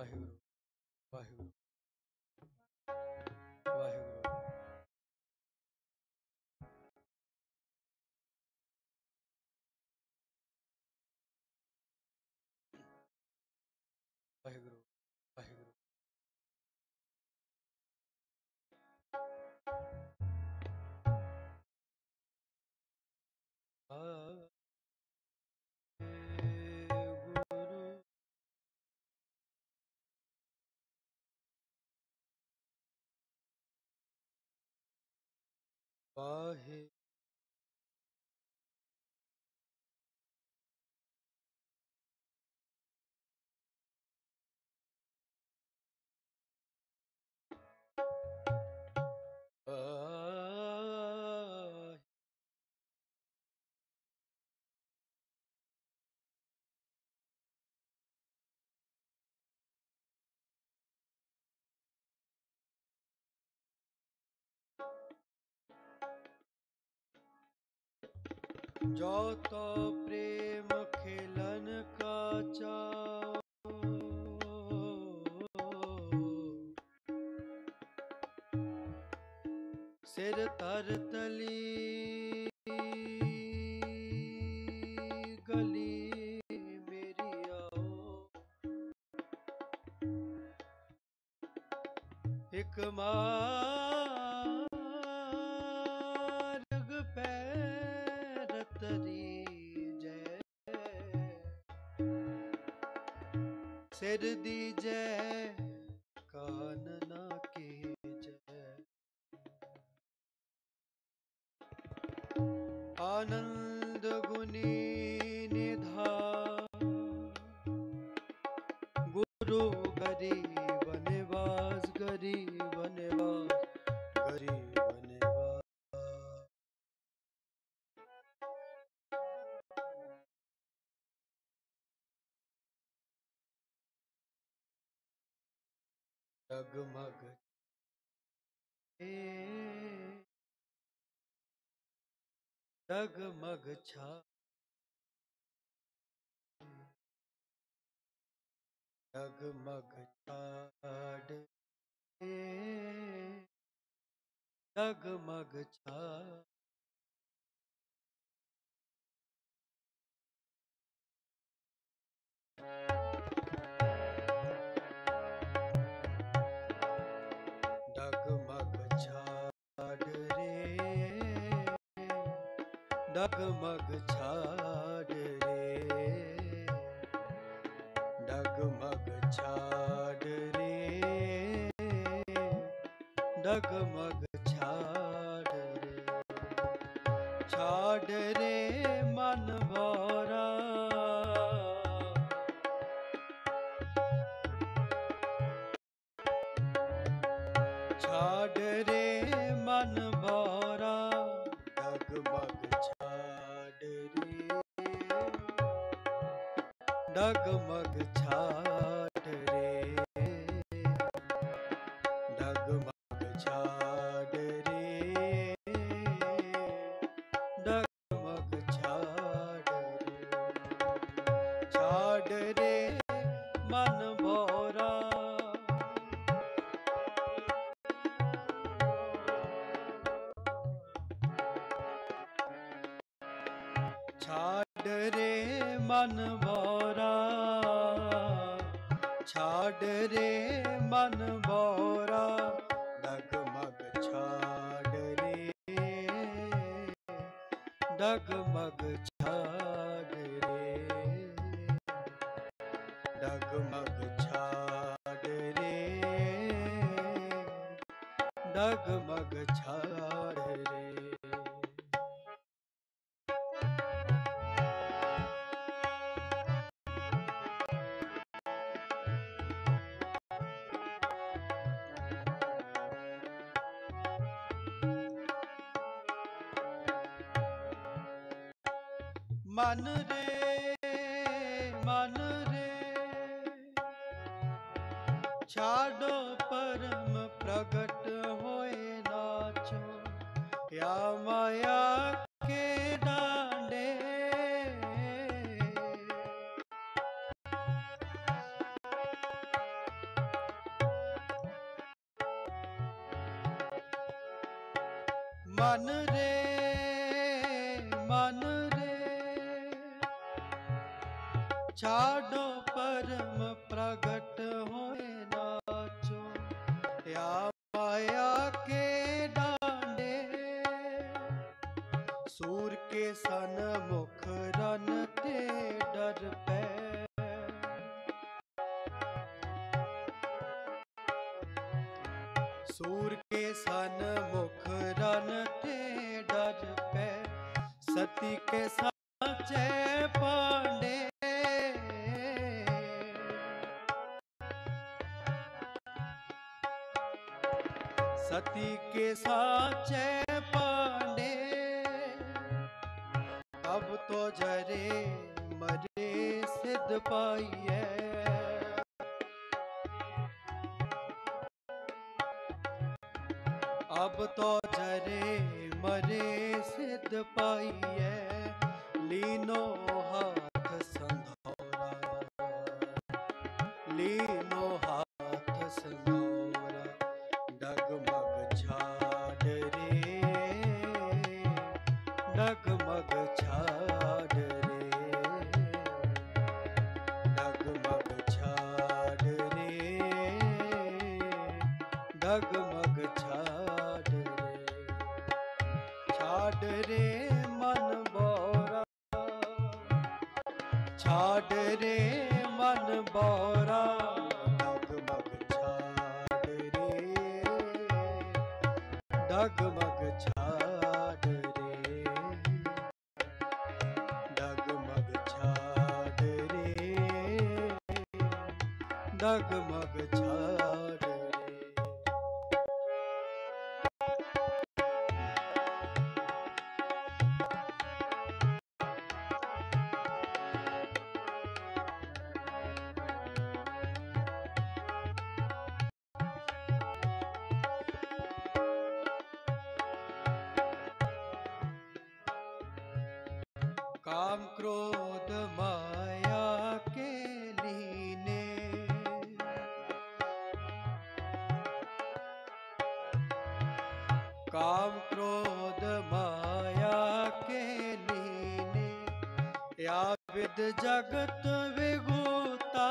वाहिगुरु वाहिगुरु वाहिगुरु वाहिगुरु वाहिगुरु वाहे जो तो प्रेम खेलन का चाओ, सिर तर तली गली मेरी आओ, एक मार्ग पैर तरी जय, सिर दीजै कानना के जय, आनंद गुनी निधान गुरु गरीब निवास, गरीब निवास, गरीब निवास। जगमग जगमग छा, जगमग छाड़ जगमग छा, डगमग छाड़ रे, डगमग छाड़ रे, डगमग छाड़ रे, डगमग छाड़ रे, छाड़ रे मन भौरा, छाड़ रे मन भौरा, डगमग छाड़ रे, डगमग छाड़ रे, डगमग छाड़ रे, डगमग छाड़ रे, छाड़ रे मन भौरा, छाड़ रे मन भौरा, छाड़ रे मन भौरा, डगमग छाड़ रे, डगमग छाड़ रे, डगमग छाड़ रे, डगमग छाड़ रे। मन रे मन रे, छाड़ो परम प्रगट होए नाचो, या माया के डांडे, मन रे मन रे छाड़ो परम प्रगट होए नाचो या माया के डांडे सूर के सन मुख रन ते डर पे सूर के सन मुख रन ते डर पे सती के साचे पांडे सती के साचे पांडे अब तो जरे मरे सिद्ध पाइए अब तो जरे मरे सिद्ध पाइए लीनो हाथ संधौरा लीनो हाथ संधौरा डगमग छाड़ रे डगमग छाड़ रे डगमग छाड़ रे डगमग छाड़ रे मन बोरा छाड़ रे मन बोरा डगमग छाड़ रे डगमग छाड़ रे डगमग छाड़ रे डगमग छाड़ रे काम क्रोध माया के लीने काम क्रोध माया के लीने या विद जगत विगुता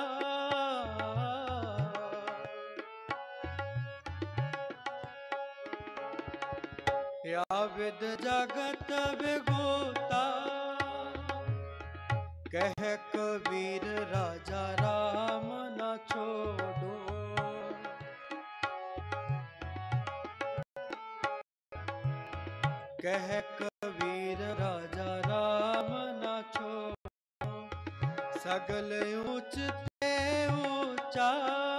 या विद जगत विगुता कह कबीर राजा राम न छोड़ो कह कबीर राजा राम न छोड़ो सगल ऊंच ते ऊंचा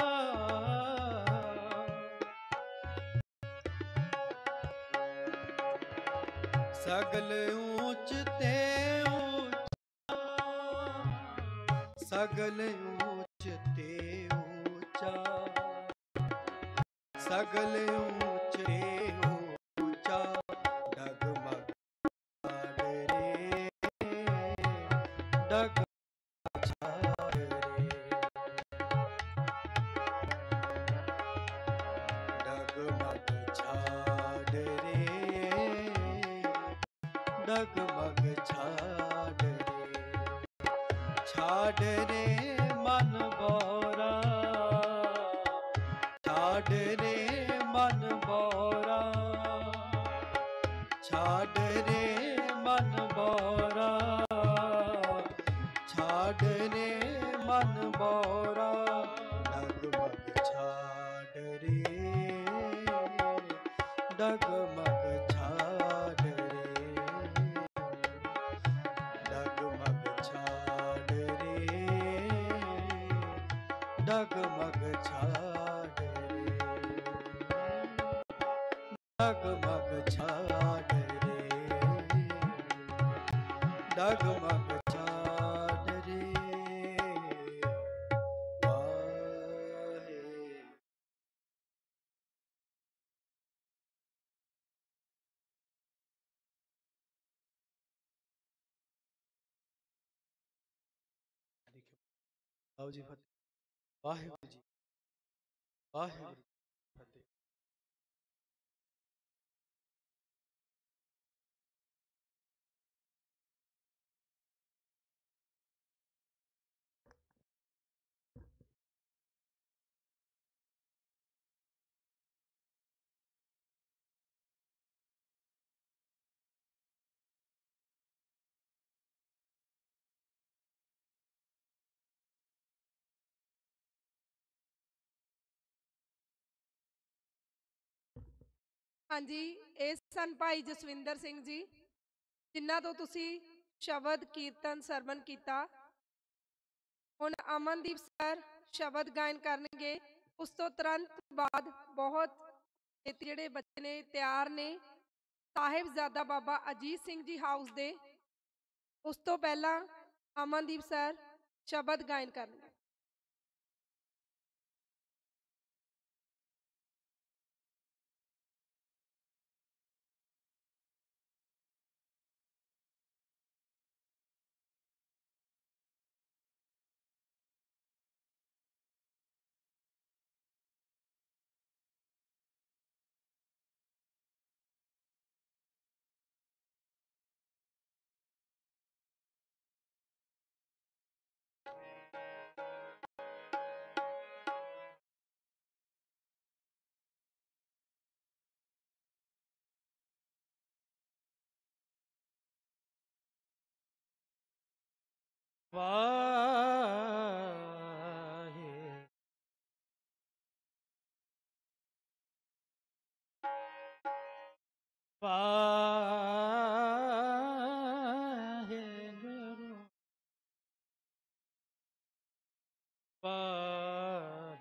सगल ऊंच ते सगल ऊंच ते ऊंचा सगल ऊंच ते ऊंचा डगमग छाड़ रे डगमग छाड़ रे डगमग छाड़ रे डगमग छाड़ रे मन बोरा छाड़ रे मन बोरा छाड़ रे मन बोरा छाड़ रे मन बोरा डगमग छाड़ रे डगमग छाड़ रे डगमग छाड़ रे डगमग छाड़ रे डगमग छाड़ रे डगमग छाड़ रे आओ जी फतेह वाहिगुरु जी वाहिगुरु फतेह। हाँ जी, ਇਹ ਸਨ ਭਾਈ ਜਸਵਿੰਦਰ ਸਿੰਘ ਜੀ, ਜਿਨ੍ਹਾਂ ਤੋਂ ਤੁਸੀਂ ਸ਼ਬਦ ਕੀਰਤਨ ਸਰਵਣ ਕੀਤਾ। ਹੁਣ ਅਮਨਦੀਪ ਸਰ ਸ਼ਬਦ ਗਾਇਨ ਕਰਨਗੇ। ਉਸ ਤੋਂ ਤੁਰੰਤ ਬਾਅਦ ਬਹੁਤ ਜਿਹੜੇ ਬੱਚੇ ਨੇ ਤਿਆਰ ਨੇ, ਸਾਹਿਬਜ਼ਾਦਾ ਬਾਬਾ ਅਜੀਤ ਸਿੰਘ ਜੀ ਹਾਊਸ ਦੇ। ਉਸ ਤੋਂ ਪਹਿਲਾਂ ਅਮਨਦੀਪ ਸਰ ਸ਼ਬਦ ਗਾਇਨ ਕਰਨਗੇ। ਵਾਹੇ ਵਾਹਿਗੁਰੂ ਵਾਹਿ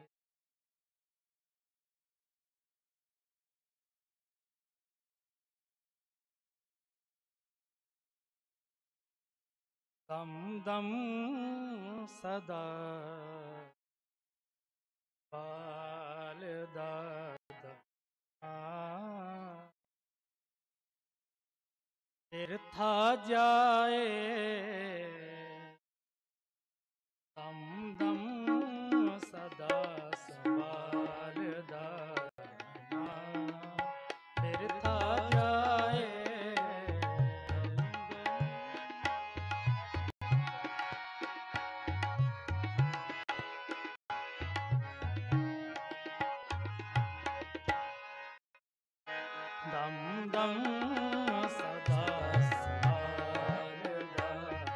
ਦਮ ਦਮ ਸਦਾ ਪਾਲ ਦਾਦਾ ਤਿਰਥਾ ਜਾਏ ਦਮ ਦਮ ਸਦਾ ਸੰਭਾਲਦਾ ਤਿਰਥਾ ਜਾਏ ਦਮ ਦਮ ਸਦਾ ਸੰਭਾਲਦਾ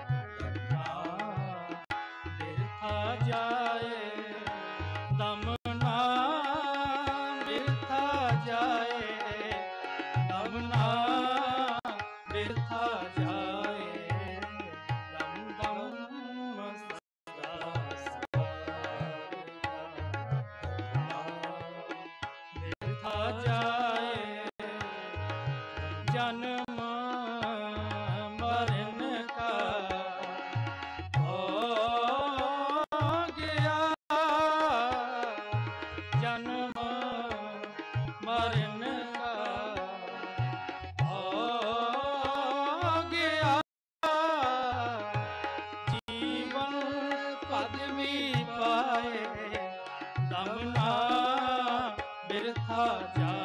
ਬਿਰਥਾ ਜਾਏ ਦਮ ਨਾ ਬਿਰਥਾ ਜਾਏ ਦਮ ਨਾ ਬਿਰਥਾ ਜਾਏ ਦਮ ਦਮ ਸਦਾ ਸੰਭਾਲਦਾ ਬਿਰਥਾ ਜਾਏ जन्म मरण का हो गया जन्म मरण का हो गया जीवन पद भी पाए दम ना बिरथा जाए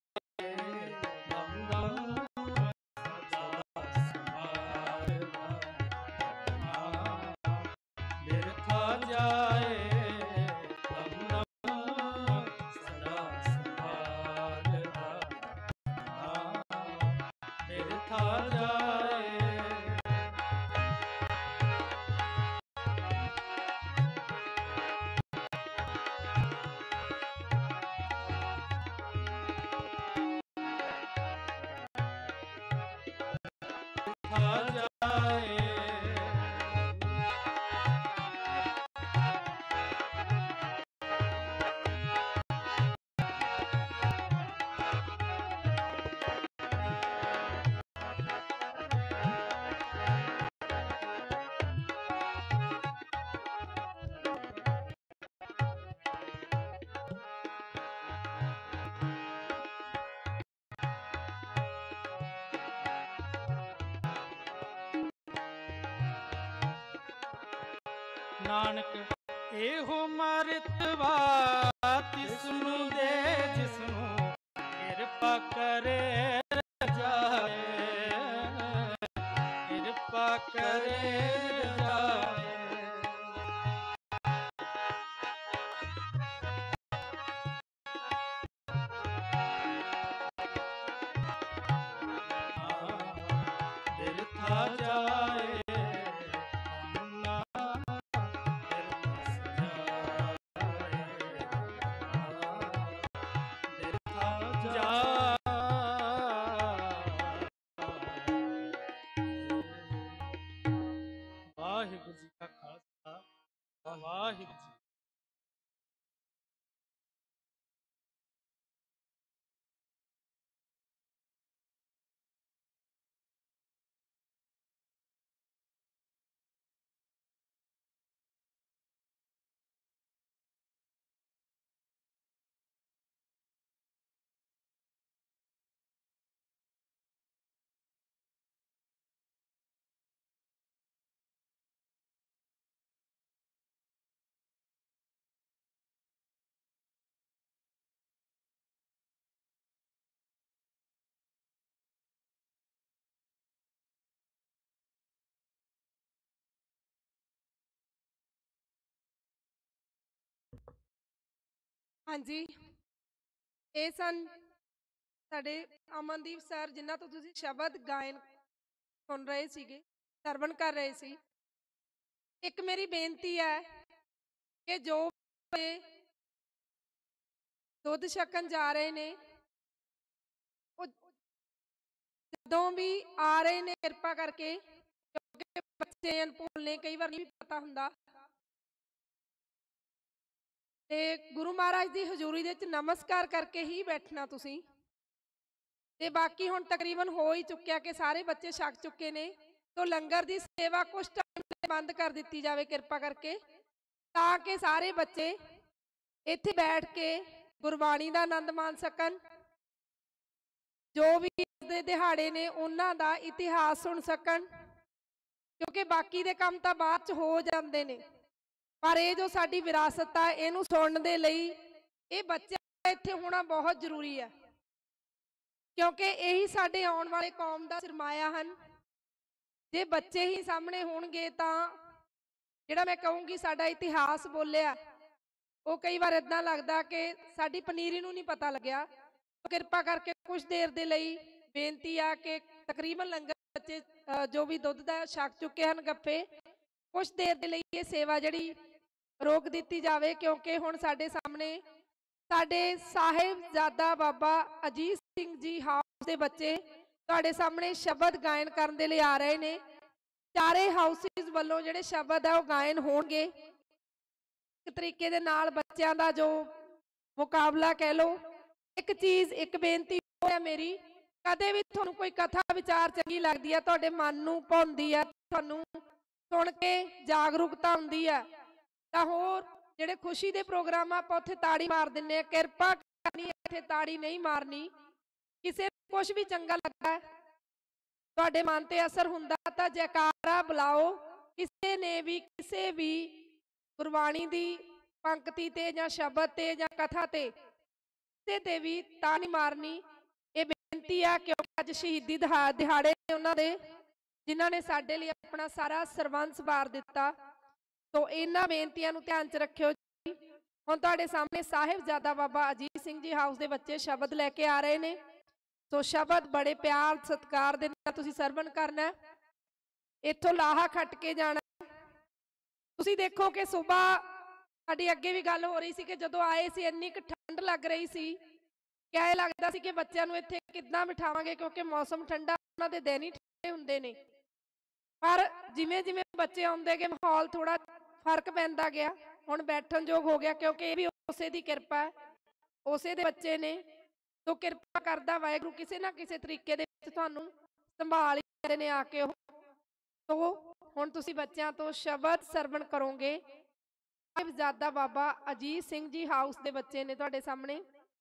ਨਾਨਕ ਇਹੋ ਮਰਤਬਾ ਤਿਸਨੂੰ ਦੇ ਜਿਸਨੂੰ ਕਿਰਪਾ ਕਰੇ ਰਜਾਏ ਕਿਰਪਾ ਕਰੇ ਰਜਾਏ ਬਿਰਥਾ ਜਾਏ ਹਾਂਜੀ, ਇਹ ਸਨ ਸਾਡੇ ਅਮਨਦੀਪ ਸਰ, ਜਿਨ੍ਹਾਂ ਤੋਂ ਤੁਸੀਂ ਸ਼ਬਦ ਗਾਇਨ ਸੁਣ ਰਹੇ ਸੀਗੇ, ਸਰਵਣ ਕਰ ਰਹੇ ਸੀ। ਇੱਕ ਮੇਰੀ ਬੇਨਤੀ ਹੈ ਕਿ ਜੋ ਬੱਚੇ ਦੁੱਧ ਛਕਣ ਜਾ ਰਹੇ ਨੇ, ਉਹ ਜਦੋਂ ਵੀ ਆ ਰਹੇ ਨੇ ਕਿਰਪਾ ਕਰਕੇ, ਕਿਉਂਕਿ ਬੱਚੇ ਅਨਭੁੱਲ ਨੇ, ਕਈ ਵਾਰ ਨਹੀਂ ਪਤਾ ਹੁੰਦਾ, ਤੇ ਗੁਰੂ ਮਹਾਰਾਜ ਦੀ ਹਜ਼ੂਰੀ ਦੇ ਵਿੱਚ ਨਮਸਕਾਰ ਕਰਕੇ ਹੀ ਬੈਠਣਾ ਤੁਸੀਂ। ਤੇ ਬਾਕੀ ਹੁਣ ਤਕਰੀਬਨ ਹੋ ਹੀ ਚੁੱਕਿਆ ਕਿ ਸਾਰੇ ਬੱਚੇ ਛਕ ਚੁੱਕੇ ਨੇ, ਤੋਂ ਲੰਗਰ ਦੀ ਸੇਵਾ ਕੁਝ ਟਾਈਮ ਲਈ ਬੰਦ ਕਰ ਦਿੱਤੀ ਜਾਵੇ ਕਿਰਪਾ ਕਰਕੇ, ਤਾਂ ਕਿ ਸਾਰੇ ਬੱਚੇ ਇੱਥੇ ਬੈਠ ਕੇ ਗੁਰਬਾਣੀ ਦਾ ਆਨੰਦ ਮਾਣ ਸਕਣ, ਜੋ ਵੀ ਦੇ ਦਿਹਾੜੇ ਨੇ ਉਹਨਾਂ ਦਾ ਇਤਿਹਾਸ ਸੁਣ ਸਕਣ, ਕਿਉਂਕਿ ਬਾਕੀ ਦੇ ਕੰਮ ਤਾਂ ਬਾਅਦ ਚ ਹੋ ਜਾਂਦੇ ਨੇ, ਪਰ ਇਹ ਜੋ ਸਾਡੀ ਵਿਰਾਸਤ ਆ ਇਹਨੂੰ ਸੁਣਨ ਦੇ ਲਈ ਇਹ ਬੱਚਿਆਂ ਇੱਥੇ ਹੋਣਾ ਬਹੁਤ ਜ਼ਰੂਰੀ ਹੈ, ਕਿਉਂਕਿ ਇਹੀ ਸਾਡੇ ਆਉਣ ਵਾਲੇ ਕੌਮ ਦਾ ਸਰਮਾਇਆ ਹਨ। ਜੇ ਬੱਚੇ ਹੀ ਸਾਹਮਣੇ ਹੋਣਗੇ ਤਾਂ ਜਿਹੜਾ ਮੈਂ ਕਹੂੰਗੀ ਸਾਡਾ ਇਤਿਹਾਸ ਬੋਲਿਆ, ਉਹ ਕਈ ਵਾਰ ਇਦਾਂ ਲੱਗਦਾ ਕਿ ਸਾਡੀ ਪਨੀਰੀ ਨੂੰ ਨਹੀਂ ਪਤਾ ਲੱਗਿਆ। ਕਿਰਪਾ ਕਰਕੇ ਕੁਝ ਦੇਰ ਦੇ ਲਈ ਬੇਨਤੀ ਆ ਕਿ ਤਕਰੀਬਨ ਲੰਗਰ ਬੱਚੇ ਜੋ ਵੀ ਦੁੱਧ ਦਾ ਛਕ ਚੁੱਕੇ ਹਨ ਗੱਫੇ, ਕੁਝ ਦੇਰ ਦੇ ਲਈ ਇਹ ਸੇਵਾ ਜਿਹੜੀ ਰੋਕ ਦਿੱਤੀ ਜਾਵੇ, ਕਿਉਂਕਿ ਹੁਣ ਸਾਡੇ ਸਾਹਮਣੇ ਸਾਡੇ ਸਾਹਿਬਜ਼ਾਦਾ ਬਾਬਾ ਅਜੀਤ ਸਿੰਘ ਜੀ ਹਾਊਸ ਦੇ ਬੱਚੇ ਤੁਹਾਡੇ ਸਾਹਮਣੇ ਸ਼ਬਦ ਗਾਇਨ ਕਰਨ ਦੇ ਲਈ ਆ ਰਹੇ ਨੇ। ਚਾਰੇ ਹਾਊਸਿਸ ਵੱਲੋਂ ਜਿਹੜੇ ਸ਼ਬਦ ਆ ਉਹ ਗਾਇਨ ਹੋਣਗੇ। ਇੱਕ ਤਰੀਕੇ ਦੇ ਨਾਲ ਬੱਚਿਆਂ ਦਾ ਜੋ ਮੁਕਾਬਲਾ ਕਹਿ ਲਓ। ਇੱਕ ਚੀਜ਼, ਇੱਕ ਬੇਨਤੀ ਹੈ ਮੇਰੀ, ਕਦੇ ਵੀ ਤੁਹਾਨੂੰ ਕੋਈ ਕਥਾ ਵਿਚਾਰ ਚੰਗੀ ਲੱਗਦੀ ਹੈ, ਤੁਹਾਡੇ ਮਨ ਨੂੰ ਭਾਉਂਦੀ ਹੈ, ਤੁਹਾਨੂੰ ਸੁਣ ਕੇ ਜਾਗਰੂਕਤਾ ਹੁੰਦੀ ਹੈ, ਤਾਂ ਹੋਰ ਜਿਹੜੇ ਖੁਸ਼ੀ ਦੇ ਪ੍ਰੋਗਰਾਮ ਆ ਆਪਾਂ ਉੱਥੇ ਤਾੜੀ ਮਾਰ ਦਿੰਦੇ ਆ। ਕਿਰਪਾ ਕਰਨੀ ਇੱਥੇ ਤਾੜੀ ਨਹੀਂ ਮਾਰਨੀ। ਕਿਸੇ ਨੂੰ ਕੁਝ ਵੀ ਚੰਗਾ ਲੱਗਦਾ, ਤੁਹਾਡੇ ਮਨ ਤੇ ਅਸਰ ਹੁੰਦਾ ਤਾਂ ਜੈਕਾਰਾ ਬੁਲਾਓ। ਕਿਸੇ ਨੇ ਵੀ ਕਿਸੇ ਵੀ ਗੁਰਬਾਣੀ ਦੀ ਪੰਕਤੀ ਤੇ ਜਾਂ ਸ਼ਬਦ ਤੇ ਜਾਂ ਕਥਾ ਤੇ ਕਿਸੇ ਤੇ ਵੀ ਤਾੜੀ ਮਾਰਨੀ। ਇਹ ਬੇਨਤੀ ਆ ਕਿਉਂਕਿ ਅੱਜ ਸ਼ਹੀਦੀ ਦਿਹਾੜੇ ਨੇ ਉਹਨਾਂ ਦੇ, ਜਿਨ੍ਹਾਂ ਨੇ ਸਾਡੇ ਲਈ ਆਪਣਾ ਸਾਰਾ ਸਰਬੰਸ ਵਾਰ ਦਿੱਤਾ। ਤੋ ਇਹਨਾਂ ਬੇਨਤੀਆਂ ਨੂੰ ਧਿਆਨ ਚ ਰੱਖਿਓ ਜੀ। ਹੁਣ ਤੁਹਾਡੇ ਸਾਹਮਣੇ ਸਾਹਿਬਜ਼ਾਦਾ ਬਾਬਾ ਅਜੀਤ ਸਿੰਘ ਜੀ ਹਾਊਸ ਦੇ ਬੱਚੇ ਸ਼ਬਦ ਲੈ ਕੇ ਆ ਰਹੇ ਨੇ। ਸੋ ਸ਼ਬਦ ਬੜੇ ਪਿਆਰ ਸਤਿਕਾਰ ਦੇ ਨਾਲ ਤੁਸੀਂ ਸਰਵਣ ਕਰਨਾ, ਇੱਥੋਂ ਲਾਹਾ ਖੱਟ ਕੇ ਜਾਣਾ। ਤੁਸੀਂ ਦੇਖੋ ਕਿ ਸੁਬਾਹ ਸਾਡੀ ਅੱਗੇ ਵੀ ਗੱਲ ਹੋ ਰਹੀ ਸੀ ਕਿ ਜਦੋਂ ਆਏ ਸੀ ਇੰਨੀ ਕੁ ਠੰਡ ਲੱਗ ਰਹੀ ਸੀ ਕਿ ਐਂ ਲੱਗਦਾ ਸੀ ਕਿ ਬੱਚਿਆਂ ਨੂੰ ਇੱਥੇ ਕਿੱਦਾਂ ਬਿਠਾਵਾਂਗੇ, ਕਿਉਂਕਿ ਮੌਸਮ ਠੰਡਾ, ਉਹਨਾਂ ਦੇ ਦਿਨ ਹੀ ਠੰਡੇ ਹੁੰਦੇ ਨੇ। ਪਰ ਜਿਵੇਂ ਜਿਵੇਂ ਬੱਚੇ ਆਉਂਦੇ ਗਏ ਮਾਹੌਲ ਥੋੜਾ ਫਰਕ ਪੈਂਦਾ ਗਿਆ, ਹੁਣ ਬੈਠਣ ਯੋਗ ਹੋ ਗਿਆ, ਕਿਉਂਕਿ ਇਹ ਵੀ ਉਸੇ ਦੀ ਕਿਰਪਾ ਹੈ, ਉਸੇ ਦੇ ਬੱਚੇ ਨੇ। ਤੋ ਕਿਰਪਾ ਕਰਦਾ ਵਾਹਿਗੁਰੂ ਕਿਸੇ ਨਾ ਕਿਸੇ ਤਰੀਕੇ ਦੇ ਵਿੱਚ ਤੁਹਾਨੂੰ ਸੰਭਾਲ ਹੀ ਨੇ ਆ ਕੇ ਉਹ। ਤੋ ਹੁਣ ਤੁਸੀਂ ਬੱਚਿਆਂ ਤੋਂ ਸ਼ਬਦ ਸਰਵਣ ਕਰੋਗੇ। ਸਾਹਿਬਜ਼ਾਦਾ ਬਾਬਾ ਅਜੀਤ ਸਿੰਘ ਜੀ ਹਾਊਸ ਦੇ ਬੱਚੇ ਨੇ ਤੁਹਾਡੇ ਸਾਹਮਣੇ।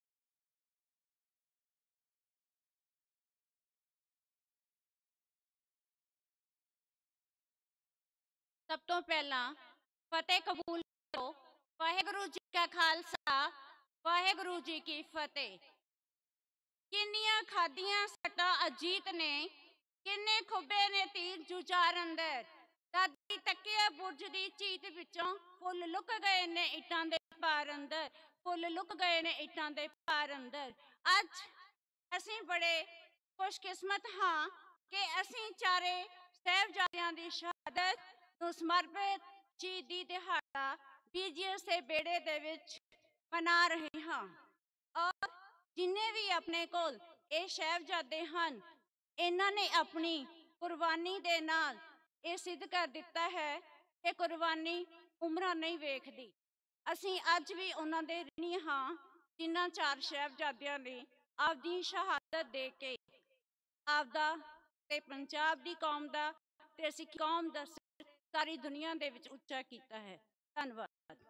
ਸਭ ਤੋਂ ਪਹਿਲਾਂ ਫਤਿਹ ਕਬੂਲ ਕਰੋ। ਵਾਹਿਗੁਰੂ ਜੀ ਕਾ ਖਾਲਸਾ, ਵਾਹਿਗੁਰੂ ਜੀ ਕੀ ਫਤਿਹ। ਕਿੰਨੀਆਂ ਖਾਦੀਆਂ ਸੱਟਾਂ ਅਜੀਤ ਨੇ, ਕਿੰਨੇ ਖੁੱਬੇ ਨੇ ਤੀਰ ਜੁਝਾਰ ਅੰਦਰ। ਦਾਦੀ ਤੱਕਿਆ ਬੁਰਜ ਦੀ ਚੀਤ ਵਿੱਚੋਂ, ਫੁੱਲ ਲੁਕ ਗਏ ਨੇ ਇੱਟਾਂ ਦੇ ਭਾਰ ਅੰਦਰ, ਫੁੱਲ ਲੁਕ ਗਏ ਨੇ ਇੱਟਾਂ ਦੇ ਭਾਰ ਅੰਦਰ। ਅੱਜ ਅਸੀਂ ਬੜੇ ਖੁਸ਼ਕਿਸਮਤ ਹਾਂ ਕਿ ਅਸੀਂ ਚਾਰੇ ਸਾਹਿਬਜ਼ਾਦਿਆਂ ਦੀ ਸ਼ਹਾਦਤ ਨੂੰ ਸਮਰਪਿਤ ਸ਼ਹੀਦੀ ਦਿਹਾੜਾ BGS ਦੇ ਬੇੜੇ ਦੇ ਵਿੱਚ ਮਨਾ ਰਹੇ ਹਾਂ। ਔਰ ਜਿੰਨੇ ਵੀ ਆਪਣੇ ਕੋਲ ਇਹ ਸਾਹਿਬਜ਼ਾਦੇ ਹਨ, ਇਹਨਾਂ ਨੇ ਆਪਣੀ ਕੁਰਬਾਨੀ ਦੇ ਨਾਲ ਇਹ ਸਿੱਧ ਕਰ ਦਿੱਤਾ ਹੈ ਕਿ ਕੁਰਬਾਨੀ ਉਮਰਾਂ ਨਹੀਂ ਵੇਖਦੀ। ਅਸੀਂ ਅੱਜ ਵੀ ਉਹਨਾਂ ਦੇ ਰਿਣੀ ਹਾਂ, ਜਿਨ੍ਹਾਂ ਚਾਰ ਸਾਹਿਬਜ਼ਾਦਿਆਂ ਨੇ ਆਪਦੀ ਸ਼ਹਾਦਤ ਦੇ ਕੇ ਆਪਦਾ ਤੇ ਪੰਜਾਬ ਦੀ ਕੌਮ ਦਾ ਤੇ ਸਿੱਖ ਕੌਮ ਦਾ ਸਾਰੀ ਦੁਨੀਆ ਦੇ ਵਿੱਚ ਉੱਚਾ ਕੀਤਾ ਹੈ। ਧੰਨਵਾਦ।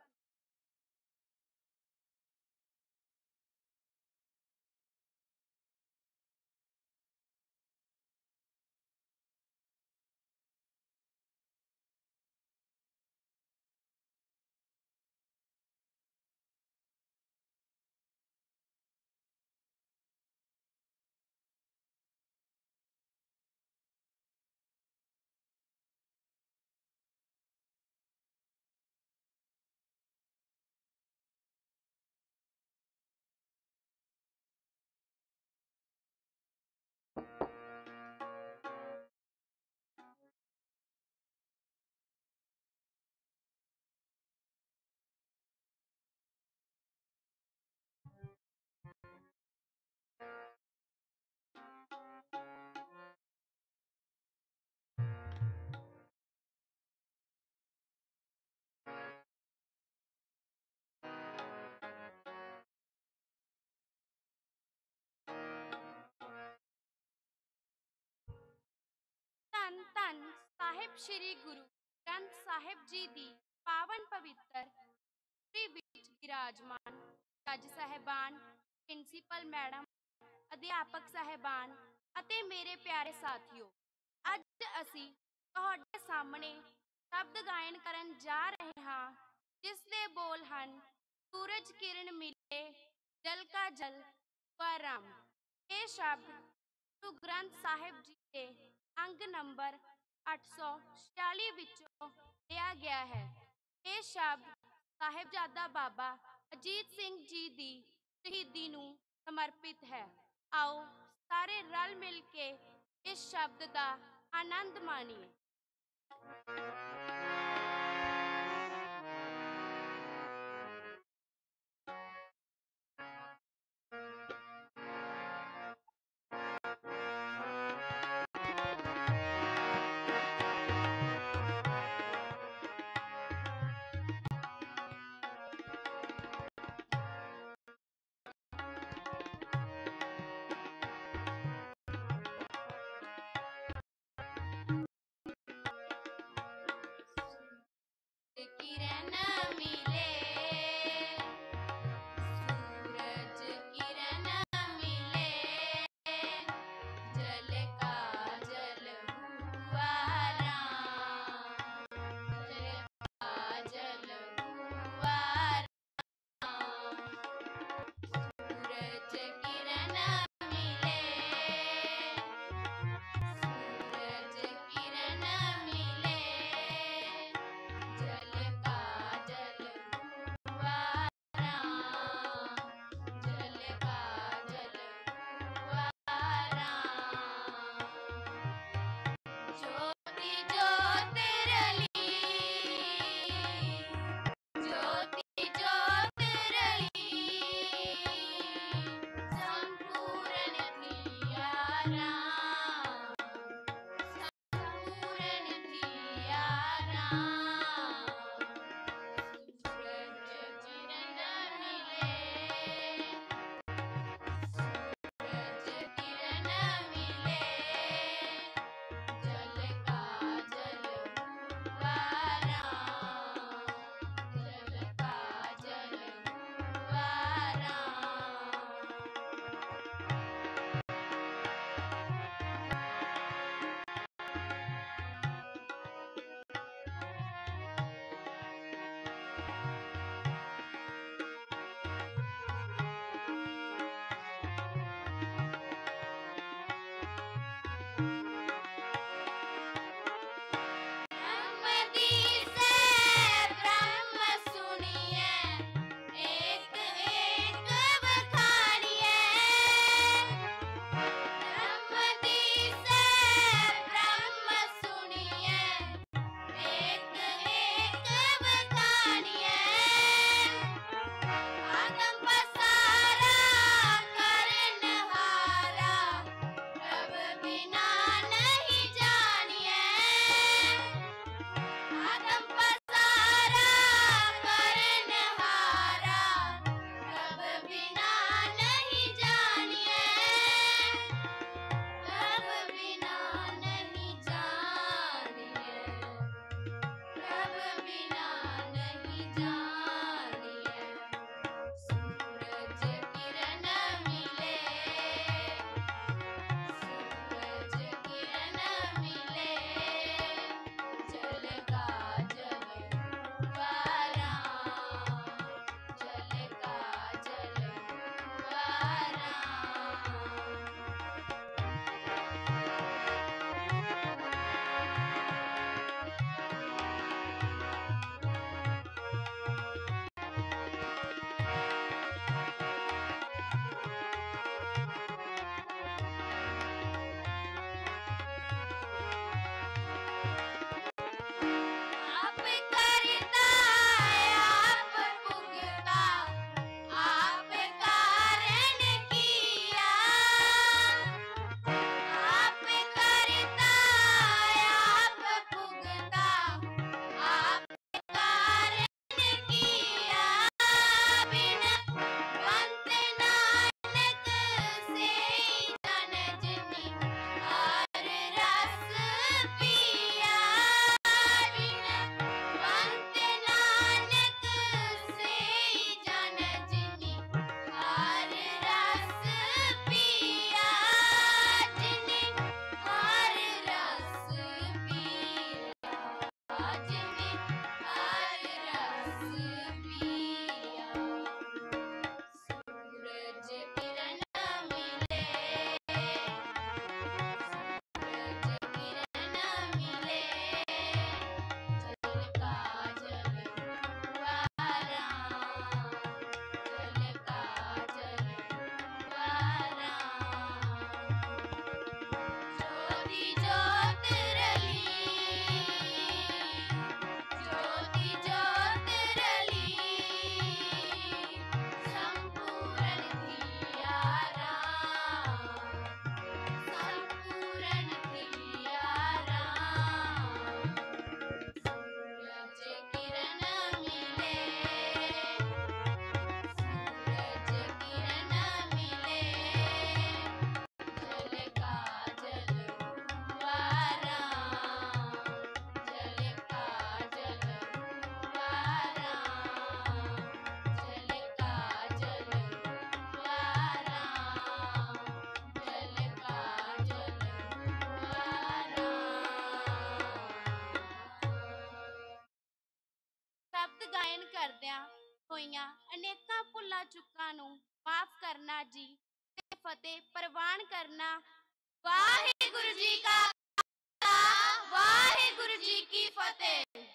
ਧੰਨ ਧੰਨ ਸਾਹਿਬ ਸ੍ਰੀ ਗੁਰੂ ਗ੍ਰੰਥ ਸਾਹਿਬ ਜੀ ਦੀ ਪਾਵਨ ਪਵਿੱਤਰ ਪੁਰੀ ਵਿੱਚ ਵਿਰਾਜਮਾਨ ਜੱਜ ਸਾਹਿਬਾਨ, ਪ੍ਰਿੰਸੀਪਲ ਮੈਡਮ, ਅਧਿਆਪਕ ਸਾਹਿਬਾਨ ਅਤੇ ਮੇਰੇ ਪਿਆਰੇ ਸਾਥੀਓ, ਅੱਜ ਅਸੀਂ ਤੁਹਾਡੇ ਸਾਹਮਣੇ ਸ਼ਬਦ ਗਾਇਨ ਕਰਨ ਜਾ ਰਹੇ ਹਾਂ ਜਿਸ ਦੇ ਬੋਲ ਹਨ ਸੂਰਜ ਕਿਰਨ ਮਿਲੇ ਜਲ ਕਾ ਜਲ ਪਰਮ। ਇਹ ਸ਼ਬਦ ਗੁਰੂ ਗ੍ਰੰਥ ਸਾਹਿਬ ਜੀ ਦੇ ਅੰਗ ਨੰਬਰ 846 ਵਿੱਚੋਂ ਲਿਆ ਗਿਆ ਹੈ। ਇਹ ਸ਼ਬਦ ਸਾਹਿਬਜ਼ਾਦਾ ਬਾਬਾ ਅਜੀਤ ਸਿੰਘ ਜੀ ਦੀ ਸ਼ਹੀਦੀ ਨੂੰ ਸਮਰਪਿਤ ਹੈ। ਆਓ ਸਾਰੇ ਰਲ ਮਿਲ ਕੇ ਇਸ ਸ਼ਬਦ ਦਾ ਆਨੰਦ ਮਾਣੀਏ। किरण मिले सूरज किरण मिले जल का जल हुआ राम, जल का जल हुआ राम। सूरज किरण मिले सूरज किरण मिले जल का ਹੋਈਆਂ ਅਨੇਕਾਂ ਭੁੱਲਾਂ ਚੁੱਕਾਂ ਨੂੰ ਮਾਫ ਕਰਨਾ ਜੀ ਤੇ ਫਤਿਹ ਪ੍ਰਵਾਨ ਕਰਨਾ। ਵਾਹਿਗੁਰੂ ਜੀ ਕਾ ਖਾਲਸਾ, ਵਾਹਿਗੁਰੂ ਜੀ ਕੀ ਫਤਿਹ।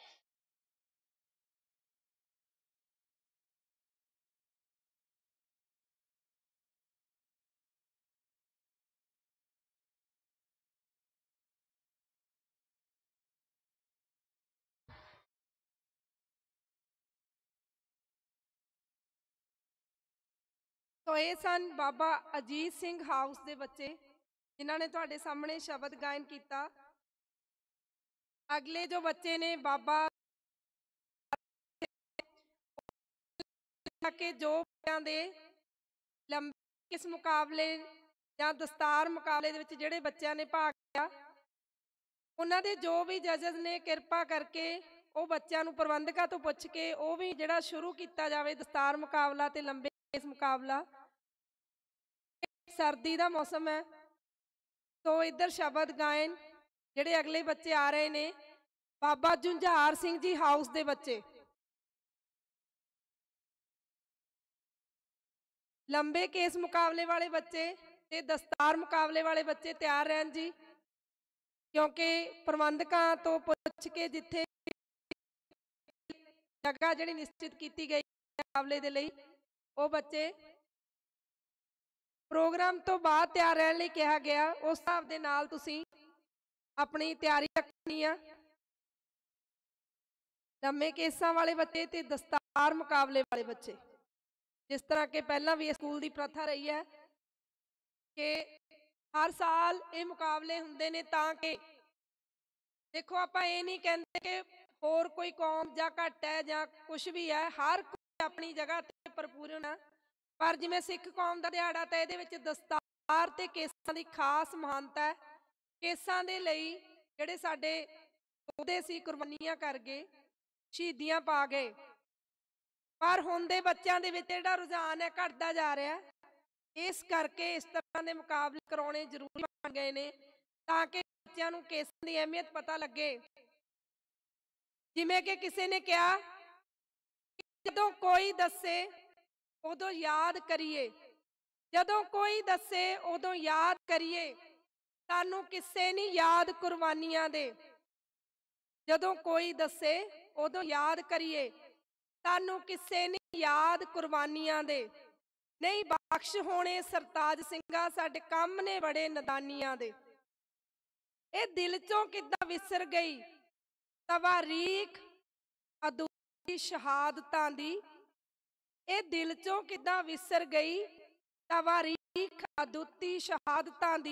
तो ये सन बाबा अजीत सिंह हाउस के बच्चे जिन्होंने तुहाडे सामने शब्द गायन किया। अगले जो बच्चे ने बाबा के जो बच्चों के लंबे किस मुकाबले या दस्तार मुकाबले दे विच जिहड़े बच्चों ने भाग लिया उन्हां दे जो भी जजेस ने किरपा करके वो बच्चों नूं प्रबंधकां तो पुछ के वो भी जिहड़ा शुरू किया जाए दस्तार मुकाबला ते लंबे केस मुकाबला। सर्दी का मौसम है तो इधर शब्द गायन जिहड़े अगले बच्चे आ रहे ने बाबा जुंझार सिंह जी हाउस के बच्चे लंबे केस मुकाबले वाले बच्चे ते दस्तार मुकाबले वाले बच्चे तैयार रहन जी, क्योंकि प्रबंधकां तो पुछ के जिथे जगह जिहड़ी निश्चित की गई मुकाबले दे लई वो बच्चे प्रोग्राम तो बाद तैयार रहने लई कहा गया। उस हिसाब दे नाल तुसीं अपनी तैयारी रखनी आ। लंबे केसां वाले बच्चे ते दस्तार मुकाबले वाले बच्चे जिस तरह के पहला भी स्कूल की प्रथा रही है कि हर साल ये मुकाबले हुंदे ने ताकि देखो आपां ये नहीं कहते कि होर कोई कौम जां घट है जां कुछ भी है, हर कोई अपनी जगह ते भरपूर है। पर जिवें सिख कौम का दिहाड़ा तो ये दस्तार ते केसां की खास महानता है। केसां दे लई जिहड़े साडे योधे सी कुर्बानियां कर गए, शहीदियां पा गए, पर हुण दे बच्चों दे विच जिहड़ा रुझान है घटदा जा रहा है। इस करके इस तरह के मुकाबले कराने जरूरी बन गए ने ताकि बच्चों नूं केसां की अहमियत पता लगे। जिवें कि किसी ने कहा जदों कोई दसे उदों याद करिए, जदों कोई दसे उदों याद करिए, सानू किसे नहीं याद कुर्बानियां दे। जदों कोई दसे उदों याद करिए, सानू किसे नहीं याद कुर्बानियां दे। नहीं बख्श होने सरताज सिंघा साडे कम ने बड़े नदानियां दे। ये दिल चों किदां विसर गई तवारीख अदूरी शहादतां दी। ये दिल चों किदां विसर गई तवारीख अदूती शहादतां दी।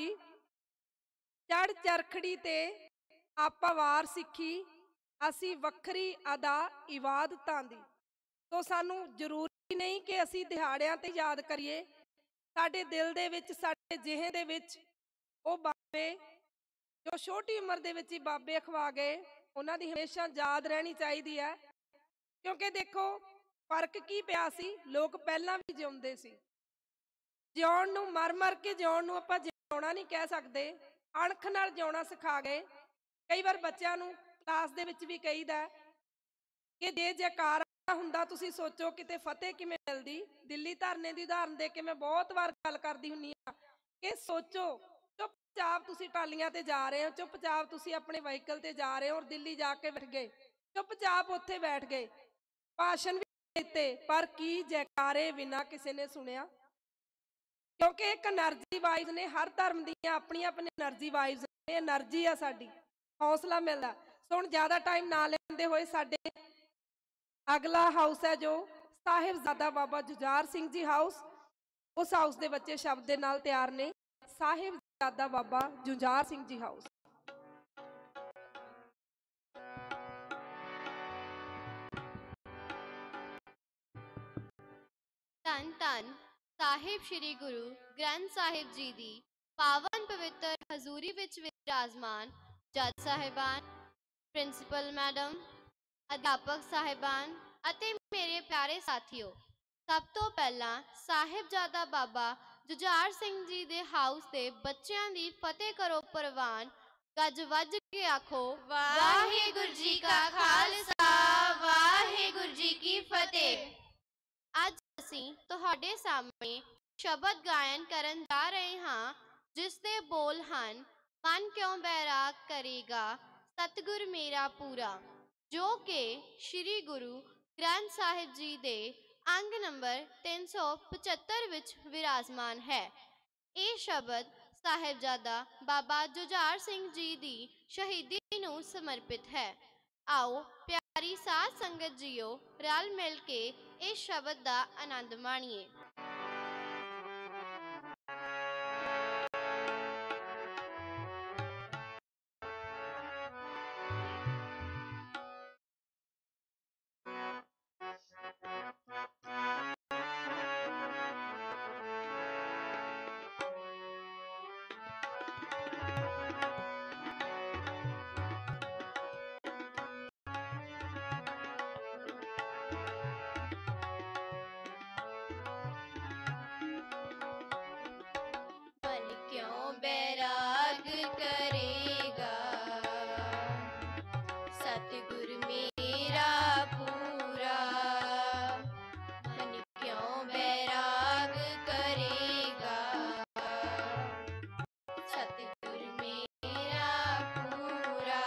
चढ़ चरखड़ी ते आपा वार सिखी असी वखरी अदा इबादतां दी। तो सानू जरूरी नहीं कि असी दिहाड़ियां ते याद करिए, साडे दिल दे विच साडे जिहे दे विच ओ बाबे जो छोटी उम्र दे विच ही बाबे अखवा गए उन्हां दी हमेशा याद रहनी चाहिदी है। क्योंकि देखो फर्क की पिया सी, लोग पहला भी जिउंदे सी, जिउण नूं मर मर के जिउण नूं आपां जिउणा नहीं कह सकते, अणख नाल जिउणा सिखा गए। कई बार बच्चों नूं क्लास दे विच भी कहीदा कि जे जयकारा हुंदा तुसीं सोचो किते फतेह किवें मिलदी। दिल्ली धरने की उदाहरण दे के मैं बहुत बार गल करदी हुंदी हां कि सोचो चुपचाप तुसीं टालियां ते जा रहे हो, चुपचाप तुसीं अपने व्हीकल ते जा रहे हो और दिल्ली जाके बैठ गए, चुपचाप उत्थे बैठ गए, भाषण दिते पर की जयकारे बिना किसी ने सुनिया। क्योंकि एक एनर्जी वाइज ने हर धर्म दी अपनी अपनी एनर्जी वाइज ने, एनर्जी आ साडी, हौसला मिलता। सो हुण ज़्यादा टाइम ना लेंदे होए साडे अगला हाउस है जो साहिबजादा बाबा जुझार सिंह जी हाउस, उस हाउस के बच्चे शब्द के नाल तैयार ने। साहिबजादा बाबा जुझार सिंह जी हाउस। ਧੰਨ ਧੰਨ ਸਾਹਿਬ ਸ੍ਰੀ ਗੁਰੂ ਗ੍ਰੰਥ ਸਾਹਿਬ ਜੀ ਦੀ ਪਾਵਨ ਪਵਿੱਤਰ ਹਜ਼ੂਰੀ ਵਿੱਚ ਵਿਰਾਜਮਾਨ ਜੱਜ ਸਾਹਿਬਾਨ, ਪ੍ਰਿੰਸੀਪਲ ਮੈਡਮ, ਅਧਿਆਪਕ ਸਾਹਿਬਾਨ ਅਤੇ ਮੇਰੇ ਪਿਆਰੇ ਸਾਥੀਓ, ਸਭ ਤੋਂ ਪਹਿਲਾਂ ਸਾਹਿਬਜ਼ਾਦਾ ਬਾਬਾ ਜੁਝਾਰ ਸਿੰਘ ਜੀ ਦੇ ਹਾਊਸ ਦੇ ਬੱਚਿਆਂ ਦੀ ਫਤਿਹ ਕਰੋ ਪ੍ਰਵਾਨ। ਗੱਜ ਵੱਜ ਕੇ ਆਖੋ ਵਾਹਿਗੁਰੂ ਜੀ ਕਾ ਖਾਲਸਾ, ਵਾਹਿਗੁਰੂ ਜੀ ਕੀ ਫਤਿਹ। ਅੱਜ ਅਸੀਂ ਤੁਹਾਡੇ ਸਾਹਮਣੇ ਸ਼ਬਦ ਗਾਇਨ ਕਰਨ ਜਾ ਰਹੇ ਹਾਂ, ਜਿਸ ਦੇ ਬੋਲ ਹਨ, ਮਨ ਕਿਉਂ ਬੈਰਾਗ ਕਰੇਗਾ ਸਤਿਗੁਰ ਮੇਰਾ ਪੂਰਾ, ਜੋ ਕਿ ਸ਼੍ਰੀ ਗੁਰੂ ਗ੍ਰੰਥ ਸਾਹਿਬ ਜੀ ਦੇ ਅੰਗ ਨੰਬਰ 375 ਵਿੱਚ ਵਿਰਾਜਮਾਨ ਹੈ। ਇਹ ਸ਼ਬਦ ਸਾਹਿਬਜ਼ਾਦਾ ਬਾਬਾ ਜੁਝਾਰ ਸਿੰਘ ਜੀ ਦੀ ਸ਼ਹੀਦੀ ਨੂੰ ਸਮਰਪਿਤ ਹੈ। आओ प्यारी साध संगत जियो, रल मिल के इस शब्द का आनंद माणिए। मन क्यों बैराग करेगा सतगुर मेरा पूरा, मन क्यों बैराग करेगा सतगुर मेरा पूरा,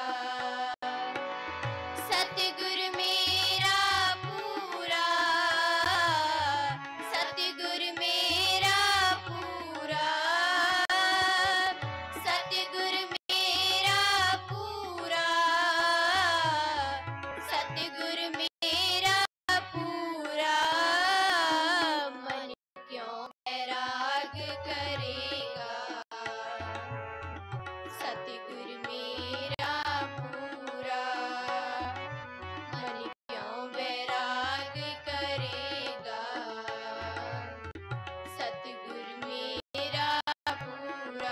सतगुर मेरा पूरा, सतगुर मेरा पूरा, सतगुर मेरा पूरा, सतगुर मेरा पूरा, मन क्यों बैराग करेगा सतगुर मेरा पूरा, मन क्यों बैराग करेगा सतगुर मेरा पूरा।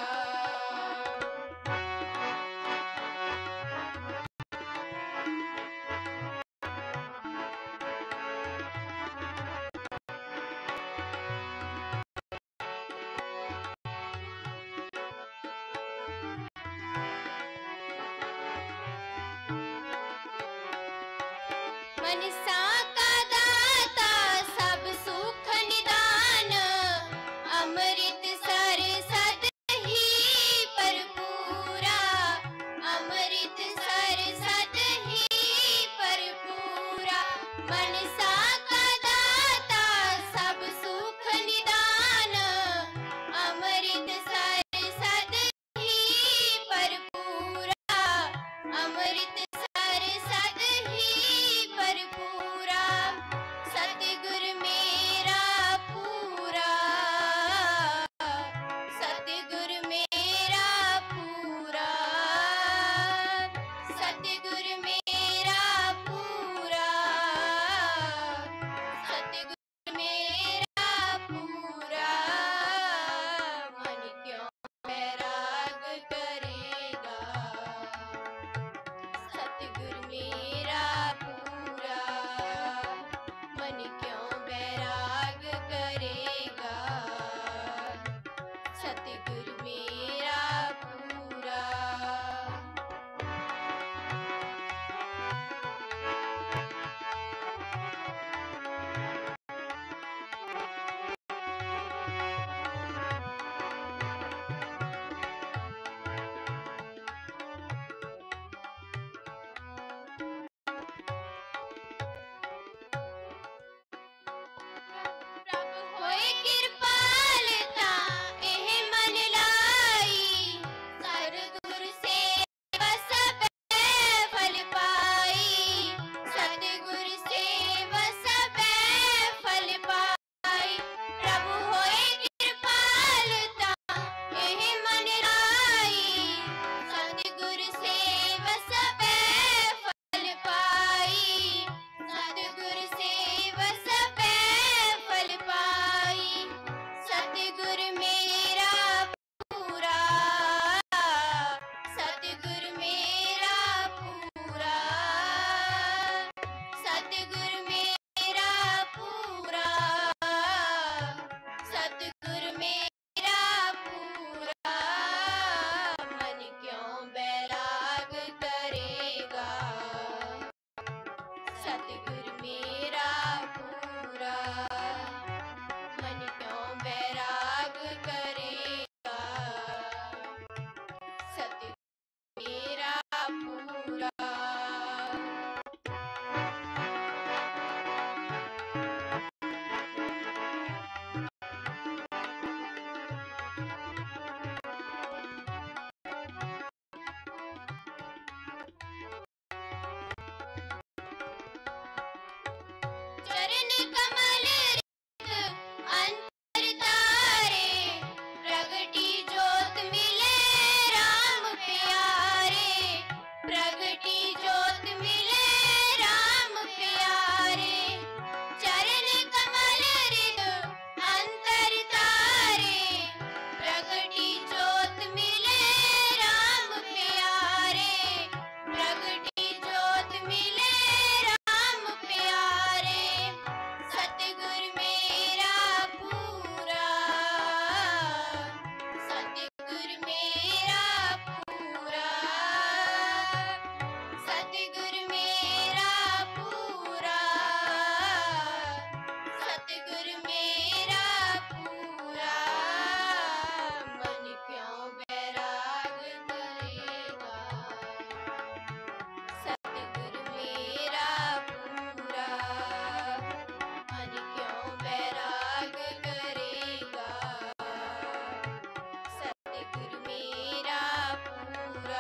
मनसा का दाता सब सुख निदान, अमृत सर सद ही भरपूरा, अमृत सर सद ही भरपूरा, मनसा का दाता सब सुख निदान, अमृत सर सद ही भरपूरा, अमृत सर सद ही भरपूरा, चरण कमल रित अंतर तारे, प्रगटी ज्योत मिले राम प्यारे, प्रगटी ज्योत मिले राम प्यारे। चरण कमल रित अंतर तारे, प्रगटी ज्योत मिले राम प्यारे, प्रगटी ज्योत मिले राम प्यारे। सतगुर मेरा पूरा, सतगुर मेरा पूरा, सतगुर मेरा पूरा, सतगुर मेरा पूरा। मन क्यों बैराग करेगा, सतगुर मेरा पूरा। मन क्यों बैराग करेगा, सतगुर मेरा पूरा।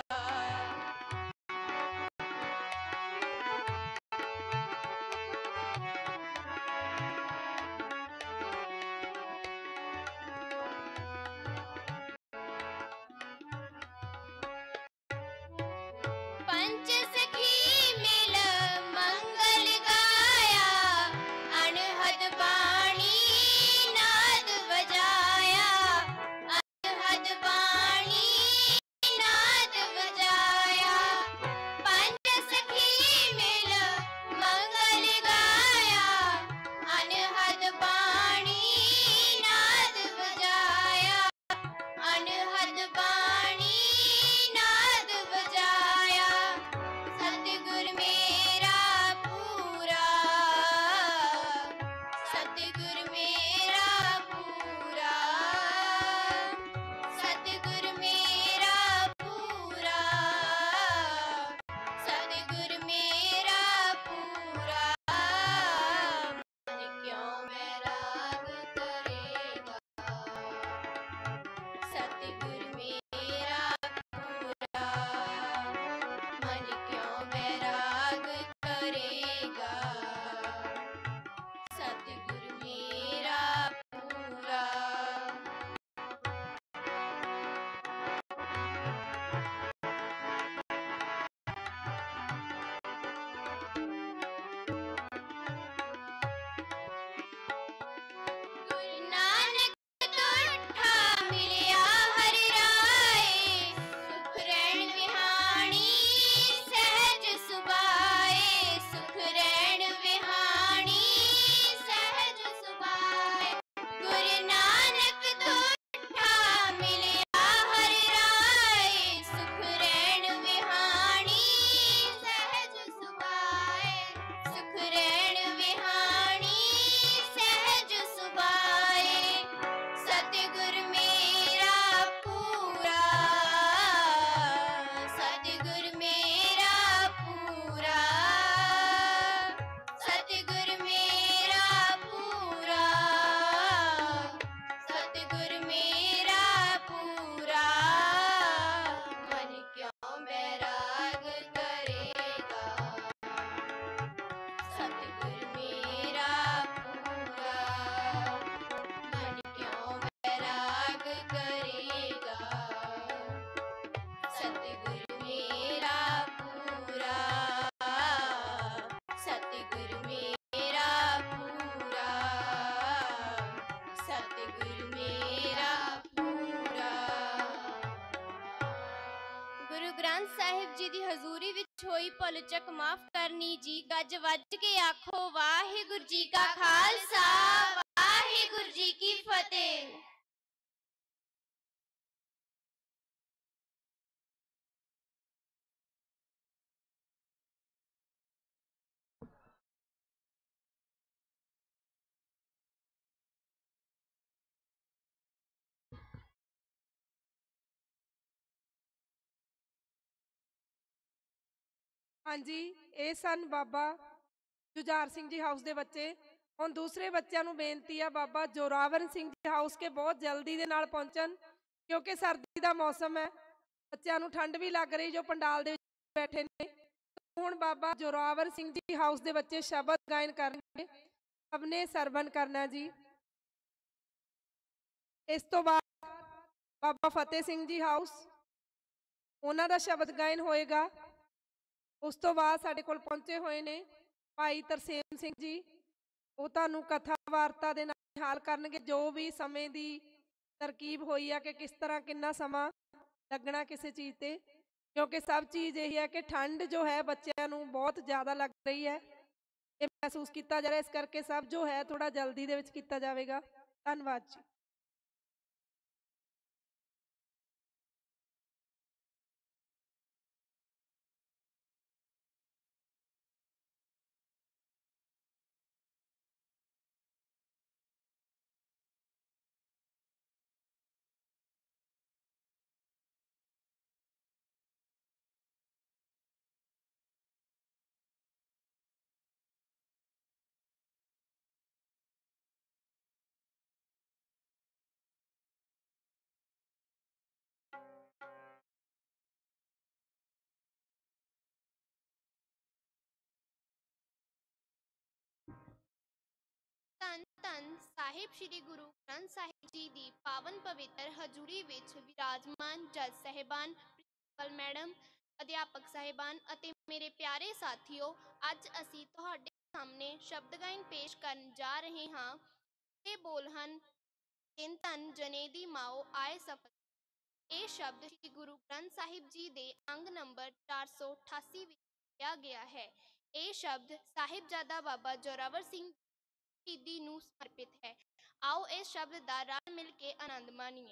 पंच सखी मिल मंगल गाया, अनहद बाणी नाद बजाया, अनहद बाणी नाद बजाया। पंच सखी मिल मंगल गाया, अनहद बाणी नाद बजाया, अनहद बाणी नाद बजाया। सतगुर मेरा पूरा, सतगुर मेरा पूरा, सतगुर मेरा पूरा, सतगुर मेरा पूरा। मन क्यों बैराग करेगा, सतगुर मेरा पूरा। मन क्यों बैराग करेगा, सतगुर मेरा पूरा। गुरु नानक तुठा मिलिया हर राय, सुख रैन विहाणी सहज सुबाए, सुख रैन विहाणी सहज सुबाए। गुरु नानक तुठा मिलिया हर राय, सुख रैन विहाणी सहज सुबाए, सुख रैन विहाणी सहज सुबाए। सतगुर मेरा पूरा, सतगुर मेरा पूरा, सतगुर मेरा पूरा, सतगुर मेरा पूरा। मन क्यों बैराग करेगा, सतगुर मेरा पूरा। मन क्यों बैराग करेगा, सतगुर मेरा पूरा, सतगुर मेरा पूरा, सतगुर मेरा पूरा। गुरु ग्रंथ साहिब जी दी हजूरी विच होई भुल चुक माफ करनी जी। गज वज के आखो वाहिगुरु जी का खालसा, वाहिगुरु जी की फतेह। हाँ जी, ਇਹ ਸਨ ਬਾਬਾ ਜੁਝਾਰ ਸਿੰਘ ਜੀ ਹਾਊਸ ਦੇ ਬੱਚੇ। ਹੁਣ ਦੂਸਰੇ ਬੱਚਿਆਂ ਨੂੰ ਬੇਨਤੀ ਆ ਬਾਬਾ ਜੋਰਾਵਰ ਸਿੰਘ ਜੀ ਹਾਊਸ ਕੇ ਬਹੁਤ ਜਲਦੀ ਦੇ ਨਾਲ ਪਹੁੰਚਣ, ਕਿਉਂਕਿ ਸਰਦੀ ਦਾ ਮੌਸਮ ਹੈ, ਬੱਚਿਆਂ ਨੂੰ ਠੰਡ ਵੀ ਲੱਗ ਰਹੀ ਜੋ ਪੰਡਾਲ ਦੇ ਵਿੱਚ ਬੈਠੇ ਨੇ। ਹੁਣ ਬਾਬਾ ਜੋਰਾਵਰ ਸਿੰਘ ਜੀ ਹਾਊਸ ਦੇ ਬੱਚੇ ਸ਼ਬਦ ਗਾਇਨ ਕਰਨਗੇ। ਸਭ ਨੇ ਸਰਵਣ ਕਰਨਾ ਜੀ। ਇਸ ਤੋਂ ਬਾਅਦ ਬਾਬਾ ਫਤਿਹ ਸਿੰਘ ਜੀ ਹਾਊਸ, ਉਹਨਾਂ ਦਾ ਸ਼ਬਦ ਗਾਇਨ ਹੋਏਗਾ। ਉਸ ਤੋਂ ਬਾਅਦ ਸਾਡੇ ਕੋਲ ਪਹੁੰਚੇ ਹੋਏ ਨੇ ਭਾਈ ਤਰਸੇਮ ਸਿੰਘ ਜੀ, ਉਹ ਤੁਹਾਨੂੰ ਕਥਾ ਵਾਰਤਾ ਦੇ ਨਾਲ ਹਾਲ ਕਰਨਗੇ, ਜੋ ਵੀ ਸਮੇਂ ਦੀ ਤਰਕੀਬ ਹੋਈ ਆ ਕਿ ਕਿਸ ਤਰ੍ਹਾਂ ਕਿੰਨਾ ਸਮਾਂ ਲੱਗਣਾ ਕਿਸੇ ਚੀਜ਼ ਤੇ, ਕਿਉਂਕਿ ਸਭ ਚੀਜ਼ ਇਹ ਹੈ ਕਿ ਠੰਡ ਜੋ ਹੈ ਬੱਚਿਆਂ ਨੂੰ ਬਹੁਤ ਜ਼ਿਆਦਾ ਲੱਗ ਰਹੀ ਹੈ, ਇਹ ਮਹਿਸੂਸ ਕੀਤਾ ਜਾ ਰਿਹਾ। ਇਸ ਕਰਕੇ ਸਭ ਜੋ ਹੈ ਥੋੜਾ ਜਲਦੀ ਦੇ ਵਿੱਚ ਕੀਤਾ ਜਾਵੇਗਾ। ਧੰਨਵਾਦ ਜੀ। ਧੰਨ ਧੰਨ ਸਾਹਿਬ ਸ੍ਰੀ ਗੁਰੂ ਗ੍ਰੰਥ ਸਾਹਿਬ ਜੀ ਦੀ ਪਾਵਨ ਪਵਿੱਤਰ ਹਜ਼ੂਰੀ ਵਿੱਚ ਵਿਰਾਜਮਾਨ ਜੱਜ ਸਾਹਿਬਾਨ, ਪ੍ਰਿੰਸੀਪਲ ਮੈਡਮ, ਅਧਿਆਪਕ ਸਾਹਿਬਾਨ ਅਤੇ ਮੇਰੇ ਪਿਆਰੇ ਸਾਥੀਓ, ਅੱਜ ਅਸੀਂ ਤੁਹਾਡੇ ਸਾਹਮਣੇ ਸ਼ਬਦ ਗਾਇਨ ਪੇਸ਼ ਕਰਨ ਜਾ ਰਹੇ ਹਾਂ। ਇਹ ਬੋਲ ਹਨ, ਤਿੰਨ ਧਨ ਜਨੇ ਦੀ ਮਾਓ ਆਏ ਸਫਲ। ਇਹ ਸ਼ਬਦ ਸ੍ਰੀ ਗੁਰੂ ਗ੍ਰੰਥ ਸਾਹਿਬ ਜੀ ਦੇ ਅੰਗ ਨੰਬਰ 488 ਵਿੱਚ ਲਿਆ ਗਿਆ ਹੈ। ਇਹ ਸ਼ਬਦ ਸਾਹਿਬਜ਼ਾਦਾ ਬਾਬਾ ਜ਼ੋਰਾਵਰ ਸਿੰਘ ਸ਼ਹੀਦੀ ਨੂੰ ਸਮਰਪਿਤ ਹੈ। ਆਓ ਇਸ ਸ਼ਬਦ ਦਾ ਰਲ ਮਿਲ ਕੇ ਆਨੰਦ ਮਾਣੀਏ।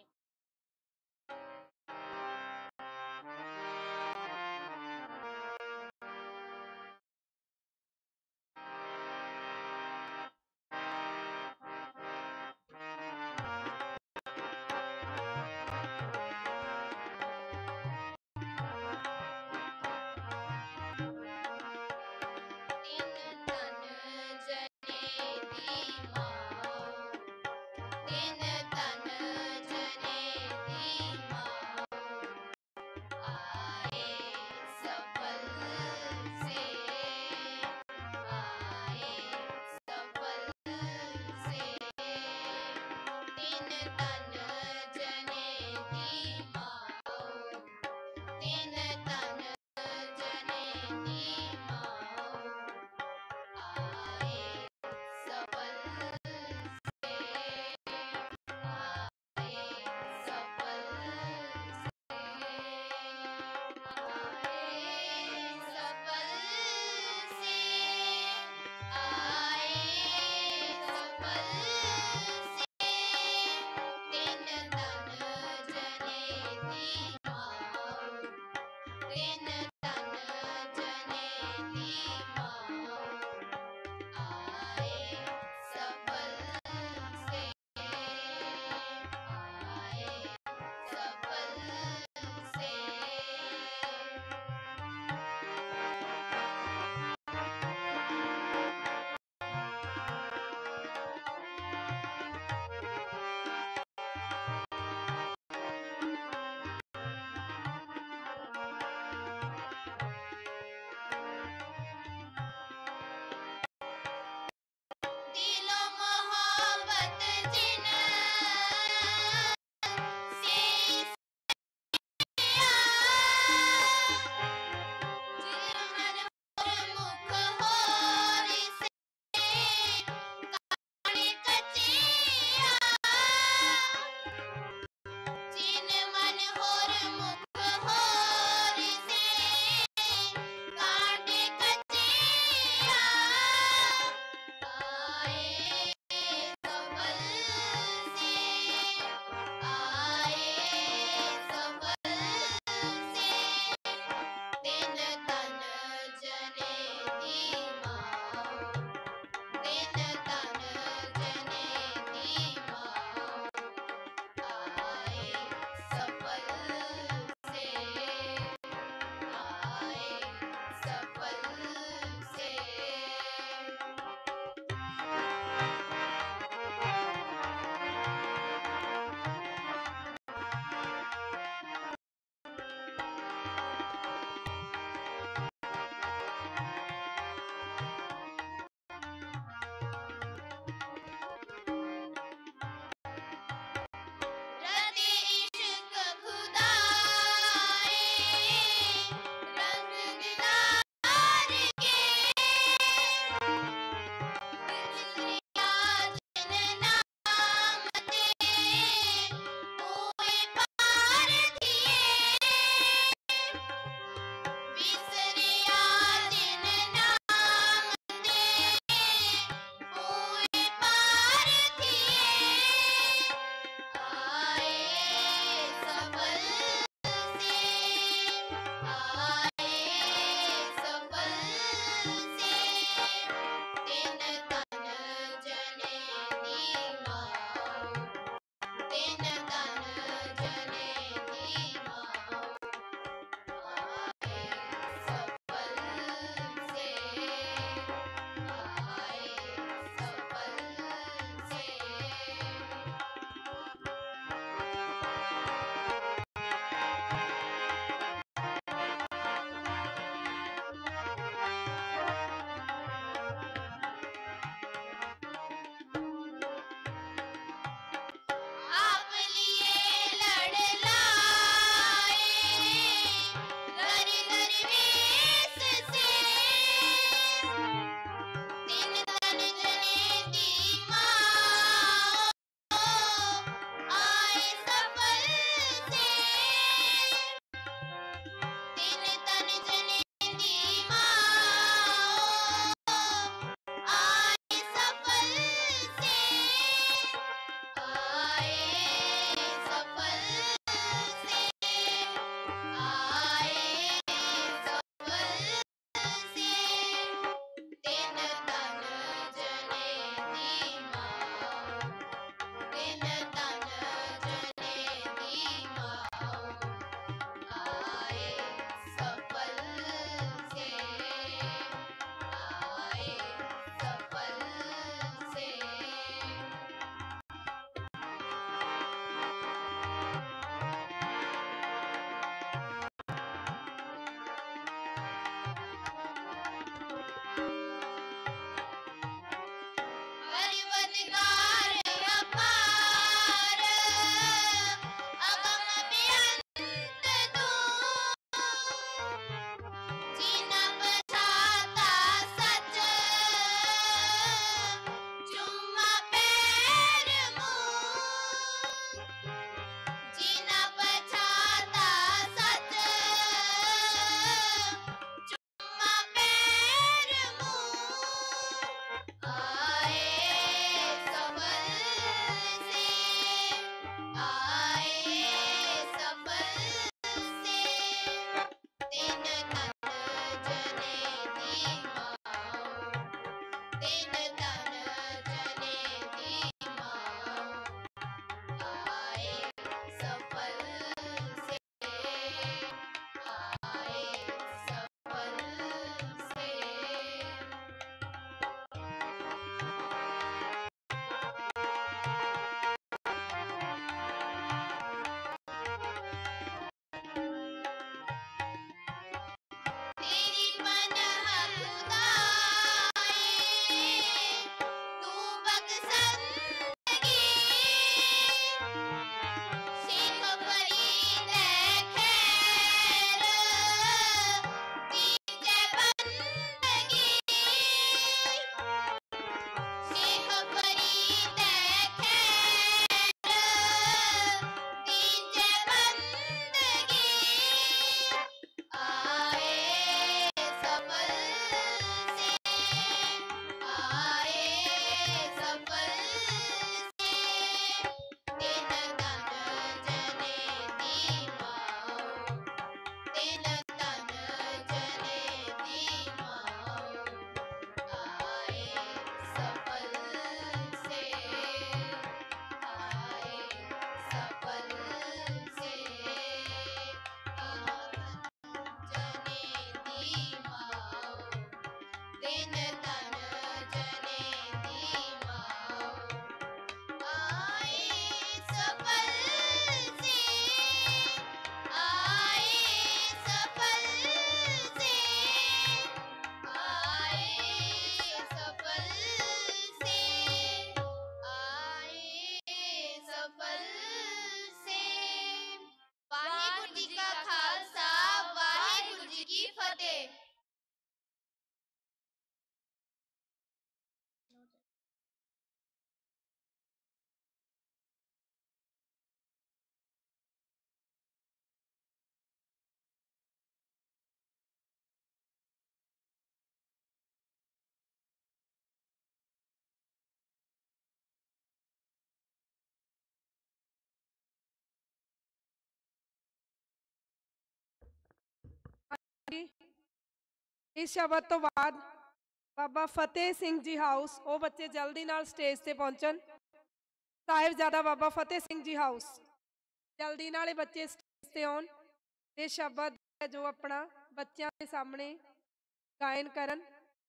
इस शब्द तो बाद बाबा फतेह सिंह जी हाउस, वो बच्चे जल्दी नाल स्टेज ते पहुंचन। साहिबजादा बाबा फतेह सिंह जी हाउस, जल्दी नाल बच्चे स्टेज ते आउण ते शब्द है जो अपना बच्चों के सामने गायन करन।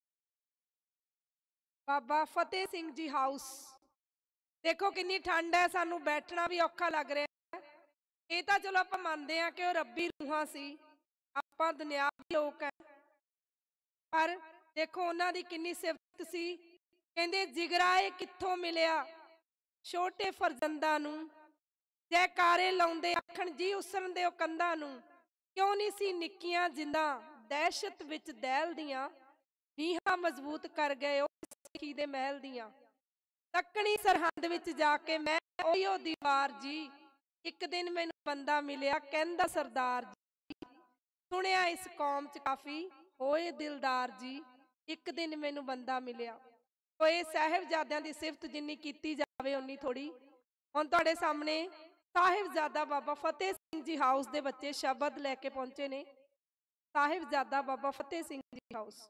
बाबा फतेह सिंह जी हाउस। देखो कितनी ठंड है, सानू बैठना भी औखा लग रहा है। ये तो चलो आप मानते हैं कि वह रब्बी रूहां सी, आपां दुनियावी लोग हैं, पर देखो उन्हां दी कितनी सिफत सी। कहंदे जिगरा ए कित्थों मिलिया छोटे फरजंदां नूं, जयकारे लाउंदे आखण जी उसरन दे कंधां नूं, क्यों नहीं सी निक्कियां जिंदा दहशत विच दहलदियां, नीहां मजबूत कर गए सिੱਖੀ दे महल दियां। तकनी सरहंद विच जाके मैं ओहियो दीवार जी, एक दिन मैनू बंदा मिलिया कहंदा सरदार जी, सुनिया इस कौम च काफी होए दिलदार जी, एक दिन मैनू बंदा मिलिया। तो ये साहिबजादियां दी सिफत जिन्नी कीती जावे उन्नी थोड़ी। हुण तुहाडे सामने साहिबजादा बाबा फतेह सिंह जी हाउस दे बच्चे शब्द लैके पहुंचे ने। साहिबजादा बाबा फतेह सिंह जी हाउस।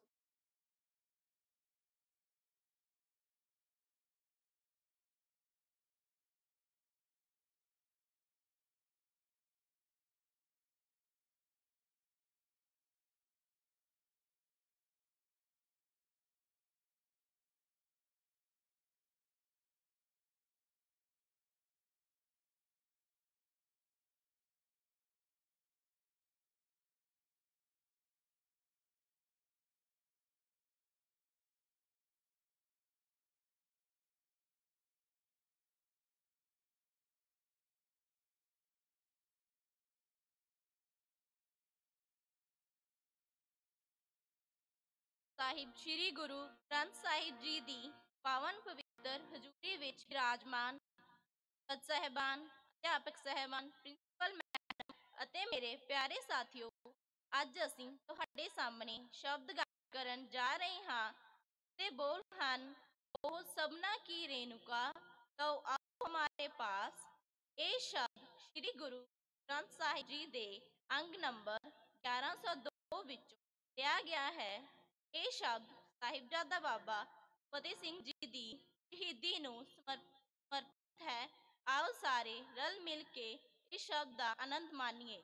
ਸਾਹਿਬ ਸ੍ਰੀ ਗੁਰੂ ਗ੍ਰੰਥ ਸਾਹਿਬ ਜੀ ਦੀ ਪਾਵਨ ਪਵਿੱਤਰ ਹਜ਼ੂਰੀ ਵਿੱਚ ਵਿਰਾਜਮਾਨ ਜੱਜ ਸਾਹਿਬਾਨ, ਅਧਿਆਪਕ ਸਾਹਿਬਾਨ, ਪ੍ਰਿੰਸੀਪਲ ਮੈਡਮ ਅਤੇ ਮੇਰੇ ਪਿਆਰੇ ਸਾਥੀਓ, ਅੱਜ ਅਸੀਂ ਤੁਹਾਡੇ ਸਾਹਮਣੇ ਸ਼ਬਦ ਗਾਇਨ ਕਰਨ ਜਾ ਰਹੇ ਹਾਂ ਤੇ ਬੋਲ ਹਨ, ਉਹ ਸਭਨਾ ਕੀ ਰੇਣੂਕਾ ਤੋ ਆਓ ਹਮਾਰੇ ਪਾਸ। ਇਹ ਸ਼ਬਦ ਸ੍ਰੀ ਗੁਰੂ ਗ੍ਰੰਥ ਸਾਹਿਬ ਜੀ ਦੇ ਅੰਗ ਨੰਬਰ 1102 ਵਿੱਚੋਂ ਲਿਆ ਗਿਆ ਹੈ। ਇਹ ਸ਼ਬਦ ਸਾਹਿਬਜ਼ਾਦਾ ਬਾਬਾ ਫਤਿਹ ਸਿੰਘ ਜੀ ਦੀ ਸ਼ਹੀਦੀ ਨੂੰ ਸਮਰਪਿਤ ਹੈ। आओ सारे रल मिल के इस शब्द का आनंद मानिए।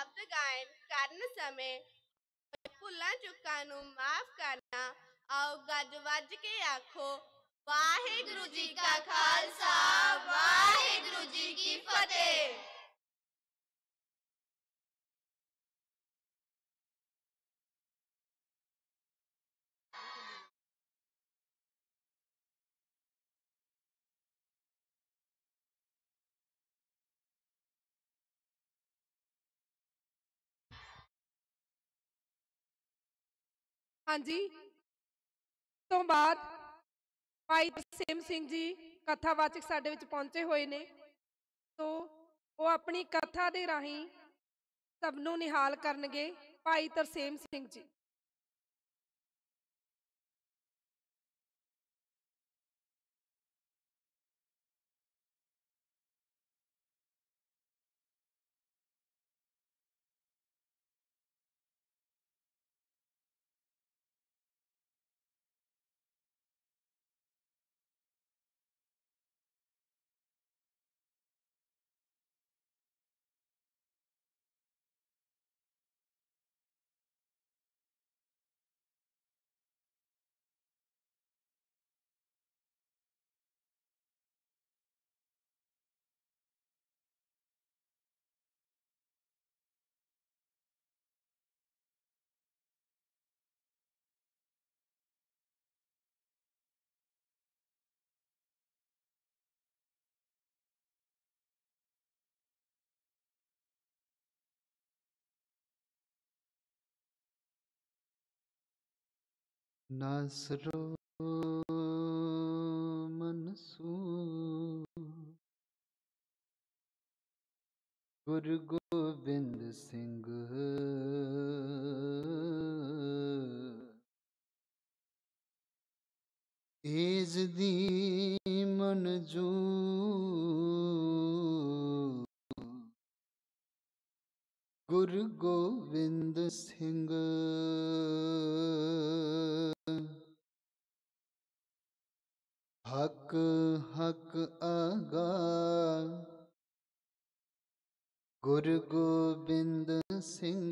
ਸ਼ਬਦ ਗਾਇਨ ਕਰਨ ਸਮੇਂ ਭੁੱਲਾਂ ਚੁੱਕਾਂ ਨੂੰ ਮਾਫ ਕਰਨਾ। ਆਓ ਗੱਜ ਵੱਜ ਕੇ ਆਖੋ, ਵਾਹਿਗੁਰੂ ਜੀ ਕਾ ਖਾਲਸਾ, ਵਾਹਿਗੁਰੂ ਜੀ ਕੀ ਫਤਿਹ। ਹਾਂਜੀ, ਤੋਂ ਬਾਅਦ ਭਾਈ ਤਰਸੇਮ ਸਿੰਘ ਜੀ ਕਥਾਵਾਚਕ ਸਾਡੇ ਵਿੱਚ ਪਹੁੰਚੇ ਹੋਏ ਨੇ, ਤੋ ਉਹ ਆਪਣੀ ਕਥਾ ਦੇ ਰਾਹੀਂ ਸਭ ਨੂੰ ਨਿਹਾਲ ਕਰਨਗੇ। ਭਾਈ ਤਰਸੇਮ ਸਿੰਘ ਜੀ। ਨਾਸਰੋ ਮਨਸੂ ਗੁਰੂ ਗੋਬਿੰਦ ਸਿੰਘ ਏਜ ਦੀ ਮਨਜੂ ਗੁਰੂ ਗੋਬਿੰਦ ਸਿੰਘ ਹਕ ਹਕ ਆਗਾ ਗੁਰੂ ਗੋਬਿੰਦ ਸਿੰਘ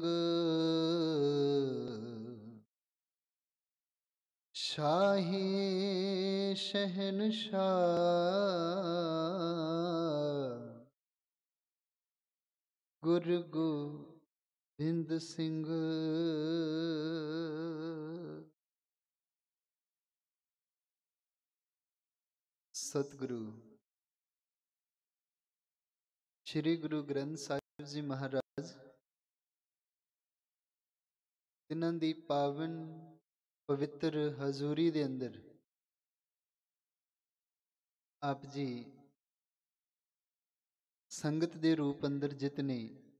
ਸ਼ਾਹੀ ਸ਼ਹਿਨਸ਼ਾਹ ਗੁਰੂ ਗੋਬਿੰਦ ਸਿੰਘ ਸਤਿਗੁਰੂ ਸ਼੍ਰੀ ਗੁਰੂ ਗ੍ਰੰਥ ਸਾਹਿਬ ਜੀ ਮਹਾਰਾਜ, ਇਹਨਾਂ ਦੀ ਪਾਵਨ ਪਵਿੱਤਰ ਹਜ਼ੂਰੀ ਦੇ ਅੰਦਰ ਆਪ ਜੀ ਸੰਗਤ ਦੇ ਰੂਪ ਅੰਦਰ ਜਿਤਨੇ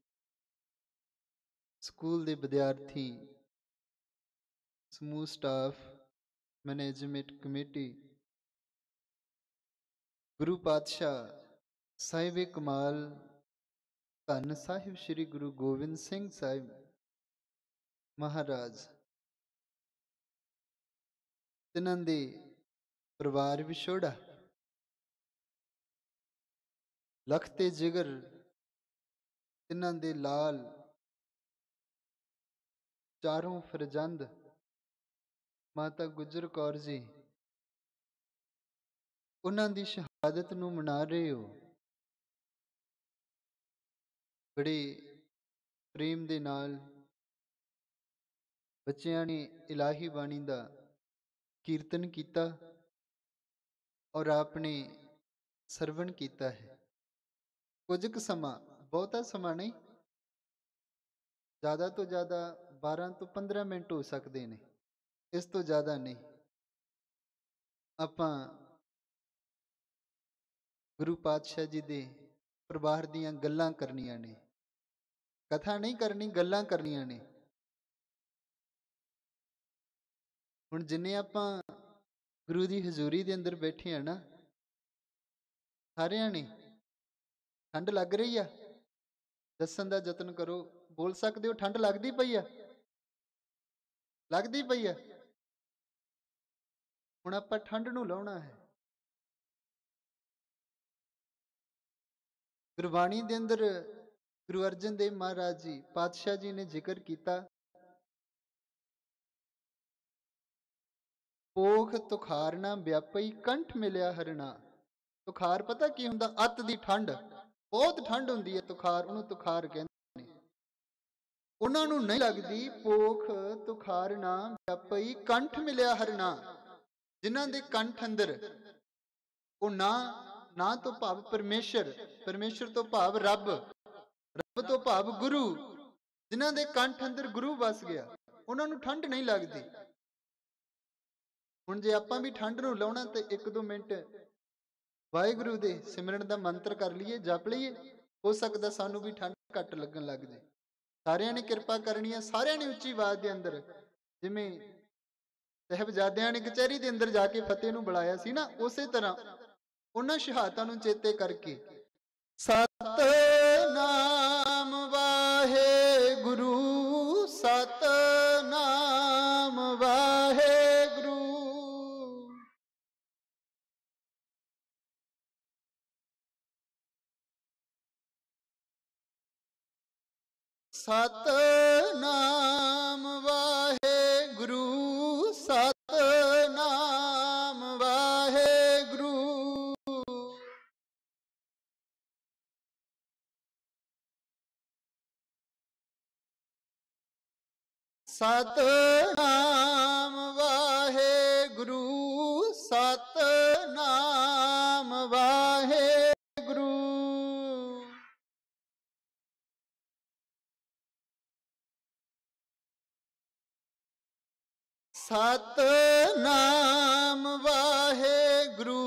ਸਕੂਲ ਦੇ ਵਿਦਿਆਰਥੀ, ਸਮੂਹ ਸਟਾਫ, ਮੈਨੇਜਮੈਂਟ ਕਮੇਟੀ, ਗੁਰੂ ਪਾਤਸ਼ਾਹ ਸਾਹਿਬ ਕਮਾਲ ਧੰਨ ਸਾਹਿਬ ਸ੍ਰੀ ਗੁਰੂ ਗੋਬਿੰਦ ਸਿੰਘ ਸਾਹਿਬ ਮਹਾਰਾਜ, ਤਿਨਾਂ ਦੇ ਪਰਿਵਾਰ ਵਿਛੋੜਾ, ਲਖ ਤੇ ਜਿਗਰ, ਤਿਨਾਂ ਦੇ ਲਾਲ, ਚਾਰੋਂ ਫਰਜ਼ੰਦ, ਮਾਤਾ ਗੁਜਰ ਕੌਰ ਜੀ, ਉਹਨਾਂ ਦੀ ਸ਼ਹਾਦਤ ਨੂੰ ਮਨਾ ਰਹੇ ਹੋ। ਬੜੇ ਪ੍ਰੇਮ ਦੇ ਨਾਲ ਬੱਚਿਆਂ ਨੇ ਇਲਾਹੀ ਬਾਣੀ ਦਾ ਕੀਰਤਨ ਕੀਤਾ ਔਰ ਆਪਨੇ ਸਰਵਣ ਕੀਤਾ ਹੈ। ਕੁਝ ਕੁ ਸਮਾਂ, ਬਹੁਤਾ ਸਮਾਂ ਨਹੀਂ, ਜ਼ਿਆਦਾ ਤੋਂ ਜ਼ਿਆਦਾ 12 ਤੋਂ 15 ਮਿੰਟ ਹੋ ਸਕਦੇ ਨੇ, ਇਸ ਤੋਂ ਜ਼ਿਆਦਾ ਨਹੀਂ। ਆਪਾਂ ਗੁਰੂ ਪਾਤਸ਼ਾਹ ਜੀ ਦੇ ਪਰਿਵਾਰ ਦੀਆਂ ਗੱਲਾਂ ਕਰਨੀਆਂ ਨੇ, ਕਥਾ ਨਹੀਂ ਕਰਨੀ, ਗੱਲਾਂ ਕਰਨੀਆਂ ਨੇ। ਹੁਣ ਜਿੰਨੇ ਆਪਾਂ ਗੁਰੂ ਦੀ ਹਜ਼ੂਰੀ ਦੇ ਅੰਦਰ ਬੈਠੇ ਆ ਨਾ, ਸਾਰਿਆਂ ਨੇ ਠੰਡ ਲੱਗ ਰਹੀ ਆ, ਦੱਸਣ ਦਾ ਯਤਨ ਕਰੋ। ਬੋਲ ਸਕਦੇ ਹੋ, ਠੰਡ ਲੱਗਦੀ ਪਈ ਆ? ਲੱਗਦੀ ਪਈ ਆ। ਹੁਣ ਆਪਾਂ ਠੰਡ ਨੂੰ ਲਾਉਣਾ ਹੈ। ਗੁਰਬਾਣੀ ਦੇ ਅੰਦਰ ਗੁਰੂ ਅਰਜਨ ਦੇਵ ਮਹਾਰਾਜ ਜੀ ਪਾਤਸ਼ਾਹ ਜੀ ਨੇ ਜ਼ਿਕਰ ਕੀਤਾ, ਪੋਖ ਤੁਖਾਰ ਨਾ ਵਿਆਪਈ ਕੰਠ ਮਿਲਿਆ ਹਰਣਾ। ਤੁਖਾਰ ਪਤਾ ਕੀ ਹੁੰਦਾ? ਅੱਤ ਦੀ ਠੰਡ, ਬਹੁਤ ਠੰਡ ਹੁੰਦੀ ਹੈ ਤੁਖਾਰ, ਉਹਨੂੰ ਤੁਖਾਰ ਕਹਿੰਦੇ ਨੇ। ਉਹਨਾਂ ਨੂੰ ਨਹੀਂ ਲੱਗਦੀ ਪੋਖ ਤੁਖਾਰ ਨਾ ਵਿਆਪਈ ਕੰਠ ਮਿਲਿਆ ਹਰਣਾ। ਜਿਨ੍ਹਾਂ ਦੇ ਕੰਠ ਅੰਦਰ ਉਹ ਨਾ ਤੋਂ ਭਾਵ ਪਰਮੇਸ਼ਰ, ਪਰਮੇਸ਼ਰ ਤੋਂ ਭਾਵ ਰੱਬ, ਰੱਬ ਤੋਂ ਭਾਵ ਗੁਰੂ, ਜਿਨ੍ਹਾਂ ਦੇ ਕੰਠ ਅੰਦਰ ਗੁਰੂ ਵਸ ਗਿਆ, ਉਹਨਾਂ ਨੂੰ ਠੰਡ ਨਹੀਂ ਲੱਗਦੀ। ਹੁਣ ਜੇ ਆਪਾਂ ਵੀ ਠੰਡ ਨੂੰ ਲਾਉਣਾ ਤੇ 1-2 ਮਿੰਟ ਵਾਹਿਗੁਰੂ ਦੇ ਸਿਮਰਨ ਦਾ ਮੰਤਰ ਕਰ ਲਈਏ, ਜਪ ਲਈਏ, ਹੋ ਸਕਦਾ ਸਾਨੂੰ ਵੀ ਠੰਡ ਘੱਟ ਲੱਗਣ ਲੱਗ ਜਾਏ। ਸਾਰਿਆਂ ਨੇ ਕਿਰਪਾ ਕਰਨੀ ਹੈ, ਸਾਰਿਆਂ ਨੇ ਉੱਚੀ ਆਵਾਜ਼ ਦੇ ਅੰਦਰ, ਜਿਵੇਂ ਸਾਹਿਬਜ਼ਾਦਿਆਂ ਨੇ ਕਚਹਿਰੀ ਦੇ ਅੰਦਰ ਜਾ ਕੇ ਫਤਿਹ ਨੂੰ ਬੁਲਾਇਆ ਸੀ ਨਾ, ਉਸੇ ਤਰ੍ਹਾਂ ਉਹਨਾਂ ਸ਼ਹਾਦਤਾਂ ਨੂੰ ਚੇਤੇ ਕਰਕੇ ਸਤਿਨਾਮ ਵਾਹਿਗੁਰੂ, ਸਤਿਨਾਮ ਵਾਹਿਗੁਰੂ। ਸਤਿਨਾਮ ਵਾਹਿਗੁਰੂ, ਸਤਿਨਾਮ ਵਾਹਿਗੁਰੂ। ਸਤਿਨਾਮ ਵਾਹਿਗੁਰੂ, ਸਤਿਨਾਮ ਵਾਹਿਗੁਰੂ। ਸਤਿਨਾਮ ਵਾਹਿਗੁਰੂ,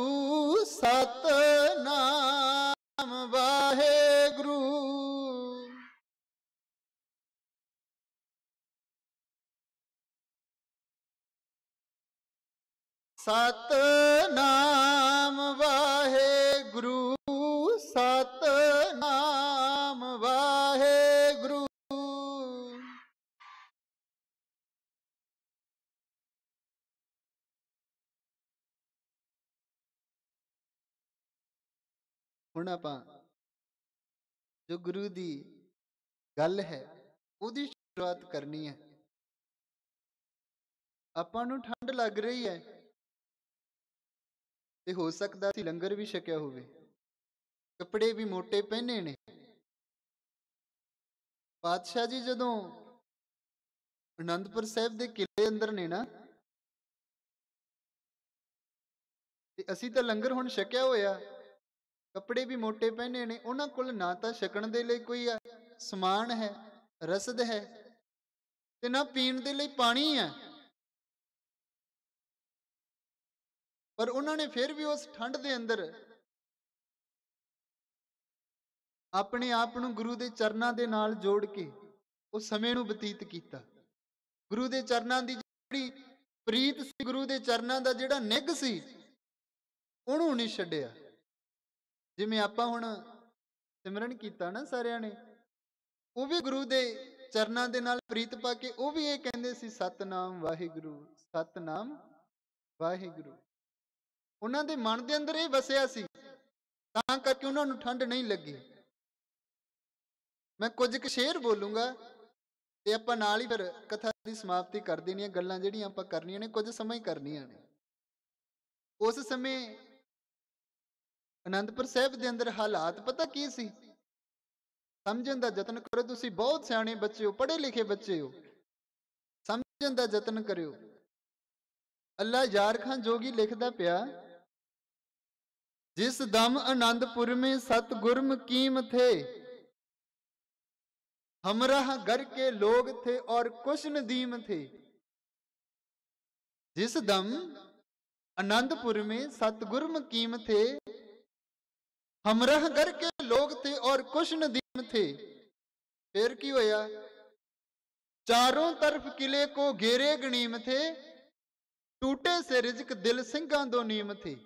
ਸਤਿਨਾਮ ਵਾਹਿਗੁਰੂ। ਸਤਿਨਾਮ ਵਾਹਿਗੁਰੂ, ਸਤਿਨਾਮ ਵਾਹਿਗੁਰੂ। ਹੁਣ ਆਪਾਂ ਜੋ ਗੁਰੂ ਦੀ ਗੱਲ ਹੈ ਉਹਦੀ ਸ਼ੁਰੂਆਤ ਕਰਨੀ ਹੈ। ਆਪਾਂ ਨੂੰ ਠੰਡ ਲੱਗ ਰਹੀ ਹੈ ਤੇ ਹੋ ਸਕਦਾ ਸੀ ਲੰਗਰ ਵੀ ਛਕਿਆ ਹੋਵੇ, ਕੱਪੜੇ ਵੀ ਮੋਟੇ ਪਹਿਨੇ ਨੇ। ਪਾਤਸ਼ਾਹ ਜੀ ਜਦੋਂ ਅਨੰਦਪੁਰ ਸਾਹਿਬ ਦੇ ਕਿਲੇ ਅੰਦਰ ਨੇ ਨਾ, ਤੇ ਅਸੀਂ ਤਾਂ ਲੰਗਰ ਹੁਣ ਛਕਿਆ ਹੋਇਆ, ਕੱਪੜੇ ਵੀ ਮੋਟੇ ਪਹਿਨੇ ਨੇ। ਉਹਨਾਂ ਕੋਲ ਨਾ ਤਾਂ ਛਕਣ ਦੇ ਲਈ ਕੋਈ ਸਮਾਨ ਹੈ, ਰਸਦ ਹੈ, ਤੇ ਨਾ ਪੀਣ ਦੇ ਲਈ ਪਾਣੀ ਹੈ। ਪਰ ਉਹਨਾਂ ਨੇ ਫਿਰ ਵੀ ਉਸ ਠੰਡ ਦੇ ਅੰਦਰ ਆਪਣੇ ਆਪ ਨੂੰ ਗੁਰੂ ਦੇ ਚਰਨਾਂ ਦੇ ਨਾਲ ਜੋੜ ਕੇ ਉਸ ਸਮੇਂ ਨੂੰ ਬਤੀਤ ਕੀਤਾ। ਗੁਰੂ ਦੇ ਚਰਨਾਂ ਦੀ ਜਿਹੜੀ ਪ੍ਰੀਤ ਸੀ, ਗੁਰੂ ਦੇ ਚਰਨਾਂ ਦਾ ਜਿਹੜਾ ਨਿੱਘ ਸੀ, ਉਹਨੂੰ ਨਹੀਂ ਛੱਡਿਆ। ਜਿਵੇਂ ਆਪਾਂ ਹੁਣ ਸਿਮਰਨ ਕੀਤਾ ਨਾ ਸਾਰਿਆਂ ਨੇ, ਉਹ ਵੀ ਗੁਰੂ ਦੇ ਚਰਨਾਂ ਦੇ ਨਾਲ ਪ੍ਰੀਤ ਪਾ ਕੇ ਉਹ ਵੀ ਇਹ ਕਹਿੰਦੇ ਸੀ, ਸਤਿਨਾਮ ਵਾਹਿਗੁਰੂ, ਸਤਿਨਾਮ ਵਾਹਿਗੁਰੂ। ਉਹਨਾਂ ਦੇ ਮਨ ਦੇ ਅੰਦਰ ਇਹ ਵਸਿਆ ਸੀ, ਤਾਂ ਕਰਕੇ ਉਹਨਾਂ ਨੂੰ ਠੰਡ ਨਹੀਂ ਲੱਗੀ। ਮੈਂ ਕੁਝ ਕੁ ਸ਼ੇਰ ਬੋਲੂੰਗਾ ਤੇ ਆਪਾਂ ਨਾਲ ਹੀ ਫਿਰ ਕਥਾ ਦੀ ਸਮਾਪਤੀ ਕਰ ਦੇਣੀ ਹੈ। ਗੱਲਾਂ ਜਿਹੜੀਆਂ ਆਪਾਂ ਕਰਨੀਆਂ ਨੇ ਕੁਝ ਸਮਾਂ ਹੀ ਕਰਨੀਆਂ ਨੇ। ਉਸ ਸਮੇਂ ਅਨੰਦਪੁਰ ਸਾਹਿਬ ਦੇ ਅੰਦਰ ਹਾਲਾਤ ਪਤਾ ਕੀ ਸੀ? ਸਮਝਣ ਦਾ ਯਤਨ ਕਰੋ, ਤੁਸੀਂ ਬਹੁਤ ਸਿਆਣੇ ਬੱਚੇ ਹੋ, ਪੜ੍ਹੇ ਲਿਖੇ ਬੱਚੇ ਹੋ, ਸਮਝਣ ਦਾ ਯਤਨ ਕਰਿਓ। ਅੱਲਾ ਯਾਰ ਖਾਨ ਜੋਗੀ ਲਿਖਦਾ ਪਿਆ, ਜਿਸ ਦਮ आनंदपुर में सतगुर मुकीम थे, हमराह घर के लोग थे और कुछ नदीम थे। जिस दम आनंदपुर में सतगुर मुकीम थे, हमराह घर के लोग थे और कुछ नदीम थे। फिर की होया? चारों तरफ किले को घेरे गनीम थे, टूटे से रिज्क दिल सिंघां दो नीम थे।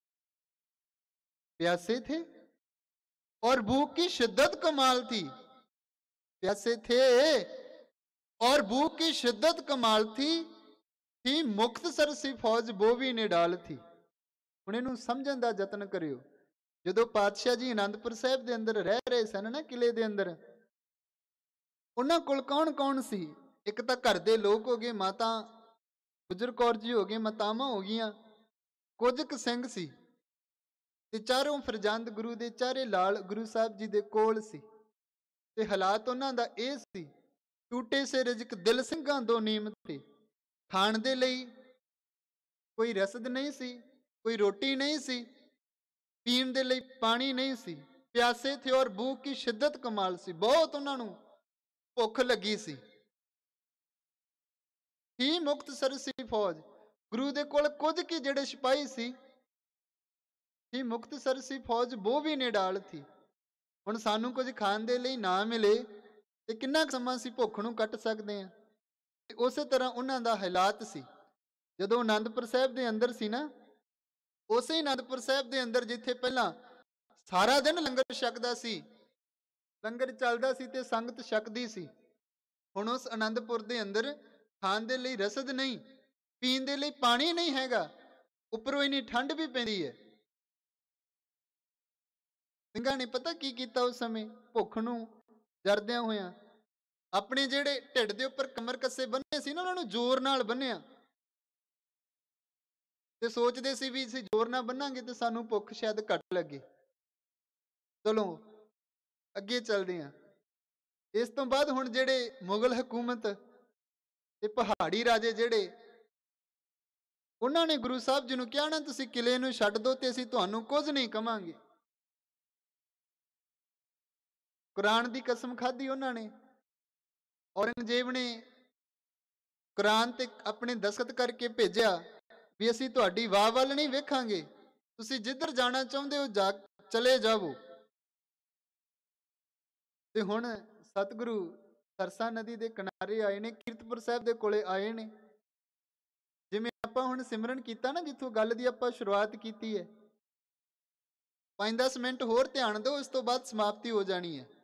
प्यासे थे और भूख की शिद्दत कमाल थी, प्यासे थे और भूख की शिद्दत कमाल थी मुक्तसर सी फौज वो भी निडाल थी। ਹੁਣ ਇਹਨੂੰ ਸਮਝਣ ਦਾ ਯਤਨ ਕਰਿਓ। ਜਦੋਂ ਪਾਤਸ਼ਾਹ ਜੀ ਆਨੰਦਪੁਰ ਸਾਹਿਬ ਦੇ ਅੰਦਰ ਰਹਿ ਰਹੇ ਸਨ ਨਾ, ਕਿਲੇ ਦੇ ਅੰਦਰ, ਉਹਨਾਂ ਕੋਲ ਕੌਣ ਕੌਣ ਸੀ? ਇੱਕ ਤਾਂ ਘਰ ਦੇ ਲੋਕ ਹੋ ਗਏ, ਮਾਤਾ ਗੁਜਰ ਕੌਰ ਜੀ ਹੋ ਗਏ, ਮਾਤਾਵਾਂ ਹੋ ਗਈਆਂ, ਕੁਝ ਕੁ ਸਿੰਘ ਸੀ, ਤੇ ਚਾਰੋਂ ਫਰਜ਼ੰਦ ਗੁਰੂ ਦੇ ਚਾਰੇ ਲਾਲ ਗੁਰੂ ਸਾਹਿਬ ਜੀ ਦੇ ਕੋਲ ਸੀ। ਤੇ ਹਾਲਾਤ ਉਹਨਾਂ ਦਾ ਇਹ ਸੀ, ਟੂਟੇ ਸੇ ਰਿਜ਼ਕ ਦਿਲ ਸਿੰਘਾਂ ਦੋ ਨੀਮ ਤੇ। ਖਾਣ ਦੇ ਲਈ ਕੋਈ ਰਸਦ ਨਹੀਂ ਸੀ, ਕੋਈ ਰੋਟੀ ਨਹੀਂ ਸੀ, ਪੀਣ ਦੇ ਲਈ ਪਾਣੀ ਨਹੀਂ ਸੀ, ਪਿਆਸੇ ਥੇ ਔਰ ਭੂਖ ਕੀ ਸ਼ਿੱਦਤ ਕਮਾਲ ਸੀ, ਬਹੁਤ ਉਹਨਾਂ ਨੂੰ ਭੁੱਖ ਲੱਗੀ ਸੀ। ਹੀ ਮੁਕਤਸਰ ਸੀ ਫੌਜ, ਗੁਰੂ ਦੇ ਕੋਲ ਕੁਝ ਕੀ ਜਿਹੜੇ ਸਿਪਾਹੀ ਸੀ, ਹੀ ਮੁਕਤਸਰ ਸੀ ਫੌਜ ਬੋ ਵੀ ਨਿਡਾਲ ਥੀ। ਹੁਣ ਸਾਨੂੰ ਕੁਝ ਖਾਣ ਦੇ ਲਈ ਨਾ ਮਿਲੇ ਤੇ ਕਿੰਨਾ ਕੁ ਸਮਾਂ ਅਸੀਂ ਭੁੱਖ ਨੂੰ ਕੱਟ ਸਕਦੇ ਹਾਂ। ਤੇ ਉਸੇ ਤਰ੍ਹਾਂ ਉਹਨਾਂ ਦਾ ਹਾਲਾਤ ਸੀ ਜਦੋਂ ਅਨੰਦਪੁਰ ਸਾਹਿਬ ਦੇ ਅੰਦਰ ਸੀ ਨਾ, ਉਸੇ ਅਨੰਦਪੁਰ ਸਾਹਿਬ ਦੇ ਅੰਦਰ ਜਿੱਥੇ ਪਹਿਲਾਂ ਸਾਰਾ ਦਿਨ ਲੰਗਰ ਛਕਦਾ ਸੀ, ਲੰਗਰ ਚੱਲਦਾ ਸੀ ਤੇ ਸੰਗਤ ਛਕਦੀ ਸੀ, ਹੁਣ ਉਸ ਅਨੰਦਪੁਰ ਦੇ ਅੰਦਰ ਖਾਣ ਦੇ ਲਈ ਰਸਦ ਨਹੀਂ, ਪੀਣ ਦੇ ਲਈ ਪਾਣੀ ਨਹੀਂ ਹੈਗਾ, ਉੱਪਰੋਂ ਇੰਨੀ ਠੰਡ ਵੀ ਪੈਂਦੀ ਹੈ। ਸਿੰਘਾਂ ਨੇ ਪਤਾ ਕੀ ਕੀਤਾ ਉਸ ਸਮੇਂ? ਭੁੱਖ ਨੂੰ ਜਰਦਿਆਂ ਹੋਇਆਂ ਆਪਣੇ ਜਿਹੜੇ ਢਿੱਡ ਦੇ ਉੱਪਰ ਕਮਰ ਕੱਸੇ ਬੰਨੇ ਸੀ ਨਾ, ਉਹਨਾਂ ਨੂੰ ਜ਼ੋਰ ਨਾਲ ਬੰਨਿਆ ਤੇ ਸੋਚਦੇ ਸੀ ਵੀ ਅਸੀਂ ਜ਼ੋਰ ਨਾਲ ਬੰਨਾਂਗੇ ਤੇ ਸਾਨੂੰ ਭੁੱਖ ਸ਼ਾਇਦ ਘੱਟ ਲੱਗੇ। ਚਲੋ ਅੱਗੇ ਚੱਲਦੇ ਹਾਂ। ਇਸ ਤੋਂ ਬਾਅਦ ਹੁਣ ਜਿਹੜੇ ਮੁਗਲ ਹਕੂਮਤ ਤੇ ਪਹਾੜੀ ਰਾਜੇ ਜਿਹੜੇ, ਉਹਨਾਂ ਨੇ ਗੁਰੂ ਸਾਹਿਬ ਜੀ ਨੂੰ ਕਿਹਾ ਨਾ, ਤੁਸੀਂ ਕਿਲੇ ਨੂੰ ਛੱਡ ਦਿਓ ਤੇ ਅਸੀਂ ਤੁਹਾਨੂੰ ਕੁਝ ਨਹੀਂ ਕਵਾਂਗੇ। ਕੁਰਾਨ ਦੀ ਕਸਮ ਖਾਧੀ ਉਹਨਾਂ ਨੇ। ਔਰੰਗਜ਼ੇਬ ਨੇ ਕੁਰਾਨ ਤੇ ਆਪਣੇ ਦਸਖਤ ਕਰਕੇ ਭੇਜਿਆ ਵੀ ਅਸੀਂ ਤੁਹਾਡੀ ਵਾਹ ਵੱਲ ਨਹੀਂ ਵੇਖਾਂਗੇ, ਤੁਸੀਂ ਜਿੱਧਰ ਜਾਣਾ ਚਾਹੁੰਦੇ ਹੋ ਜਾ ਚਲੇ ਜਾਵੋ। ਤੇ ਹੁਣ ਸਤਿਗੁਰੂ ਸਰਸਾ ਨਦੀ ਦੇ ਕਿਨਾਰੇ ਆਏ ਨੇ, ਕੀਰਤਪੁਰ ਸਾਹਿਬ ਦੇ ਕੋਲੇ ਆਏ ਨੇ। ਜਿਵੇਂ ਆਪਾਂ ਹੁਣ ਸਿਮਰਨ ਕੀਤਾ ਨਾ, ਜਿੱਥੋਂ ਗੱਲ ਦੀ ਆਪਾਂ ਸ਼ੁਰੂਆਤ ਕੀਤੀ ਹੈ, 5-10 ਮਿੰਟ ਹੋਰ ਧਿਆਨ ਦਿਓ, ਉਸ ਤੋਂ ਬਾਅਦ ਸਮਾਪਤੀ ਹੋ ਜਾਣੀ ਹੈ।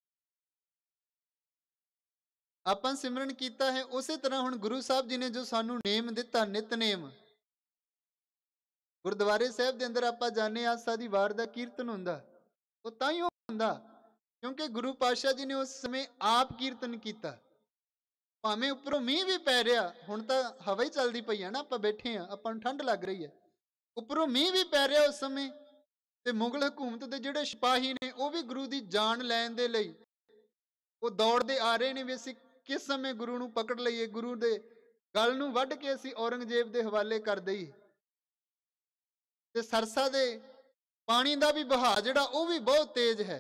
ਆਪਾਂ ਸਿਮਰਨ ਕੀਤਾ ਹੈ, ਉਸੇ ਤਰ੍ਹਾਂ ਹੁਣ ਗੁਰੂ ਸਾਹਿਬ ਜੀ ਨੇ ਜੋ ਸਾਨੂੰ ਨੇਮ ਦਿੱਤਾ, ਨਿਤਨੇਮ, ਗੁਰਦੁਆਰੇ ਸਾਹਿਬ ਦੇ ਅੰਦਰ ਆਪਾਂ ਜਾਣੇ ਆਸਾ ਦੀ ਵਾਰ ਦਾ ਕੀਰਤਨ ਹੁੰਦਾ, ਉਹ ਤਾਂ ਹੀ ਹੁੰਦਾ ਕਿਉਂਕਿ ਗੁਰੂ ਪਾਤਸ਼ਾਹ ਜੀ ਨੇ ਉਸ ਸਮੇਂ ਆਪ ਕੀਰਤਨ ਕੀਤਾ। ਭਾਵੇਂ ਉੱਪਰੋਂ ਮੀਂਹ ਵੀ ਪੈ ਰਿਹਾ, ਹੁਣ ਤਾਂ ਹਵਾ ਹੀ ਚੱਲਦੀ ਪਈ ਹੈ ਨਾ, ਆਪਾਂ ਬੈਠੇ ਹਾਂ, ਆਪਾਂ ਨੂੰ ਠੰਡ ਲੱਗ ਰਹੀ ਹੈ, ਉੱਪਰੋਂ ਮੀਂਹ ਵੀ ਪੈ ਰਿਹਾ ਉਸ ਸਮੇਂ, ਤੇ ਮੁਗਲ ਹਕੂਮਤ ਦੇ ਜਿਹੜੇ ਸਿਪਾਹੀ ਨੇ ਉਹ ਵੀ ਗੁਰੂ ਦੀ ਜਾਨ ਲੈਣ ਦੇ ਲਈ ਉਹ ਦੌੜਦੇ ਆ ਰਹੇ ਨੇ ਵੀ ਅਸੀਂ ਕਿਸ ਸਮੇਂ ਗੁਰੂ ਨੂੰ ਪਕੜ ਲਈਏ, ਗੁਰੂ ਦੇ ਗਲ ਨੂੰ ਵੱਢ ਕੇ ਅਸੀਂ ਔਰੰਗਜ਼ੇਬ ਦੇ ਹਵਾਲੇ ਕਰ ਦਈਏ। ਤੇ ਸਰਸਾ ਦੇ ਪਾਣੀ ਦਾ ਵੀ ਬਹਾਅ ਜਿਹੜਾ ਉਹ ਵੀ ਬਹੁਤ ਤੇਜ਼ ਹੈ,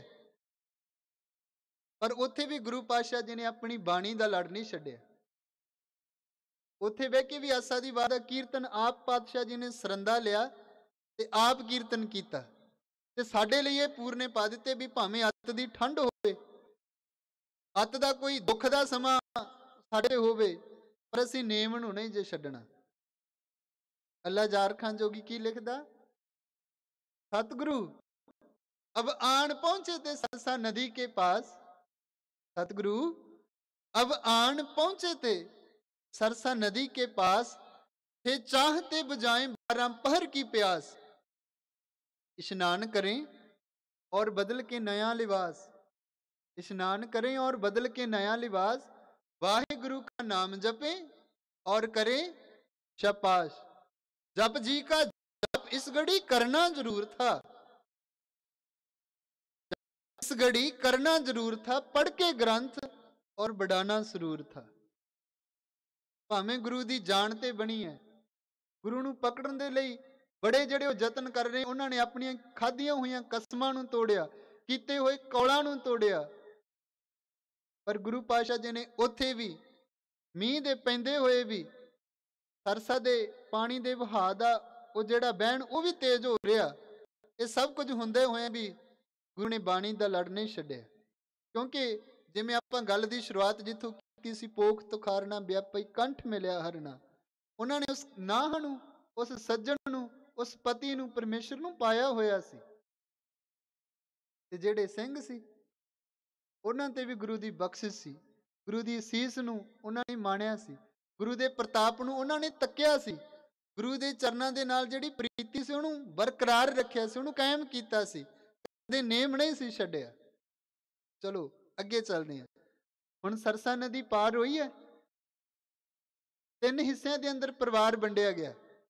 ਪਰ ਉੱਥੇ ਵੀ ਗੁਰੂ ਪਾਤਸ਼ਾਹ ਜੀ ਨੇ ਆਪਣੀ ਬਾਣੀ ਦਾ ਲੜ ਨਹੀਂ ਛੱਡਿਆ। ਉੱਥੇ ਬਹਿ ਕੇ ਵੀ ਆਸਾ ਦੀ ਵਾਰ ਦਾ ਕੀਰਤਨ ਆਪ ਪਾਤਸ਼ਾਹ ਜੀ ਨੇ ਸਰੰਦਾ ਲਿਆ ਤੇ ਆਪ ਕੀਰਤਨ ਕੀਤਾ। ਤੇ ਸਾਡੇ ਲਈ ਇਹ ਪੂਰਨੇ ਪਾ ਦਿੱਤੇ ਵੀ ਭਾਵੇਂ ਅੱਤ ਦੀ ਠੰਡ ਹੋਵੇ, ਅੱਤ ਦਾ ਕੋਈ ਦੁੱਖ ਦਾ ਸਮਾਂ ਸਾਡੇ ਹੋਵੇ, ਪਰ ਅਸੀਂ ਨੇਮ ਨੂੰ ਨਹੀਂ ਜੇ ਛੱਡਣਾ। ਅੱਲਾ ਜ਼ਾਰ ਖਾਨ ਜੋਗੀ ਕੀ ਲਿਖਦਾ? सतगुरु अब आन पहुंचे थे सरसा नदी के पास, सतगुरु अब आन पहुंचे थे सरसा नदी के पास, थे चाहते बुझाएं 12 पहर की प्यास, स्नान करें और बदल के नया लिबास, स्नान करें और बदल के नया लिबास, वाहे गुरु का नाम जपें और करें शपाश। जप जी का इस घड़ी करना जरूर था, इस घड़ी करना जरूर था, पढ़ के ग्रंथ और बढ़ाना सुरूर था। भावें गुरु दी जान ते बनी है, गुरु नूं पकड़न दे लई बड़े ਜਿਹੜੇ ਉਹ ਯਤਨ ਕਰ ਰਹੇ, ਉਹਨਾਂ ਨੇ ਆਪਣੀਆਂ ਖਾਧੀਆਂ ਹੋਈਆਂ ਕਸਮਾਂ ਨੂੰ ਤੋੜਿਆ, ਕੀਤੇ ਹੋਏ ਕੌਲਾਂ ਨੂੰ ਤੋੜਿਆ, ਪਰ ਗੁਰੂ ਪਾਤਸ਼ਾਹ ਜੀ ਨੇ ਉੱਥੇ ਵੀ ਮੀਂਹ ਦੇ ਪੈਂਦੇ ਹੋਏ ਵੀ ਸਰਸਾ ਦੇ ਪਾਣੀ ਦੇ ਵਹਾਅ ਦਾ ਉਹ ਜਿਹੜਾ ਬਹਿਣ ਉਹ ਵੀ ਤੇਜ਼ ਹੋ ਰਿਹਾ, ਇਹ ਸਭ ਕੁਝ ਹੁੰਦੇ ਹੋਏ ਵੀ ਗੁਰੂ ਨੇ ਬਾਣੀ ਦਾ ਲੜ ਨਹੀਂ ਛੱਡਿਆ। ਕਿਉਂਕਿ ਜਿਵੇਂ ਆਪਾਂ ਗੱਲ ਦੀ ਸ਼ੁਰੂਆਤ ਜਿੱਥੋਂ ਕੀਤੀ ਸੀ, ਪੋਖ ਤੁਖਾਰਨਾ ਵਿਆਪਈ ਕੰਠ ਮਿਲਿਆ ਹਰਨਾ, ਉਹਨਾਂ ਨੇ ਉਸ ਨਾਹ ਨੂੰ, ਉਸ ਸੱਜਣ ਨੂੰ, ਉਸ ਪਤੀ ਨੂੰ, ਪਰਮੇਸ਼ਰ ਨੂੰ ਪਾਇਆ ਹੋਇਆ ਸੀ। ਤੇ ਜਿਹੜੇ ਸਿੰਘ ਸੀ ਉਹਨਾਂ ਤੇ ਵੀ ਗੁਰੂ ਦੀ ਬਖਸ਼ਿਸ਼ ਸੀ, ਗੁਰੂ ਦੀ ਅਸੀਸ ਨੂੰ ਉਹਨਾਂ ਨੇ ਮਾਣਿਆ ਸੀ, ਗੁਰੂ ਦੇ ਪ੍ਰਤਾਪ ਨੂੰ ਉਹਨਾਂ ਨੇ ਤੱਕਿਆ ਸੀ, ਗੁਰੂ ਦੇ ਚਰਨਾਂ ਦੇ ਨਾਲ ਜਿਹੜੀ ਪ੍ਰੀਤੀ ਸੀ ਉਹਨੂੰ ਬਰਕਰਾਰ ਰੱਖਿਆ ਸੀ, ਉਹਨੂੰ ਕਾਇਮ ਕੀਤਾ ਸੀ, ਕਦੇ ਨੇਮ ਨਹੀਂ ਸੀ ਛੱਡਿਆ। ਚਲੋ ਅੱਗੇ ਚੱਲਦੇ ਹਾਂ। ਹੁਣ ਸਰਸਾ ਨਦੀ ਪਾਰ ਹੋਈ ਹੈ। 3 ਹਿੱਸਿਆਂ ਦੇ ਅੰਦਰ ਪਰਿਵਾਰ ਵੰਡਿਆ ਗਿਆ।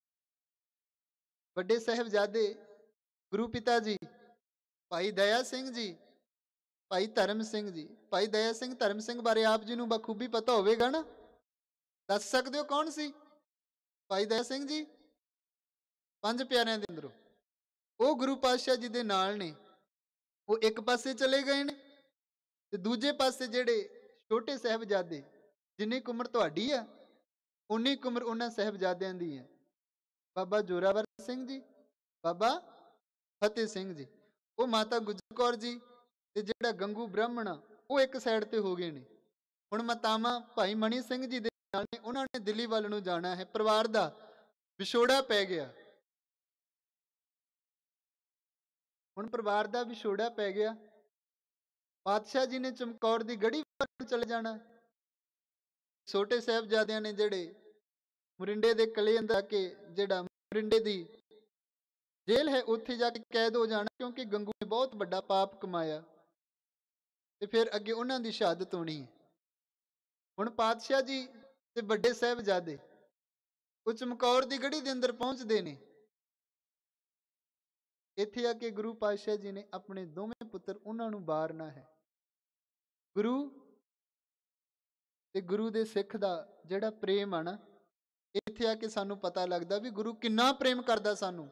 ਵੱਡੇ ਸਾਹਿਬਜ਼ਾਦੇ ਗੁਰੂ ਪਿਤਾ ਜੀ ਭਾਈ ਦਇਆ ਸਿੰਘ ਜੀ, ਭਾਈ ਧਰਮ ਸਿੰਘ ਜੀ। ਭਾਈ ਦਇਆ ਸਿੰਘ ਧਰਮ ਸਿੰਘ ਬਾਰੇ ਆਪ ਜੀ ਨੂੰ ਬਖੂਬੀ ਪਤਾ ਹੋਵੇਗਾ ਨਾ, ਦੱਸ ਸਕਦੇ ਹੋ ਕੌਣ ਸੀ ਭਾਈ ਦਇਆ ਸਿੰਘ ਜੀ? 5 ਪਿਆਰਿਆਂ ਦੇ ਅੰਦਰੋਂ ਉਹ ਗੁਰੂ ਪਾਤਸ਼ਾਹ ਜੀ ਦੇ ਨਾਲ ਨੇ। ਉਹ ਇੱਕ ਪਾਸੇ ਚਲੇ ਗਏ ਨੇ ਤੇ ਦੂਜੇ ਪਾਸੇ ਜਿਹੜੇ ਛੋਟੇ ਸਾਹਿਬਜ਼ਾਦੇ, ਜਿੰਨੀ ਕੁ ਉਮਰ ਤੁਹਾਡੀ ਆ ਉਨੀ ਕੁ ਉਮਰ ਉਹਨਾਂ ਸਾਹਿਬਜ਼ਾਦਿਆਂ ਦੀ ਹੈ। ਬਾਬਾ ਜ਼ੋਰਾਵਰ ਸਿੰਘ ਜੀ, ਬਾਬਾ ਫਤਿਹ ਸਿੰਘ ਜੀ, ਉਹ ਮਾਤਾ ਗੁਜਰ ਕੌਰ ਜੀ ਤੇ ਜਿਹੜਾ ਗੰਗੂ ਬ੍ਰਾਹਮਣ ਆ ਉਹ ਇੱਕ ਸਾਈਡ ਤੇ ਹੋ ਗਏ ਨੇ। ਹੁਣ ਮਾਤਾਵਾਂ ਭਾਈ ਮਣੀ ਸਿੰਘ ਜੀ ਦੇ ਨਾਲ ਨੇ, ਉਹਨਾਂ ਨੇ ਦਿੱਲੀ ਵੱਲ ਨੂੰ ਜਾਣਾ ਹੈ। ਪਰਿਵਾਰ ਦਾ ਵਿਛੋੜਾ ਪੈ ਗਿਆ। ਹੁਣ ਪਰਿਵਾਰ ਦਾ ਵਿਛੋੜਾ ਪੈ ਗਿਆ। ਪਾਤਸ਼ਾਹ ਜੀ ਨੇ ਚਮਕੌਰ ਦੀ ਗੜੀ ਵੱਲ ਨੂੰ ਚਲੇ ਜਾਣਾ। ਛੋਟੇ ਸਾਹਿਬਜ਼ਾਦਿਆਂ ਨੇ ਜਿਹੜੇ ਮੋਰਿੰਡੇ ਦੇ ਕਿਲੇ ਅੰਦਰ ਆ ਕੇ, ਜਿਹੜਾ ਮੋਰਿੰਡੇ ਦੀ ਜੇਲ੍ਹ ਹੈ, ਉੱਥੇ ਜਾ ਕੇ ਕੈਦ ਹੋ ਜਾਣਾ, ਕਿਉਂਕਿ ਗੰਗੂ ਨੇ ਬਹੁਤ ਵੱਡਾ ਪਾਪ ਕਮਾਇਆ ਤੇ ਫਿਰ ਅੱਗੇ ਉਹਨਾਂ ਦੀ ਸ਼ਹਾਦਤ ਹੋਣੀ ਹੈ। ਹੁਣ ਪਾਤਸ਼ਾਹ ਜੀ ਤੇ ਵੱਡੇ ਸਾਹਿਬਜ਼ਾਦੇ ਉਹ ਚਮਕੌਰ ਦੀ ਗੜੀ ਦੇ ਅੰਦਰ ਪਹੁੰਚਦੇ ਨੇ। ਇੱਥੇ ਆ ਕੇ ਗੁਰੂ ਪਾਤਸ਼ਾਹ ਜੀ ਨੇ ਆਪਣੇ ਦੋਵੇਂ ਪੁੱਤਰ ਉਹਨਾਂ ਨੂੰ ਵਾਰਨਾ ਹੈ। ਗੁਰੂ ਤੇ ਗੁਰੂ ਦੇ ਸਿੱਖ ਦਾ ਜਿਹੜਾ ਪ੍ਰੇਮ ਆ ਨਾ, ਇੱਥੇ ਆ ਕੇ ਸਾਨੂੰ ਪਤਾ ਲੱਗਦਾ ਵੀ ਗੁਰੂ ਕਿੰਨਾ ਪ੍ਰੇਮ ਕਰਦਾ ਸਾਨੂੰ।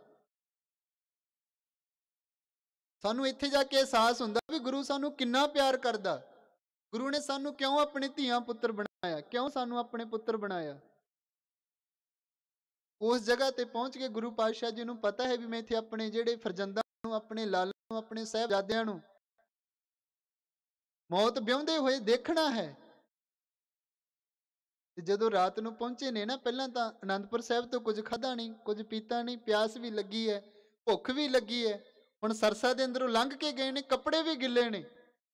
ਸਾਨੂੰ ਇੱਥੇ ਜਾ ਕੇ ਅਹਿਸਾਸ ਹੁੰਦਾ ਵੀ ਗੁਰੂ ਸਾਨੂੰ ਕਿੰਨਾ ਪਿਆਰ ਕਰਦਾ। ਗੁਰੂ ਨੇ ਸਾਨੂੰ ਕਿਉਂ ਆਪਣੇ ਧੀਆਂ ਪੁੱਤਰ ਬਣਾਇਆ, ਕਿਉਂ ਸਾਨੂੰ ਆਪਣੇ ਪੁੱਤਰ ਬਣਾਇਆ। ਉਸ ਜਗ੍ਹਾ ਤੇ ਪਹੁੰਚ ਕੇ ਗੁਰੂ ਪਾਤਸ਼ਾਹ ਜੀ ਨੂੰ ਪਤਾ ਹੈ ਵੀ ਮੈਂ ਇੱਥੇ ਆਪਣੇ ਜਿਹੜੇ ਫਰਜ਼ੰਦਾਂ ਨੂੰ, ਆਪਣੇ ਲਾਲਾਂ ਨੂੰ, ਆਪਣੇ ਸਾਹਿਬਜ਼ਾਦਿਆਂ ਨੂੰ ਮੌਤ ਵਿਆਹੁੰਦੇ ਹੋਏ ਦੇਖਣਾ ਹੈ। ਤੇ ਜਦੋਂ ਰਾਤ ਨੂੰ ਪਹੁੰਚੇ ਨੇ ਨਾ, ਪਹਿਲਾਂ ਤਾਂ ਅਨੰਦਪੁਰ ਸਾਹਿਬ ਤੋਂ ਕੁਝ ਖਾਧਾ ਨਹੀਂ, ਕੁਝ ਪੀਤਾ ਨਹੀਂ, ਪਿਆਸ ਵੀ ਲੱਗੀ ਹੈ, ਭੁੱਖ ਵੀ ਲੱਗੀ ਹੈ। ਹੁਣ ਸਰਸਾ ਦੇ ਅੰਦਰੋਂ ਲੰਘ ਕੇ ਗਏ ਨੇ, ਕੱਪੜੇ ਵੀ ਗਿੱਲੇ ਨੇ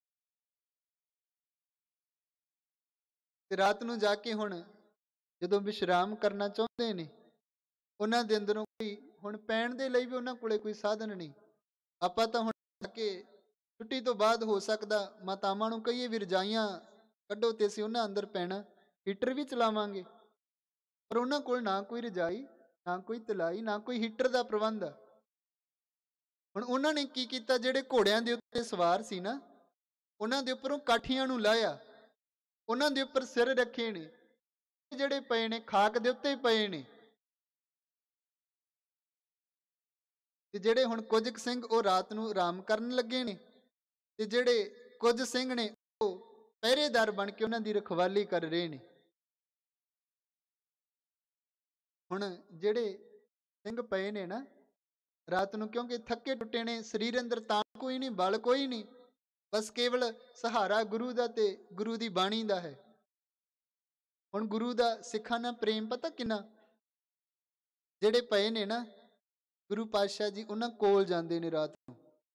ਤੇ ਰਾਤ ਨੂੰ ਜਾ ਕੇ ਹੁਣ ਜਦੋਂ ਵਿਸ਼ਰਾਮ ਕਰਨਾ ਚਾਹੁੰਦੇ ਨੇ, ਉਹਨਾਂ ਦੇ ਅੰਦਰੋਂ ਕੋਈ ਹੁਣ ਪੈਣ ਦੇ ਲਈ ਵੀ ਉਹਨਾਂ ਕੋਲੇ ਕੋਈ ਸਾਧਨ ਨਹੀਂ। ਆਪਾਂ ਤਾਂ ਹੁਣ ਕਿ ਛੁੱਟੀ ਤੋਂ ਬਾਅਦ ਹੋ ਸਕਦਾ ਮਾਤਾਵਾਂ ਨੂੰ ਕਹੀਏ ਵੀ ਰਜਾਈਆਂ ਕੱਢੋ ਤੇ ਅਸੀਂ ਉਹਨਾਂ ਅੰਦਰ ਪੈਣਾ, ਹੀਟਰ ਵੀ ਚਲਾਵਾਂਗੇ, ਪਰ ਉਹਨਾਂ ਕੋਲ ਨਾ ਕੋਈ ਰਜਾਈ, ਨਾ ਕੋਈ ਤਲਾਈ, ਨਾ ਕੋਈ ਹੀਟਰ ਦਾ ਪ੍ਰਬੰਧ ਆ। ਹੁਣ ਉਹਨਾਂ ਨੇ ਕੀ ਕੀਤਾ, ਜਿਹੜੇ ਘੋੜਿਆਂ ਦੇ ਉੱਤੇ ਸਵਾਰ ਸੀ ਨਾ, ਉਹਨਾਂ ਦੇ ਉੱਪਰੋਂ ਕਾਠੀਆਂ ਨੂੰ ਲਾਇਆ, ਉਹਨਾਂ ਦੇ ਉੱਪਰ ਸਿਰ ਰੱਖੇ ਨੇ, ਜਿਹੜੇ ਪਏ ਨੇ ਖਾਕ ਦੇ ਉੱਤੇ ਪਏ ਨੇ। ਤੇ ਜਿਹੜੇ ਹੁਣ ਕੁਝ ਸਿੰਘ ਉਹ ਰਾਤ ਨੂੰ ਆਰਾਮ ਕਰਨ ਲੱਗੇ ਨੇ, ਤੇ ਜਿਹੜੇ ਕੁਝ ਸਿੰਘ ਨੇ ਉਹ ਪਹਿਰੇਦਾਰ ਬਣ ਕੇ ਉਹਨਾਂ ਦੀ ਰਖਵਾਲੀ ਕਰ ਰਹੇ ਨੇ। ਹੁਣ ਜਿਹੜੇ ਸਿੰਘ ਪਏ ਨੇ ਨਾ ਰਾਤ ਨੂੰ, ਕਿਉਂਕਿ ਥੱਕੇ ਟੁੱਟੇ ਨੇ, ਸਰੀਰ ਅੰਦਰ ਤਾਂ ਕੋਈ ਨਹੀਂ, ਬਲ ਕੋਈ ਨਹੀਂ, ਬਸ ਕੇਵਲ ਸਹਾਰਾ ਗੁਰੂ ਦਾ ਤੇ ਗੁਰੂ ਦੀ ਬਾਣੀ ਦਾ ਹੈ। ਹੁਣ ਗੁਰੂ ਦਾ ਸਿੱਖਾਂ ਨਾਲ ਪ੍ਰੇਮ ਪਤਾ ਕਿੰਨਾ। ਜਿਹੜੇ ਪਏ ਨੇ ਨਾ, ਗੁਰੂ ਪਾਤਸ਼ਾਹ ਜੀ ਉਹਨਾਂ ਕੋਲ ਜਾਂਦੇ ਨੇ ਰਾਤ ਨੂੰ।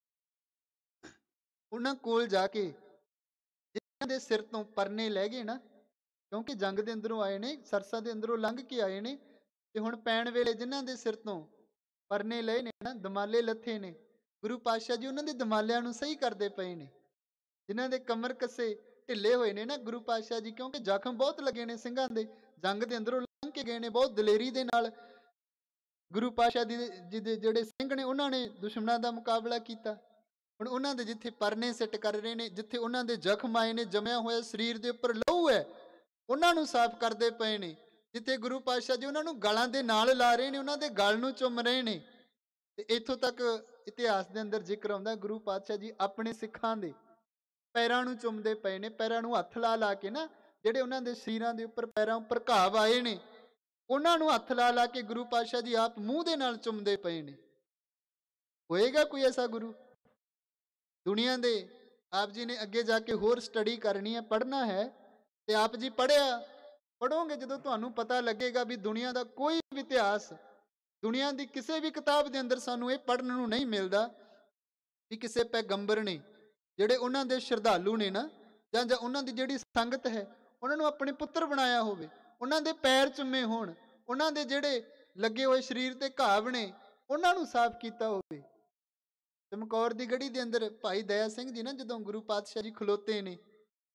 ਉਹਨਾਂ ਕੋਲ ਜਾ ਕੇ ਜਿਨ੍ਹਾਂ ਦੇ ਸਿਰ ਤੋਂ ਪਰਨੇ ਲੈ ਗਏ ਨਾ, ਕਿਉਂਕਿ ਜੰਗ ਦੇ ਅੰਦਰੋਂ ਆਏ ਨੇ, ਸਰਸਾ ਦੇ ਅੰਦਰੋਂ ਲੰਘ ਕੇ ਆਏ ਨੇ, ਤੇ ਹੁਣ ਪੈਣ ਵੇਲੇ ਜਿਨ੍ਹਾਂ ਦੇ ਸਿਰ ਤੋਂ ਪਰਨੇ ਲਏ ਨੇ ਨਾ, ਦਮਾਲੇ ਲੱਥੇ ਨੇ, ਗੁਰੂ ਪਾਤਸ਼ਾਹ ਜੀ ਉਹਨਾਂ ਦੇ ਦਮਾਲਿਆਂ ਨੂੰ ਸਹੀ ਕਰਦੇ ਪਏ ਨੇ। ਜਿਨ੍ਹਾਂ ਦੇ ਕਮਰ ਕੱਸੇ ਢਿੱਲੇ ਹੋਏ ਨੇ ਨਾ, ਗੁਰੂ ਪਾਤਸ਼ਾਹ ਜੀ, ਕਿਉਂਕਿ ਜ਼ਖਮ ਬਹੁਤ ਲੱਗੇ ਨੇ ਸਿੰਘਾਂ ਦੇ, ਜੰਗ ਦੇ ਅੰਦਰੋਂ ਲੰਘ ਕੇ ਗਏ ਨੇ, ਬਹੁਤ ਦਲੇਰੀ ਦੇ ਨਾਲ ਗੁਰੂ ਪਾਤਸ਼ਾਹ ਜੀ ਦੇ ਜਿਹੜੇ ਸਿੰਘ ਨੇ ਉਹਨਾਂ ਨੇ ਦੁਸ਼ਮਣਾਂ ਦਾ ਮੁਕਾਬਲਾ ਕੀਤਾ। ਹੁਣ ਉਹਨਾਂ ਦੇ ਜਿੱਥੇ ਪਰਨੇ ਸਿੱਟ ਕਰ ਰਹੇ ਨੇ, ਜਿੱਥੇ ਉਹਨਾਂ ਦੇ ਜ਼ਖਮ ਆਏ ਨੇ, ਜਮਿਆ ਹੋਇਆ ਸਰੀਰ ਦੇ ਉੱਪਰ ਲਹੂ ਹੈ, ਉਹਨਾਂ ਨੂੰ ਸਾਫ਼ ਕਰਦੇ ਪਏ ਨੇ। ਜਿੱਥੇ ਗੁਰੂ ਪਾਤਸ਼ਾਹ ਜੀ ਉਹਨਾਂ ਨੂੰ ਗਲਾਂ ਦੇ ਨਾਲ ਲਾ ਰਹੇ ਨੇ, ਉਹਨਾਂ ਦੇ ਗਲ ਨੂੰ ਚੁੰਮ ਰਹੇ ਨੇ। ਤੇ ਇੱਥੋਂ ਤੱਕ ਇਤਿਹਾਸ ਦੇ ਅੰਦਰ ਜ਼ਿਕਰ ਆਉਂਦਾ, ਗੁਰੂ ਪਾਤਸ਼ਾਹ ਜੀ ਆਪਣੇ ਸਿੱਖਾਂ ਦੇ ਪੈਰਾਂ ਨੂੰ ਚੁੰਮਦੇ ਪਏ ਨੇ, ਪੈਰਾਂ ਨੂੰ ਹੱਥ ਲਾ ਲਾ ਕੇ ਨਾ, ਜਿਹੜੇ ਉਹਨਾਂ ਦੇ ਸਰੀਰਾਂ ਦੇ ਉੱਪਰ ਪੈਰਾਂ ਉੱਪਰ ਘਾਵ ਆਏ ਨੇ, ਉਹਨਾਂ ਨੂੰ ਹੱਥ ਲਾ ਲਾ ਕੇ ਗੁਰੂ ਪਾਤਸ਼ਾਹ ਜੀ ਆਪ ਮੂੰਹ ਦੇ ਨਾਲ ਚੁੰਮਦੇ ਪਏ ਨੇ। ਹੋਏਗਾ ਕੋਈ ਐਸਾ ਗੁਰੂ ਦੁਨੀਆ ਦੇ? ਆਪ ਜੀ ਨੇ ਅੱਗੇ ਜਾ ਕੇ ਹੋਰ ਸਟੱਡੀ ਕਰਨੀ ਹੈ, ਪੜ੍ਹਨਾ ਹੈ, ਤੇ ਆਪ ਜੀ ਪੜ੍ਹੋਗੇ ਜਦੋਂ ਤੁਹਾਨੂੰ ਪਤਾ ਲੱਗੇਗਾ ਵੀ ਦੁਨੀਆ ਦਾ ਕੋਈ ਵੀ ਇਤਿਹਾਸ, ਦੁਨੀਆ ਦੀ ਕਿਸੇ ਵੀ ਕਿਤਾਬ ਦੇ ਅੰਦਰ ਸਾਨੂੰ ਇਹ ਪੜ੍ਹਨ ਨੂੰ ਨਹੀਂ ਮਿਲਦਾ ਵੀ ਕਿਸੇ ਪੈਗੰਬਰ ਨੇ, ਜਿਹੜੇ ਉਹਨਾਂ ਦੇ ਸ਼ਰਧਾਲੂ ਨੇ ਨਾ, ਜਾਂ ਉਹਨਾਂ ਦੀ ਜਿਹੜੀ ਸੰਗਤ ਹੈ, ਉਹਨਾਂ ਨੂੰ ਆਪਣੇ ਪੁੱਤਰ ਬਣਾਇਆ ਹੋਵੇ, ਉਹਨਾਂ ਦੇ ਪੈਰ ਚੁੰਮੇ ਹੋਣ, ਉਹਨਾਂ ਦੇ ਜਿਹੜੇ ਲੱਗੇ ਹੋਏ ਸਰੀਰ ਤੇ ਘਾਵ ਨੇ ਉਹਨਾਂ ਨੂੰ ਸਾਫ਼ ਕੀਤਾ ਹੋਵੇ। ਚਮਕੌਰ ਦੀ ਗੜੀ ਦੇ ਅੰਦਰ ਭਾਈ ਦਇਆ ਸਿੰਘ ਜੀ ਨਾ, ਜਦੋਂ ਗੁਰੂ ਪਾਤਸ਼ਾਹ ਜੀ ਖਲੋਤੇ ਨੇ,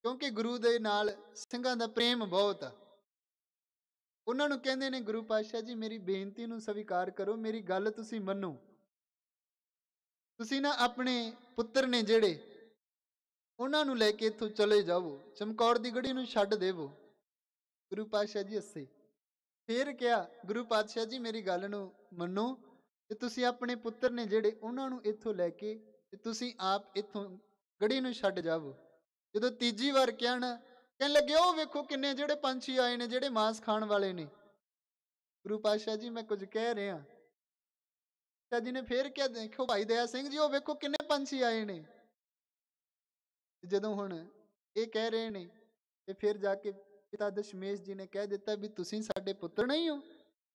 क्योंकि गुरु दे नाल ਸਿੰਘਾਂ ਦਾ ਪ੍ਰੇਮ बहुत आ। ਉਹਨਾਂ ਨੂੰ ਕਹਿੰਦੇ ਨੇ ਗੁਰੂ ਪਾਤਸ਼ਾਹ ਜੀ ਮੇਰੀ ਬੇਨਤੀ ਨੂੰ ਸਵੀਕਾਰ ਕਰੋ, ਮੇਰੀ ਗੱਲ ਤੁਸੀਂ ਮੰਨੋ। ਤੁਸੀਂ ਨਾ ਆਪਣੇ ਪੁੱਤਰ ਨੇ ਜਿਹੜੇ ਉਹਨਾਂ ਨੂੰ ਲੈ ਕੇ ਇੱਥੋਂ ਚਲੇ ਜਾਵੋ, ਚਮਕੌਰ ਦੀ ਗੜੀ ਨੂੰ ਛੱਡ ਦੇਵੋ। ਗੁਰੂ ਪਾਤਸ਼ਾਹ ਜੀ ਹੱਸੇ। ਫਿਰ ਕਿਹਾ ਗੁਰੂ ਪਾਤਸ਼ਾਹ ਜੀ ਮੇਰੀ ਗੱਲ ਨੂੰ ਮੰਨੋ ਤੇ ਤੁਸੀਂ ਆਪਣੇ ਪੁੱਤਰ ਨੇ ਜਿਹੜੇ ਉਹਨਾਂ ਨੂੰ ਇੱਥੋਂ ਲੈ ਕੇ ਤੇ ਤੁਸੀਂ ਆਪ ਇੱਥੋਂ ਗੜੀ ਨੂੰ ਛੱਡ ਜਾਵੋ। ਜਦੋਂ ਤੀਜੀ ਵਾਰ ਕਿਹਾ ਨਾ, ਕਹਿਣ ਲੱਗੇ ਉਹ ਵੇਖੋ ਕਿੰਨੇ ਜਿਹੜੇ ਪੰਛੀ ਆਏ ਨੇ ਜਿਹੜੇ ਮਾंस ਖਾਣ ਵਾਲੇ ਨੇ। ਗੁਰੂ ਪਾਤਸ਼ਾਹ ਜੀ ਮੈਂ ਕੁਝ ਕਹਿ ਰਿਹਾ। ਪਾਤਸ਼ਾਹ ਜੀ ਨੇ ਫੇਰ ਕਿਹਾ ਦੇਖੋ ਭਾਈ ਦਇਆ ਸਿੰਘ ਜੀ ਉਹ ਵੇਖੋ ਕਿੰਨੇ ਪੰਛੀ ਆਏ ਨੇ। ਜਦੋਂ ਹੁਣ ਇਹ ਕਹਿ ਰਹੇ ਨੇ ਤੇ ਫਿਰ ਜਾ ਕੇ ਪਿਤਾ ਦਸ਼ਮੇਸ਼ ਜੀ ਨੇ ਕਹਿ ਦਿੱਤਾ ਵੀ ਤੁਸੀਂ ਸਾਡੇ ਪੁੱਤਰ ਨਹੀਂ ਹੋ।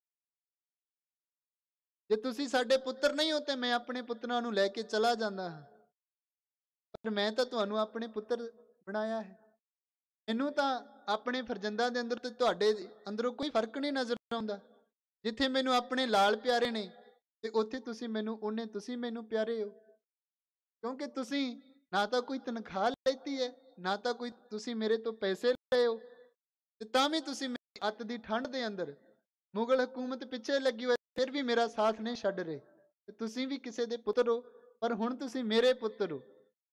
ਜੇ ਤੁਸੀਂ ਸਾਡੇ ਪੁੱਤਰ ਨਹੀਂ ਹੋ ਤੇ ਮੈਂ ਆਪਣੇ ਪੁੱਤਰਾਂ ਨੂੰ ਲੈ ਕੇ ਚਲਾ ਜਾਂਦਾ ਹਾਂ, ਪਰ ਮੈਂ ਤਾਂ ਤੁਹਾਨੂੰ ਆਪਣੇ ਪੁੱਤਰ ਬਣਾਇਆ ਹੈ। ਮੈਨੂੰ ਤਾਂ ਆਪਣੇ ਫਰਜ਼ੰਦਾਂ ਦੇ ਅੰਦਰ ਤੇ ਤੁਹਾਡੇ ਅੰਦਰੋਂ ਕੋਈ ਫਰਕ ਨਹੀਂ ਨਜ਼ਰ ਆਉਂਦਾ। ਜਿੱਥੇ ਮੈਨੂੰ ਆਪਣੇ ਲਾਲ ਪਿਆਰੇ ਨੇ ਤੇ ਉੱਥੇ ਤੁਸੀਂ ਮੈਨੂੰ ਪਿਆਰੇ ਹੋ। ਕਿਉਂਕਿ ਤੁਸੀਂ ਨਾ ਤਾਂ ਕੋਈ ਤਨਖਾਹ ਲੈਤੀ ਹੈ, ਨਾ ਤਾਂ ਕੋਈ ਤੁਸੀਂ ਮੇਰੇ ਤੋਂ ਪੈਸੇ ਲਏ ਹੋ, ਤੇ ਤਾਂ ਵੀ ਤੁਸੀਂ ਮੇਰੀ ਅੱਤ ਦੀ ਠੰਡ ਦੇ ਅੰਦਰ ਮੁਗਲ ਹਕੂਮਤ ਪਿੱਛੇ ਲੱਗੀ ਹੋਈ ਫਿਰ ਵੀ ਮੇਰਾ ਸਾਥ ਨਹੀਂ ਛੱਡ ਰਹੇ। ਤੇ ਤੁਸੀਂ ਵੀ ਕਿਸੇ ਦੇ ਪੁੱਤਰ ਹੋ, ਪਰ ਹੁਣ ਤੁਸੀਂ ਮੇਰੇ ਪੁੱਤਰ ਹੋ।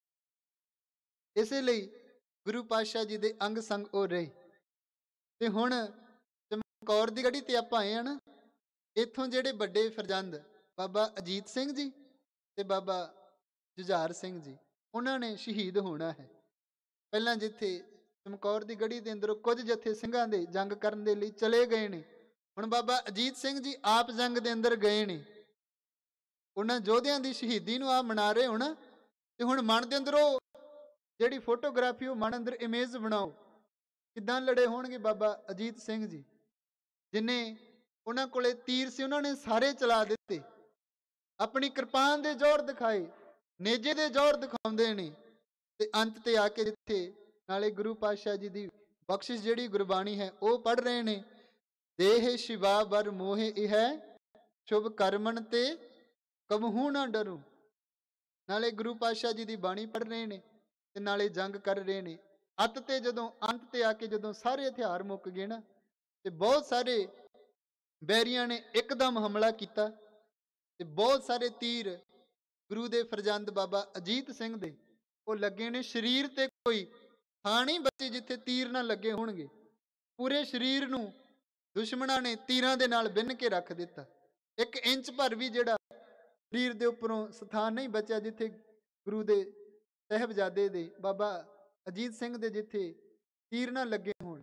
ਇਸੇ ਲਈ ਗੁਰੂ ਪਾਤਸ਼ਾਹ ਜੀ ਦੇ ਅੰਗ ਸੰਗ ਉਹ ਰਹੇ। ਤੇ ਹੁਣ ਚਮਕੌਰ ਦੀ ਗੜੀ ਤੇ ਆਪਾਂ ਆਏ ਆ ਨਾ, ਇੱਥੋਂ ਜਿਹੜੇ ਵੱਡੇ ਫਰਜ਼ੰਦ ਬਾਬਾ ਅਜੀਤ ਸਿੰਘ ਜੀ ਤੇ ਬਾਬਾ ਜੁਝਾਰ ਸਿੰਘ ਜੀ ਉਹਨਾਂ ਨੇ ਸ਼ਹੀਦ ਹੋਣਾ ਹੈ। ਪਹਿਲਾਂ ਜਿੱਥੇ ਚਮਕੌਰ ਦੀ ਗੜੀ ਦੇ ਅੰਦਰ ਕੁਝ ਜਥੇ ਸਿੰਘਾਂ ਦੇ ਜੰਗ ਕਰਨ ਦੇ ਲਈ ਚਲੇ ਗਏ ਨੇ, ਹੁਣ ਬਾਬਾ ਅਜੀਤ ਸਿੰਘ ਜੀ ਆਪ ਜੰਗ ਦੇ ਅੰਦਰ ਗਏ ਨੇ। ਉਹਨਾਂ ਯੋਧਿਆਂ ਦੀ ਸ਼ਹੀਦੀ ਨੂੰ ਆਪ ਮਨਾ ਰਹੇ ਹੋ ਨਾ, ਤੇ ਹੁਣ ਮਨ ਦੇ ਅੰਦਰੋਂ ਜਿਹੜੀ ਫੋਟੋਗ੍ਰਾਫੀ ਉਹ ਮਨ ਅੰਦਰ ਇਮੇਜ ਬਣਾਓ। ਕਿੱਦਾਂ ਲੜੇ ਹੋਣਗੇ ਬਾਬਾ ਅਜੀਤ ਸਿੰਘ ਜੀ, ਜਿਨੇ ਉਹਨਾਂ ਕੋਲੇ ਤੀਰ ਸੀ ਉਹਨਾਂ ਨੇ ਸਾਰੇ ਚਲਾ ਦਿੱਤੇ, ਆਪਣੀ ਕਿਰਪਾਨ ਦੇ ਜ਼ੋਰ ਦਿਖਾਏ, ਨੇਜੇ ਦੇ ਜ਼ੋਰ ਦਿਖਾਉਂਦੇ ਨੇ। ਤੇ ਅੰਤ ਤੇ ਆ ਕੇ ਜਿੱਥੇ ਨਾਲੇ ਗੁਰੂ ਪਾਤਸ਼ਾਹ ਜੀ ਦੀ ਬਖਸ਼ਿਸ਼ ਜਿਹੜੀ ਗੁਰਬਾਣੀ ਹੈ ਉਹ ਪੜ੍ਹ ਰਹੇ ਨੇ, ਦੇਹ ਸ਼ਿਵਾ ਬਰ ਮੋਹਿ ਇਹ ਸ਼ੁਭ ਕਰਮਨ ਤੇ ਕਬਹੂ ਨਾ ਡਰੂ। ਨਾਲੇ ਗੁਰੂ ਪਾਤਸ਼ਾਹ ਜੀ ਦੀ ਬਾਣੀ ਪੜ੍ਹ ਰਹੇ ਨੇ ਤੇ ਨਾਲੇ ਜੰਗ ਕਰ ਰਹੇ ਨੇ। ਅੰਤ ਤੇ ਆ ਕੇ ਜਦੋਂ ਸਾਰੇ ਹਥਿਆਰ ਮੁੱਕ ਗਏ ਨਾ, ਤੇ ਬਹੁਤ ਸਾਰੇ ਬੈਰੀਆਂ ਨੇ ਇੱਕਦਮ ਹਮਲਾ ਕੀਤਾ ਤੇ ਬਹੁਤ ਸਾਰੇ ਤੀਰ ਗੁਰੂ ਦੇ ਫਰਜ਼ੰਦ ਬਾਬਾ ਅਜੀਤ ਸਿੰਘ ਦੇ ਉਹ ਲੱਗੇ ਨੇ। ਸਰੀਰ ਤੇ ਕੋਈ ਥਾਂ ਨਹੀਂ ਬਚੀ ਜਿੱਥੇ ਤੀਰ ਨਾ ਲੱਗੇ ਹੋਣਗੇ। ਪੂਰੇ ਸਰੀਰ ਨੂੰ ਦੁਸ਼ਮਣਾਂ ਨੇ ਤੀਰਾਂ ਦੇ ਨਾਲ ਬਿੰਨ ਕੇ ਰੱਖ ਦਿੱਤਾ। 1 ਇੰਚ ਭਰ ਵੀ ਜਿਹੜਾ ਸਰੀਰ ਦੇ ਉੱਪਰੋਂ ਸਥਾਨ ਨਹੀਂ ਬਚਿਆ ਜਿੱਥੇ ਗੁਰੂ ਦੇ ਸਾਹਿਬਜ਼ਾਦੇ ਦੇ ਬਾਬਾ ਅਜੀਤ ਸਿੰਘ ਦੇ ਜਿੱਥੇ ਤੀਰ ਨਾ ਲੱਗੇ ਹੋਣ।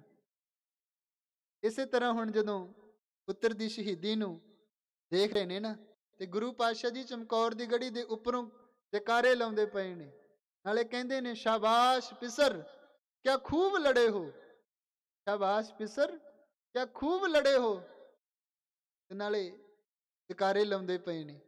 ਇਸੇ ਤਰ੍ਹਾਂ ਹੁਣ ਜਦੋਂ ਪੁੱਤਰ ਦੀ ਸ਼ਹੀਦੀ ਨੂੰ ਦੇਖ ਰਹੇ ਨੇ ਨਾ, ਤੇ ਗੁਰੂ ਪਾਤਸ਼ਾਹ ਜੀ ਚਮਕੌਰ ਦੀ ਗੜੀ ਦੇ ਉੱਪਰੋਂ ਜੈਕਾਰੇ ਲਾਉਂਦੇ ਪਏ ਨੇ, ਨਾਲੇ ਕਹਿੰਦੇ ਨੇ ਸ਼ਾਬਾਸ਼ ਪਿਸਰ ਕਿਆ ਖੂਬ ਲੜੇ ਹੋ, ਸ਼ਾਬਾਸ਼ ਪਿਸਰ ਕਿਆ ਖੂਬ ਲੜੇ ਹੋ। ਤੇ ਨਾਲੇ ਜੈਕਾਰੇ ਲਾਉਂਦੇ ਪਏ ਨੇ।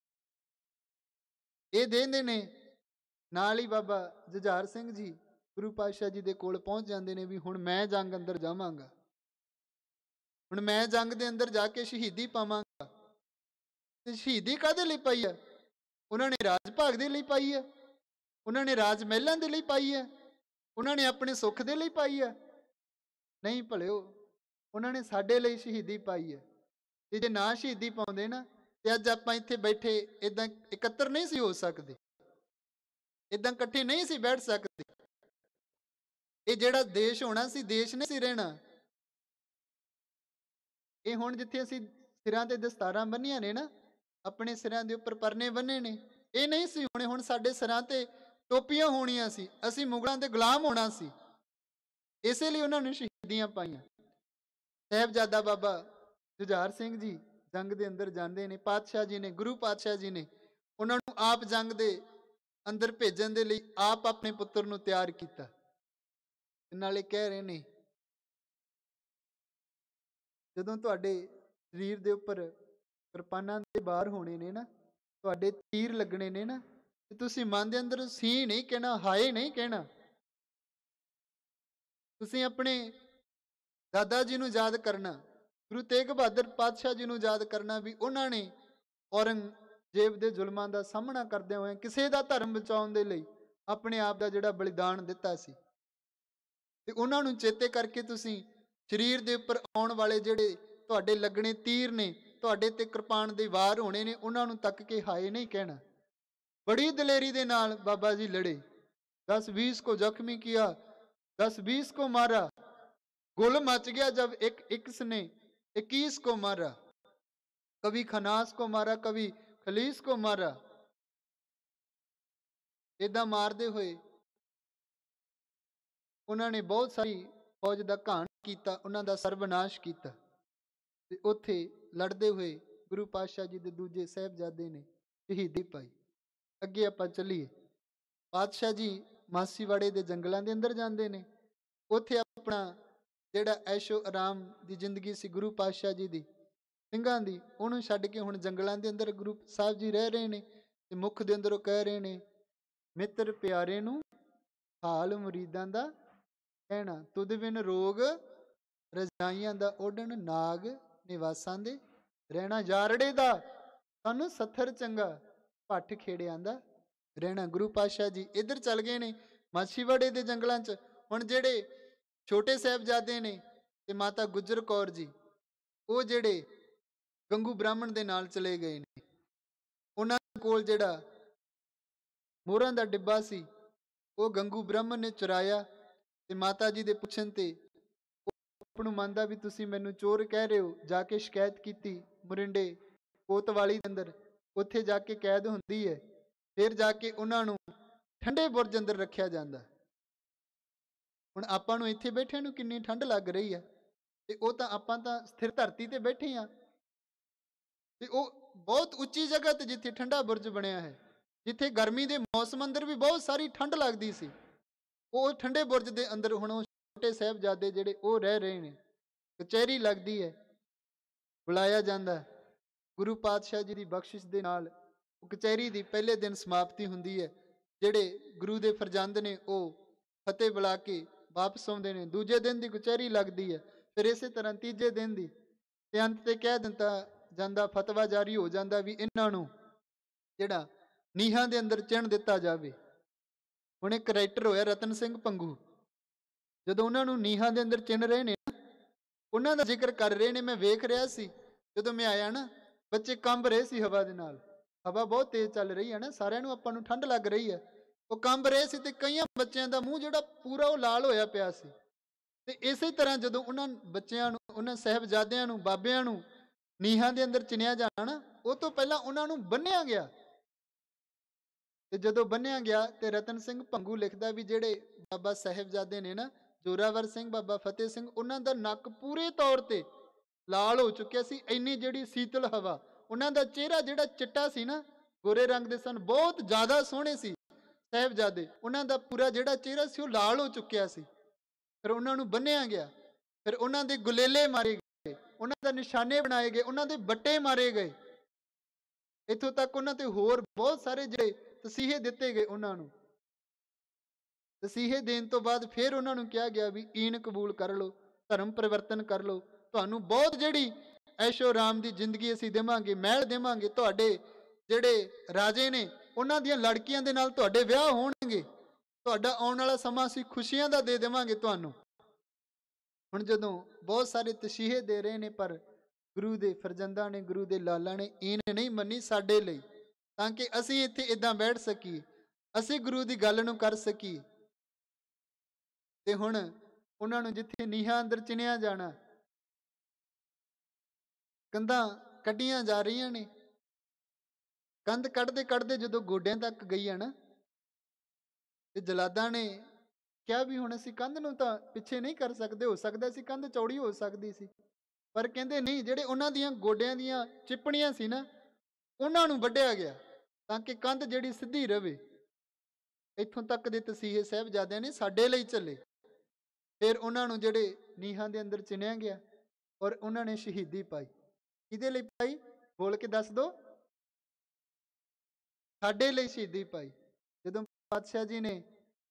ਇਹ ਦੇਂਦੇ ਨੇ ਨਾਲ ਹੀ ਬਾਬਾ ਜੁਝਾਰ ਸਿੰਘ ਜੀ ਗੁਰੂ ਪਾਤਸ਼ਾਹ ਜੀ ਦੇ ਕੋਲ ਪਹੁੰਚ ਜਾਂਦੇ ਨੇ ਵੀ ਹੁਣ ਮੈਂ ਜੰਗ ਅੰਦਰ ਜਾਵਾਂਗਾ, ਹੁਣ ਮੈਂ ਜੰਗ ਦੇ ਅੰਦਰ ਜਾ ਕੇ ਸ਼ਹੀਦੀ ਪਾਵਾਂਗਾ। ਤੇ ਸ਼ਹੀਦੀ ਕਾਹਦੇ ਲਈ ਪਾਈ ਹੈ? ਉਹਨਾਂ ਨੇ ਰਾਜ ਭਾਗ ਦੇ ਲਈ ਪਾਈ ਹੈ, ਉਹਨਾਂ ਨੇ ਰਾਜ ਮਹਿਲਾਂ ਦੇ ਲਈ ਪਾਈ ਹੈ, ਉਹਨਾਂ ਨੇ ਆਪਣੇ ਸੁੱਖ ਦੇ ਲਈ ਪਾਈ ਹੈ? ਨਹੀਂ ਭਲਿਓ, ਉਹਨਾਂ ਨੇ ਸਾਡੇ ਲਈ ਸ਼ਹੀਦੀ ਪਾਈ ਹੈ। ਤੇ ਜੇ ਨਾ ਸ਼ਹੀਦੀ ਪਾਉਂਦੇ ਨਾ ਤੇ ਅੱਜ ਆਪਾਂ ਇੱਥੇ ਬੈਠੇ ਇਦਾਂ ਇਕੱਤਰ ਨਹੀਂ ਸੀ ਹੋ ਸਕਦੇ, ਇਦਾਂ ਇਕੱਠੇ ਨਹੀਂ ਸੀ ਬੈਠ ਸਕਦੇ। ਇਹ ਜਿਹੜਾ ਦੇਸ਼ ਹੋਣਾ ਸੀ, ਦੇਸ਼ ਨਹੀਂ ਸੀ ਰਹਿਣਾ। ਇਹ ਹੁਣ ਜਿੱਥੇ ਅਸੀਂ ਸਿਰਾਂ ਤੇ ਦਸਤਾਰਾਂ ਬੰਨੀਆਂ ਨੇ ਨਾ, ਆਪਣੇ ਸਿਰਾਂ ਦੇ ਉੱਪਰ ਪਰਨੇ ਬੰਨੇ ਨੇ, ਇਹ ਨਹੀਂ ਸੀ ਹੋਣੇ। ਹੁਣ ਸਾਡੇ ਸਿਰਾਂ ਤੇ ਟੋਪੀਆਂ ਹੋਣੀਆਂ ਸੀ, ਅਸੀਂ ਮੁਗਲਾਂ ਦੇ ਗੁਲਾਮ ਹੋਣਾ ਸੀ। ਇਸੇ ਲਈ ਉਹਨਾਂ ਨੂੰ ਸ਼ਹੀਦੀਆਂ ਪਾਈਆਂ। ਸਾਹਿਬਜ਼ਾਦਾ ਬਾਬਾ ਜੁਝਾਰ ਸਿੰਘ ਜੀ ਜੰਗ ਦੇ ਅੰਦਰ ਜਾਂਦੇ ਨੇ। ਪਾਤਸ਼ਾਹ ਜੀ ਨੇ, ਗੁਰੂ ਪਾਤਸ਼ਾਹ ਜੀ ਨੇ ਉਹਨਾਂ ਨੂੰ ਆਪ ਜੰਗ ਦੇ ਅੰਦਰ ਭੇਜਣ ਦੇ ਲਈ ਆਪ ਆਪਣੇ ਪੁੱਤਰ ਨੂੰ ਤਿਆਰ ਕੀਤਾ। ਨਾਲੇ ਕਹਿ ਰਹੇ ਨੇ ਜਦੋਂ ਤੁਹਾਡੇ ਸਰੀਰ ਦੇ ਉੱਪਰ ਕਿਰਪਾਨਾਂ ਦੇ ਬਾਹਰ ਹੋਣੇ ਨੇ ਨਾ, ਤੁਹਾਡੇ ਤੀਰ ਲੱਗਣੇ ਨੇ ਨਾ, ਤੇ ਤੁਸੀਂ ਮਨ ਦੇ ਅੰਦਰ ਸੀ ਨਹੀਂ ਕਹਿਣਾ, ਹਾਏ ਨਹੀਂ ਕਹਿਣਾ। ਤੁਸੀਂ ਆਪਣੇ ਦਾਦਾ ਜੀ ਨੂੰ ਯਾਦ ਕਰਨਾ, ਗੁਰੂ ਤੇਗ ਬਹਾਦਰ ਪਾਤਸ਼ਾਹ ਜੀ ਨੂੰ ਯਾਦ ਕਰਨਾ ਵੀ ਉਹਨਾਂ ਨੇ ਔਰੰਗਜ਼ੇਬ ਦੇ ਜ਼ੁਲਮਾਂ ਦਾ ਸਾਹਮਣਾ ਕਰਦਿਆਂ ਹੋਏ ਕਿਸੇ ਦਾ ਧਰਮ ਬਚਾਉਣ ਦੇ ਲਈ ਆਪਣੇ ਆਪ ਦਾ ਜਿਹੜਾ ਬਲੀਦਾਨ ਦਿੱਤਾ ਸੀ। ਤੇ ਉਹਨਾਂ ਨੂੰ ਚੇਤੇ ਕਰਕੇ ਤੁਸੀਂ ਸਰੀਰ ਦੇ ਉੱਪਰ ਆਉਣ ਵਾਲੇ ਜਿਹੜੇ ਤੁਹਾਡੇ ਲੱਗਣੇ ਤੀਰ ਨੇ, ਤੁਹਾਡੇ ਤੇ ਕਿਰਪਾਨ ਦੇ ਵਾਰ ਹੋਣੇ ਨੇ, ਉਹਨਾਂ ਨੂੰ ਤੱਕ ਕੇ ਹਾਏ ਨਹੀਂ ਕਹਿਣਾ। बड़ी दलेरी दे नाल बाबा जी लड़े, 10-20 को जख्मी किया, 10-20 को मारा। गुल मच गया जब एक 21 को मारा। कभी खनास को मारा, कभी खलीस को मारा। इदा मारदे हुए उन्होंने बहुत सारी फौज का घाण किया, उन्होंने सर्वनाश किया। ते उत्थे लड़ते हुए गुरु पातशाह जी के दूजे साहिबजादे ने शहीदी पाई। ਅੱਗੇ ਆਪਾਂ ਚੱਲੀਏ। ਪਾਤਸ਼ਾਹ ਜੀ ਮਾਸੀਵਾੜੇ ਦੇ ਜੰਗਲਾਂ ਦੇ ਅੰਦਰ ਜਾਂਦੇ ਨੇ। ਉੱਥੇ ਆਪਣਾ ਜਿਹੜਾ ਐਸ਼ੋ ਆਰਾਮ ਦੀ ਜ਼ਿੰਦਗੀ ਸੀ ਗੁਰੂ ਪਾਤਸ਼ਾਹ ਜੀ ਦੀ, ਸਿੰਘਾਂ ਦੀ, ਉਹਨੂੰ ਛੱਡ ਕੇ ਹੁਣ ਜੰਗਲਾਂ ਦੇ ਅੰਦਰ ਗੁਰੂ ਸਾਹਿਬ ਜੀ ਰਹਿ ਰਹੇ ਨੇ। ਤੇ ਮੁੱਖ ਦੇ ਅੰਦਰ ਉਹ ਕਹਿ ਰਹੇ ਨੇ, ਮਿੱਤਰ ਪਿਆਰੇ ਨੂੰ ਹਾਲ ਮੁਰੀਦਾਂ ਦਾ ਕਹਿਣਾ, ਤੁਧ ਬਿਨ ਰੋਗ ਰਜਾਈਆਂ ਦਾ ਓਢਣ, ਨਾਗ ਨਿਵਾਸਾਂ ਦੇ ਰਹਿਣਾ, ਯਾਰੜੇ ਦਾ ਸਾਨੂੰ ਸੱਥਰ ਚੰਗਾ, ਭੱਠ ਖੇੜਿਆਂ ਦਾ ਰਹਿਣਾ। ਗੁਰੂ ਪਾਤਸ਼ਾਹ ਜੀ ਇੱਧਰ ਚੱਲ ਗਏ ਨੇ ਮਾਛੀਵਾੜੇ ਦੇ ਜੰਗਲਾਂ 'ਚ। ਹੁਣ ਜਿਹੜੇ ਛੋਟੇ ਸਾਹਿਬਜ਼ਾਦੇ ਨੇ ਤੇ ਮਾਤਾ ਗੁਜਰ ਕੌਰ ਜੀ, ਉਹ ਜਿਹੜੇ ਗੰਗੂ ਬ੍ਰਾਹਮਣ ਦੇ ਨਾਲ ਚਲੇ ਗਏ ਨੇ। ਉਹਨਾਂ ਕੋਲ ਜਿਹੜਾ ਮੋਹਰਾਂ ਦਾ ਡਿੱਬਾ ਸੀ, ਉਹ ਗੰਗੂ ਬ੍ਰਾਹਮਣ ਨੇ ਚੁਰਾਇਆ। ਤੇ ਮਾਤਾ ਜੀ ਦੇ ਪੁੱਛਣ ਤੇ ਆਪ ਨੂੰ ਮੰਨਦਾ ਵੀ ਤੁਸੀਂ ਮੈਨੂੰ ਚੋਰ ਕਹਿ ਰਹੇ ਹੋ। ਜਾ ਕੇ ਸ਼ਿਕਾਇਤ ਕੀਤੀ ਮੋਰਿੰਡੇ ਕੋਤਵਾਲੀ ਦੇ ਅੰਦਰ, ਉੱਥੇ ਜਾ ਕੇ ਕੈਦ ਹੁੰਦੀ ਹੈ। ਫਿਰ ਜਾ ਕੇ ਉਹਨਾਂ ਨੂੰ ਠੰਡੇ ਬੁਰਜ ਅੰਦਰ ਰੱਖਿਆ ਜਾਂਦਾ। ਹੁਣ ਆਪਾਂ ਨੂੰ ਇੱਥੇ ਬੈਠਿਆਂ ਨੂੰ ਕਿੰਨੀ ਠੰਡ ਲੱਗ ਰਹੀ ਹੈ, ਤੇ ਉਹ ਤਾਂ ਆਪਾਂ ਤਾਂ ਸਥਿਰ ਧਰਤੀ ਤੇ ਬੈਠੇ ਹਾਂ। ਤੇ ਉਹ ਬਹੁਤ ਉੱਚੀ ਜਗ੍ਹਾ ਤੇ ਜਿੱਥੇ ਠੰਡਾ ਬੁਰਜ ਬਣਿਆ ਹੈ, ਜਿੱਥੇ ਗਰਮੀ ਦੇ ਮੌਸਮ ਅੰਦਰ ਵੀ ਬਹੁਤ ਸਾਰੀ ਠੰਡ ਲੱਗਦੀ ਸੀ, ਉਹ ਠੰਡੇ ਬੁਰਜ ਦੇ ਅੰਦਰ ਹੁਣ ਉਹ ਛੋਟੇ ਸਾਹਿਬਜ਼ਾਦੇ ਜਿਹੜੇ ਉਹ ਰਹਿ ਰਹੇ ਨੇ। ਕਚਹਿਰੀ ਲੱਗਦੀ ਹੈ, ਬੁਲਾਇਆ ਜਾਂਦਾ। ਗੁਰੂ ਪਾਤਸ਼ਾਹ ਜੀ ਦੀ ਬਖਸ਼ਿਸ਼ ਦੇ ਨਾਲ ਉਹ ਕਚਹਿਰੀ ਦੀ ਪਹਿਲੇ ਦਿਨ ਸਮਾਪਤੀ ਹੁੰਦੀ ਹੈ। ਜਿਹੜੇ ਗੁਰੂ ਦੇ ਫਰਜ਼ੰਦ ਨੇ ਉਹ ਫਤਿਹ ਬੁਲਾ ਕੇ ਵਾਪਸ ਆਉਂਦੇ ਨੇ। ਦੂਜੇ ਦਿਨ ਦੀ ਕਚਹਿਰੀ ਲੱਗਦੀ ਹੈ। ਫਿਰ ਇਸੇ ਤਰ੍ਹਾਂ ਤੀਜੇ ਦਿਨ ਦੀ, ਤੇ ਅੰਤ ਤੇ ਕਹਿ ਦਿੱਤਾ ਜਾਂਦਾ, ਫਤਵਾ ਜਾਰੀ ਹੋ ਜਾਂਦਾ ਵੀ ਇਹਨਾਂ ਨੂੰ ਜਿਹੜਾ ਨੀਹਾਂ ਦੇ ਅੰਦਰ ਚਿਣ ਦਿੱਤਾ ਜਾਵੇ। ਹੁਣ ਇੱਕ ਰਾਈਟਰ ਹੋਇਆ ਰਤਨ ਸਿੰਘ ਭੰਗੂ, ਜਦੋਂ ਉਹਨਾਂ ਨੂੰ ਨੀਹਾਂ ਦੇ ਅੰਦਰ ਚਿਣ ਰਹੇ ਨੇ, ਉਹਨਾਂ ਦਾ ਜ਼ਿਕਰ ਕਰ ਰਹੇ ਨੇ। ਮੈਂ ਵੇਖ ਰਿਹਾ ਸੀ ਜਦੋਂ ਮੈਂ ਆਇਆ ਨਾ, ਬੱਚੇ ਕੰਬ ਰਹੇ ਸੀ ਹਵਾ ਦੇ ਨਾਲ। ਹਵਾ ਬਹੁਤ ਤੇਜ਼ ਚੱਲ ਰਹੀ ਹੈ ਨਾ, ਸਾਰਿਆਂ ਨੂੰ ਆਪਾਂ ਨੂੰ ਠੰਡ ਲੱਗ ਰਹੀ ਹੈ। ਉਹ ਕੰਬ ਰਹੇ ਸੀ ਤੇ ਕਈਆਂ ਬੱਚਿਆਂ ਦਾ ਮੂੰਹ ਜਿਹੜਾ ਪੂਰਾ ਉਹ ਲਾਲ ਹੋਇਆ ਪਿਆ ਸੀ। ਤੇ ਇਸੇ ਤਰ੍ਹਾਂ ਜਦੋਂ ਉਹਨਾਂ ਬੱਚਿਆਂ ਨੂੰ, ਉਹਨਾਂ ਸਾਹਿਬਜ਼ਾਦਿਆਂ ਨੂੰ, ਬਾਬਿਆਂ ਨੂੰ ਨੀਹਾਂ ਦੇ ਅੰਦਰ ਚਿਣਿਆ ਜਾਣਾ ਨਾ, ਉਹ ਤੋਂ ਪਹਿਲਾਂ ਉਹਨਾਂ ਨੂੰ ਬੰਨਿਆ ਗਿਆ। ਤੇ ਜਦੋਂ ਬੰਨਿਆ ਗਿਆ ਤੇ ਰਤਨ ਸਿੰਘ ਭੰਗੂ ਲਿਖਦਾ ਵੀ ਜਿਹੜੇ ਬਾਬਾ ਸਾਹਿਬਜ਼ਾਦੇ ਨੇ ਨਾ, ਜ਼ੋਰਾਵਰ ਸਿੰਘ, ਬਾਬਾ ਫਤਿਹ ਸਿੰਘ, ਉਹਨਾਂ ਦਾ ਨੱਕ ਪੂਰੇ ਤੌਰ ਤੇ ਲਾਲ ਹੋ ਚੁੱਕਿਆ ਸੀ। ਇੰਨੀ ਜਿਹੜੀ ਸੀਤਲ ਹਵਾ, ਉਹਨਾਂ ਦਾ ਚਿਹਰਾ ਜਿਹੜਾ ਚਿੱਟਾ ਸੀ ਨਾ, ਗੋਰੇ ਰੰਗ ਦੇ ਸਨ, ਬਹੁਤ ਜ਼ਿਆਦਾ ਸੋਹਣੇ ਸੀ ਸਾਹਿਬਜ਼ਾਦੇ। ਉਹਨਾਂ ਦਾ ਪੂਰਾ ਜਿਹੜਾ ਚਿਹਰਾ ਸੀ ਉਹ ਲਾਲ ਹੋ ਚੁੱਕਿਆ ਸੀ। ਫਿਰ ਉਹਨਾਂ ਨੂੰ ਬੰਨਿਆ ਗਿਆ। ਫਿਰ ਉਹਨਾਂ ਦੇ ਗੁਲੇਲੇ ਮਾਰੇ ਗਏ, ਉਹਨਾਂ ਦਾ ਨਿਸ਼ਾਨੇ ਬਣਾਏ ਗਏ, ਉਹਨਾਂ ਦੇ ਬੱਟੇ ਮਾਰੇ ਗਏ। ਇੱਥੋਂ ਤੱਕ ਉਹਨਾਂ ਤੇ ਹੋਰ ਬਹੁਤ ਸਾਰੇ ਜਿਹੜੇ ਤਸੀਹੇ ਦਿੱਤੇ ਗਏ। ਉਹਨਾਂ ਨੂੰ ਤਸੀਹੇ ਦੇਣ ਤੋਂ ਬਾਅਦ ਫਿਰ ਉਹਨਾਂ ਨੂੰ ਕਿਹਾ ਗਿਆ ਵੀ ਈਨ ਕਬੂਲ ਕਰ ਲਓ, ਧਰਮ ਪਰਿਵਰਤਨ ਕਰ ਲਓ, ਤੁਹਾਨੂੰ ਬਹੁਤ ਜਿਹੜੀ ਐਸ਼ੋ ਆਰਾਮ ਦੀ ਜ਼ਿੰਦਗੀ ਅਸੀਂ ਦੇਵਾਂਗੇ, ਮਹਿਲ ਦੇਵਾਂਗੇ। ਤੁਹਾਡੇ ਜਿਹੜੇ ਰਾਜੇ ਨੇ ਉਹਨਾਂ ਦੀਆਂ ਲੜਕੀਆਂ ਦੇ ਨਾਲ ਤੁਹਾਡੇ ਵਿਆਹ ਹੋਣਗੇ, ਤੁਹਾਡਾ ਆਉਣ ਵਾਲਾ ਸਮਾਂ ਅਸੀਂ ਖੁਸ਼ੀਆਂ ਦਾ ਦੇ ਦੇਵਾਂਗੇ ਤੁਹਾਨੂੰ। ਹੁਣ ਜਦੋਂ ਬਹੁਤ ਸਾਰੇ ਤਸੀਹੇ ਦੇ ਰਹੇ ਨੇ, ਪਰ ਗੁਰੂ ਦੇ ਫਰਜ਼ੰਦਾਂ ਨੇ, ਗੁਰੂ ਦੇ ਲਾਲਾਂ ਨੇ ਈਨ ਨਹੀਂ ਮੰਨੀ ਸਾਡੇ ਲਈ, ਤਾਂ ਕਿ ਅਸੀਂ ਇੱਥੇ ਇਦਾਂ ਬੈਠ ਸਕੀਏ, ਅਸੀਂ ਗੁਰੂ ਦੀ ਗੱਲ ਨੂੰ ਕਰ ਸਕੀਏ। ਤੇ ਹੁਣ ਉਹਨਾਂ ਨੂੰ ਜਿੱਥੇ ਨੀਹਾਂ ਅੰਦਰ ਚਿਣਿਆ ਜਾਣਾ, ਕੰਧਾਂ ਕੱਢੀਆਂ ਜਾ ਰਹੀਆਂ ਨੇ। ਕੰਧ ਕੱਢਦੇ ਕੱਢਦੇ ਜਦੋਂ ਗੋਡਿਆਂ ਤੱਕ ਗਈ ਆ ਨਾ, ਤੇ ਜਲਾਦਾਂ ਨੇ ਕਿਹਾ ਵੀ ਹੁਣ ਅਸੀਂ ਕੰਧ ਨੂੰ ਤਾਂ ਪਿੱਛੇ ਨਹੀਂ ਕਰ ਸਕਦੇ, ਹੋ ਸਕਦਾ ਸੀ ਕੰਧ ਚੌੜੀ ਹੋ ਸਕਦੀ ਸੀ, ਪਰ ਕਹਿੰਦੇ ਨਹੀਂ, ਜਿਹੜੇ ਉਹਨਾਂ ਦੀਆਂ ਗੋਡਿਆਂ ਦੀਆਂ ਚਿੱਪਣੀਆਂ ਸੀ ਨਾ, ਉਹਨਾਂ ਨੂੰ ਵੱਢਿਆ ਗਿਆ ਤਾਂ ਕਿ ਕੰਧ ਜਿਹੜੀ ਸਿੱਧੀ ਰਵੇ। ਇੱਥੋਂ ਤੱਕ ਦੇ ਤਸੀਹੇ ਸਾਹਿਬਜ਼ਾਦਿਆਂ ਨੇ ਸਾਡੇ ਲਈ ਚੱਲੇ। ਫਿਰ ਉਹਨਾਂ ਨੂੰ ਜਿਹੜੇ ਨੀਹਾਂ ਦੇ ਅੰਦਰ ਚਿਣਿਆ ਗਿਆ ਔਰ ਉਹਨਾਂ ਨੇ ਸ਼ਹੀਦੀ ਪਾਈ। ਕਿਹਦੇ ਲਈ ਪਾਈ? ਬੋਲ ਕੇ ਦੱਸ ਦੋ। ਸਾਡੇ ਲਈ ਸ਼ਹੀਦੀ ਪਾਈ। ਜਦੋਂ ਪਾਤਸ਼ਾਹ ਜੀ ਨੇ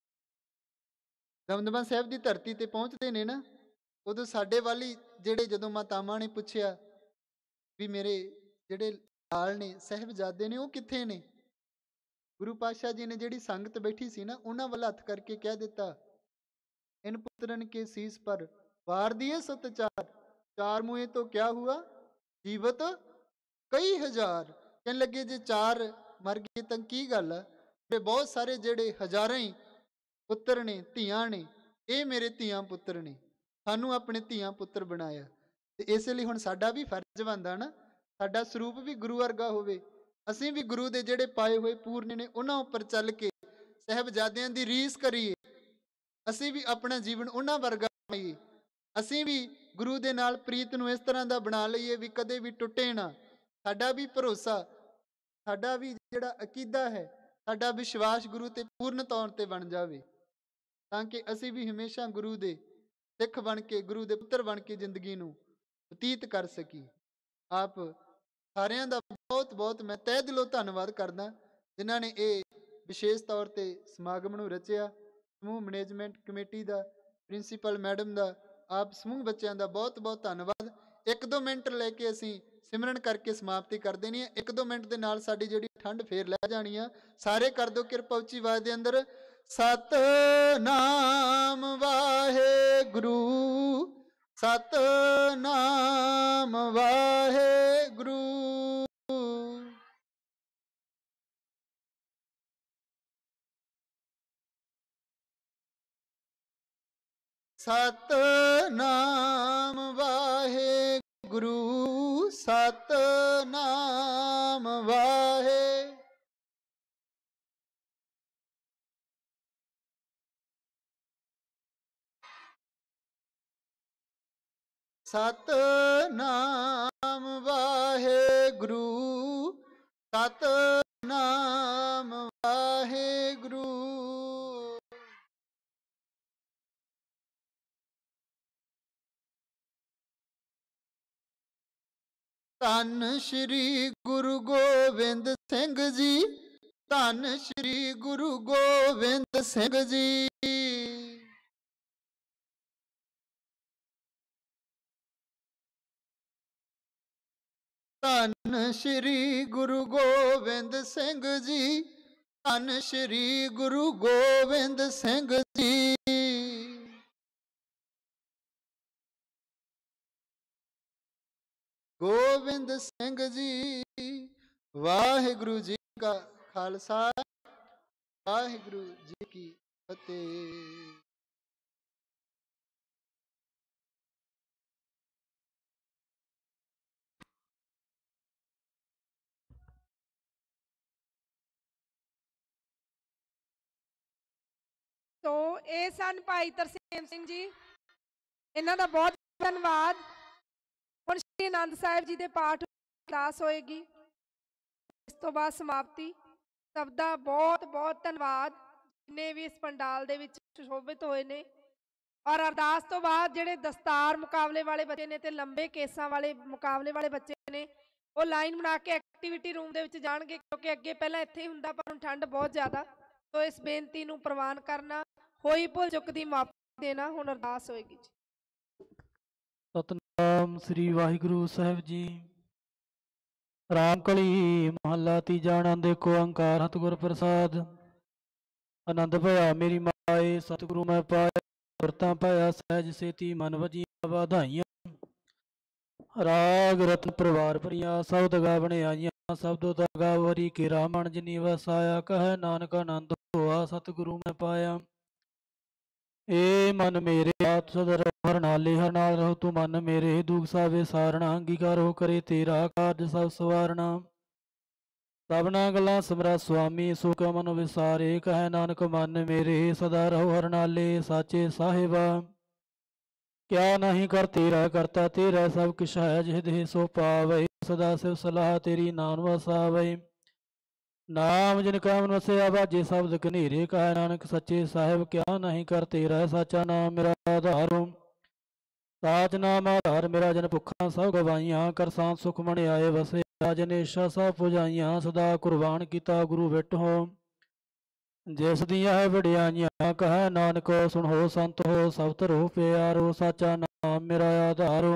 ਦਮਦਮਾ ਸਾਹਿਬ ਦੀ ਧਰਤੀ ਤੇ ਪਹੁੰਚਦੇ ਨੇ ਨਾ, ਉਦੋਂ ਸਾਡੇ ਵਾਲੀ ਜਿਹੜੇ ਜਦੋਂ ਮਾਤਾਵਾਂ ਨੇ ਪੁੱਛਿਆ ਵੀ ਮੇਰੇ ਜਿਹੜੇ ਲਾਲ ਨੇ, ਸਾਹਿਬਜ਼ਾਦੇ ਨੇ, ਉਹ ਕਿੱਥੇ ਨੇ? ਗੁਰੂ ਪਾਤਸ਼ਾਹ ਜੀ ਨੇ ਜਿਹੜੀ ਸੰਗਤ ਬੈਠੀ ਸੀ ਨਾ, ਉਹਨਾਂ ਵੱਲ ਹੱਥ ਕਰਕੇ ਕਹਿ ਦਿੱਤਾ इन पुत्रन के शीस पर वार दिए सत चार, चार मुए तो क्या हुआ जीवत कई हजार। कहने लगे जे चार मर गए तो की गल है, ते बहुत सारे जेड़े हजारां ही पुत्र ने धियां ने, ये मेरे धियां पुत्र ने, सानू अपने धियां पुत्र बनाया। ते इसलिए हुण साडा भी फर्ज बनदा ना, साडा स्वरूप भी गुरु वर्गा होवे, ਅਸੀਂ भी गुरु दे ਜਿਹੜੇ पाए हुए पूर्ण ने उन्हां उपर चल के साहिबजादियां दी रीस करिए, ਅਸੀਂ भी अपना जीवन उन्हां वर्गा बनाइए, ਅਸੀਂ भी गुरु दे नाल प्रीत नूं इस तरह दा बना लईए भी कदे भी टुटे ना। साडा भी भरोसा, साडा भी ਜਿਹੜਾ ਅਕੀਦਾ ਹੈ, ਸਾਡਾ ਵਿਸ਼ਵਾਸ ਗੁਰੂ ਤੇ ਪੂਰਨ ਤੌਰ ਤੇ ਬਣ ਜਾਵੇ, ਤਾਂ ਕਿ ਅਸੀਂ ਵੀ ਹਮੇਸ਼ਾ ਗੁਰੂ ਦੇ ਸਿੱਖ ਬਣ ਕੇ, ਗੁਰੂ ਦੇ ਪੁੱਤਰ ਬਣ ਕੇ ਜ਼ਿੰਦਗੀ ਨੂੰ ਬਤੀਤ ਕਰ ਸਕੀਏ। ਆਪ ਸਾਰਿਆਂ ਦਾ ਬਹੁਤ ਬਹੁਤ ਮੈਂ ਤਹਿ ਦਿਲੋਂ ਧੰਨਵਾਦ ਕਰਦਾ ਜਿਨ੍ਹਾਂ ਨੇ ਇਹ ਵਿਸ਼ੇਸ਼ ਤੌਰ ਤੇ ਸਮਾਗਮ ਨੂੰ ਰਚਿਆ। ਸਮੂਹ ਮੈਨੇਜਮੈਂਟ ਕਮੇਟੀ ਦਾ, ਪ੍ਰਿੰਸੀਪਲ ਮੈਡਮ ਦਾ, ਆਪ ਸਮੂਹ ਬੱਚਿਆਂ ਦਾ ਬਹੁਤ ਬਹੁਤ ਧੰਨਵਾਦ। 1-2 ਮਿੰਟ ਲੈ ਕੇ ਅਸੀਂ ਸਿਮਰਨ ਕਰਕੇ ਸਮਾਪਤੀ ਕਰ ਦੇਣੀ ਹੈ। 1-2 ਮਿੰਟ ਦੇ ਨਾਲ ਸਾਡੀ ਜਿਹੜੀ ਠੰਡ ਫੇਰ ਲੈ ਜਾਣੀ ਆ। ਸਾਰੇ ਕਰ ਦਿਓ ਕਿਰਪਾ ਉੱਚੀ ਆਵਾਜ਼ ਦੇ ਅੰਦਰ, ਸਤਨਾਮ ਵਾਹਿਗੁਰੂ, ਸਤਨਾਮ ਵਾਹਿਗੁਰੂ। ਸਤਨਾਮ ਵਾਹਿਗੁਰੂ, ਸਤਨਾਮ ਵਾਹਿ। ਸਤਨਾਮ ਵਾਹਿਗੁਰੂ, ਸਤਨਾਮ ਵਾਹਿਗੁਰੂ। ਧੰਨ ਸ਼੍ਰੀ ਗੁਰੂ ਗੋਬਿੰਦ ਸਿੰਘ ਜੀ, ਧੰਨ ਸ਼੍ਰੀ ਗੁਰੂ ਗੋਬਿੰਦ ਸਿੰਘ ਜੀ। ਧੰਨ ਸ਼੍ਰੀ ਗੁਰੂ ਗੋਬਿੰਦ ਸਿੰਘ ਜੀ, ਧੰਨ ਸ਼੍ਰੀ ਗੁਰੂ ਗੋਬਿੰਦ ਸਿੰਘ ਜੀ। ਗੋਬਿੰਦ ਸਿੰਘ ਜੀ, ਵਾਹਿਗੁਰੂ ਜੀ ਕਾ ਖਾਲਸਾ, ਵਾਹਿਗੁਰੂ ਜੀ ਕੀ ਫਤਿਹ। ਤੋ ਇਹ ਸਨ ਭਾਈ ਤਰਸੇਮ ਸਿੰਘ ਜੀ, ਇਹਨਾਂ ਦਾ ਬਹੁਤ ਧੰਨਵਾਦ। ਹੁਣ ਸ਼੍ਰੀ ਆਨੰਦ ਸਾਹਿਬ ਜੀ ਦੇ ਪਾਠ ਕਲਾਸ ਹੋਏਗੀ, ਇਸ ਤੋਂ ਬਾਅਦ ਸਮਾਪਤੀ। ਸਭ ਦਾ ਬਹੁਤ ਬਹੁਤ ਧੰਨਵਾਦ ਜਿੰਨੇ ਵੀ ਇਸ ਪੰਡਾਲ ਦੇ ਵਿੱਚ ਸੁਸ਼ੋਭਿਤ ਹੋਏ ਨੇ। ਔਰ ਅਰਦਾਸ ਤੋਂ ਬਾਅਦ ਜਿਹੜੇ ਦਸਤਾਰ ਮੁਕਾਬਲੇ ਵਾਲੇ ਬੱਚੇ ਨੇ ਤੇ ਲੰਬੇ ਕੇਸਾਂ ਵਾਲੇ ਮੁਕਾਬਲੇ ਵਾਲੇ ਬੱਚੇ ਨੇ, ਉਹ ਲਾਈਨ ਬਣਾ ਕੇ ਐਕਟੀਵਿਟੀ ਰੂਮ ਦੇ ਵਿੱਚ ਜਾਣਗੇ, ਕਿਉਂਕਿ ਅੱਗੇ ਪਹਿਲਾਂ ਇੱਥੇ ਹੀ ਹੁੰਦਾ, ਪਰ ਹੁਣ ਠੰਡ ਬਹੁਤ ਜ਼ਿਆਦਾ। ਤੋ ਇਸ ਬੇਨਤੀ ਨੂੰ ਪ੍ਰਵਾਨ ਕਰਨਾ, ਹੋਈ ਭੁੱਲ ਚੁੱਕ ਦੀ ਮਾਫੀ ਦੇਣਾ। ਹੁਣ ਅਰਦਾਸ ਹੋਏਗੀ ਜੀ। ਸਤਨਾਮ ਸ੍ਰੀ ਵਾਹਿਗੁਰੂ ਸਾਹਿਬ ਜੀ। ਰਾਮ ਕਲੀ ਮਹੱਲਾ ਤੀਜਾ। ਆਨੰਦ ਏਕ ਓੰਕਾਰ ਸਤਿਗੁਰ ਪ੍ਰਸਾਦ। ਆਨੰਦ ਭਇਆ ਮੇਰੀ ਮਾਏ ਸਤਿਗੁਰੂ ਮੈਂ ਪਾਇਆ, ਸੁਰਤਾਂ ਪਾਇਆ ਸਹਿਜ ਸੇਤੀ ਮਨ ਵਜੀਆਂ ਵਧਾਈਆਂ। ਰਾਗ ਰਤਨ ਪਰਿਵਾਰ ਭਰੀਆਂ ਸ਼ਬਦ ਗਾਵਣੇ ਆਈਆਂ, ਸ਼ਬਦੋ ਦਾ ਗਾਵਰੀ ਕੇ ਰਾਮਣ ਜਿਨੀ ਵਸਾਇਆ। ਕਹੈ ਨਾਨਕ ਆਨੰਦ ਹੋਆ ਸਤਿਗੁਰੂ ਮੈਂ ਪਾਇਆ। ਏ ਮਨ ਮੇਰੇ ਆਤ ਸਦਰ ਹਰ ਨਾਲੇ, ਹਰ ਨਾਲ ਰਹੋ ਤੂੰ ਮਨ ਮੇਰੇ। ਦੁਖ ਸਾਵੇ ਸਾਰਣਾ ਅੰਗੀਕਾਰ ਹੋ ਕਰੇ ਤੇਰਾ, ਕਾਰਜ ਸਭ ਸਵਾਰਣਾ। ਸਭਨਾ ਗੱਲਾਂ ਸਿਮਰਾ ਸੁਆਮੀ, ਸੋ ਕਾ ਮਨ ਵਿਸਾਰੇ। ਕਹੈ ਨਾਨਕ ਮਨ ਮੇਰੇ ਸਦਾ ਰਹੋ ਹਰ ਨਾਲੇ। ਸਾਚੇ ਸਾਹਿਬਾ ਕਿਆ ਨਹੀਂ ਕਰ ਤੇਰਾ, ਕਰਤਾ ਤੇਰਾ ਸਭ ਕਿਛ ਹੈ। ਜਿਹ ਦੇਹ ਸੋ ਪਾਵੇ ਸਦਾ ਸਿਵ ਸਲਾਹ ਤੇਰੀ ਨਾਮ ਵਸਾਵੇ। ਨਾਮ ਜਿਨ ਕਾ ਮਨ ਵਸਿਆ ਬਾਜੇ ਸ਼ਬਦ ਕਨੇਰੇ। ਕਹੈ ਨਾਨਕ ਸੱਚੇ ਸਾਹਿਬ ਕਿਆ ਨਹੀਂ ਕਰ ਤੇਰਾ, ਸਾਚਾ ਨਾਮ ਮੇਰਾ ਆਧਾਰੋ। ਸਾਚ ਨਾਮ ਆਧਾਰ ਮੇਰਾ ਜਨ ਭੁੱਖਾਂ ਸਭ ਗਵਾਈਆਂ। ਕਰ ਸਾਂਤ ਸੁਖ ਮਣ ਆਏ ਵਸਿਆ, ਜਨੇਸ਼ਾ ਸਭ ਪੁਜਾਈਆਂ। ਸਦਾ ਕੁਰਬਾਨ ਕੀਤਾ ਗੁਰੂ ਵਿਟਹੁ, ਜਿਸ ਦੀਆਂ ਹੈ ਵਡਿਆਈਆਂ। ਕਹੈ ਨਾਨਕ ਸੁਣੋ ਸੰਤ ਹੋ ਸਭ ਧਰੋ ਪਿਆਰੋ। ਸਾਚਾ ਨਾਮ ਮੇਰਾ ਆਧਾਰੋ।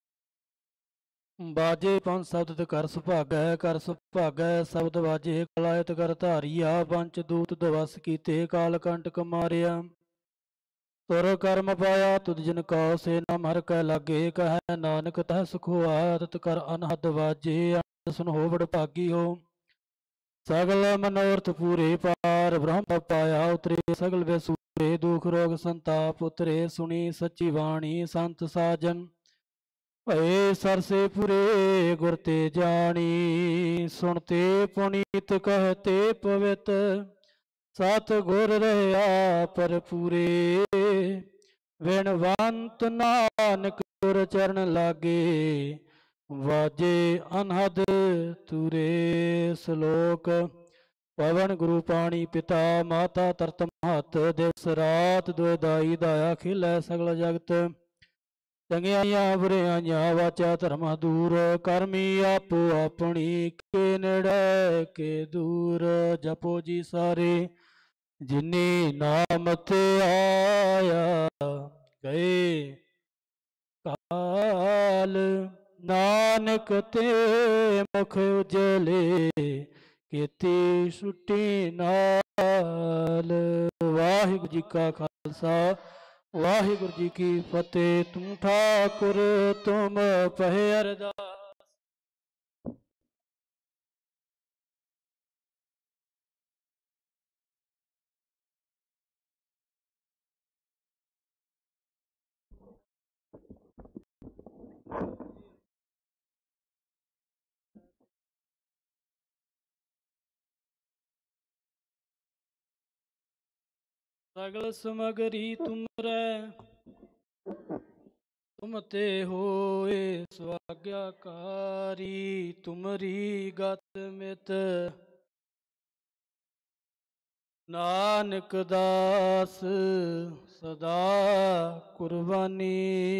ਬਾਜੇ ਪੰਜ ਸ਼ਬਦ ਕਰ ਸੁਭਾਗੈ, ਕਰ ਸੁਭਾਗੈ ਸ਼ਬਦ ਬਾਜੇ। ਕਲਾਇਤ ਕਰ ਧਾਰੀਆ, ਪੰਚ ਦੂਤ ਦਵਸ ਕੀਤੇ। ਕਾਲ ਕੰਟਕ ਮਾਰਿਆ तुर कर्म पाया तुद जिन कौ से न मर कै लागे, कह नानक तह सुख होआ तत कर अनहद वाजे, सुन हो बड़ भागी हो। सगल मनोरथ पूरे पार ब्रह्म पाया उतरे, सगल बेसूरे दुख रोग संताप उतरे, सुनी सच्ची वाणी संत साजन भये सरसे पुरे, गुर ते जानी सुनते पुनीत कहते पवित, सत गुर रहा पर पूरे, विणवंत नानक गुर चरण लागे, वाजे अनहद तुरे। श्लोक पवन गुरु पाणी पिता माता तरत महत, दिवस रात दुय दाई दाया खिलै सगल जगत, चंगियाइयां बुरियाइयां वाचा धर्म दूर, करमी आपो अपनी के नेड़े के दूर। जपो जी सारे जिनी नाम ते आया, गए काल नानक ते मुख उजले, केती छुट्टी नाल। वाहिगुरू जी का खालसा वाहिगुरू जी की फतेह। तुम ठाकुर तुम पहे अरदास। सगल समगरी तुमरै तुम ते होए स्वाज्ञाकारी, तुमरी गत मित नानक दास सदा कुर्बानी।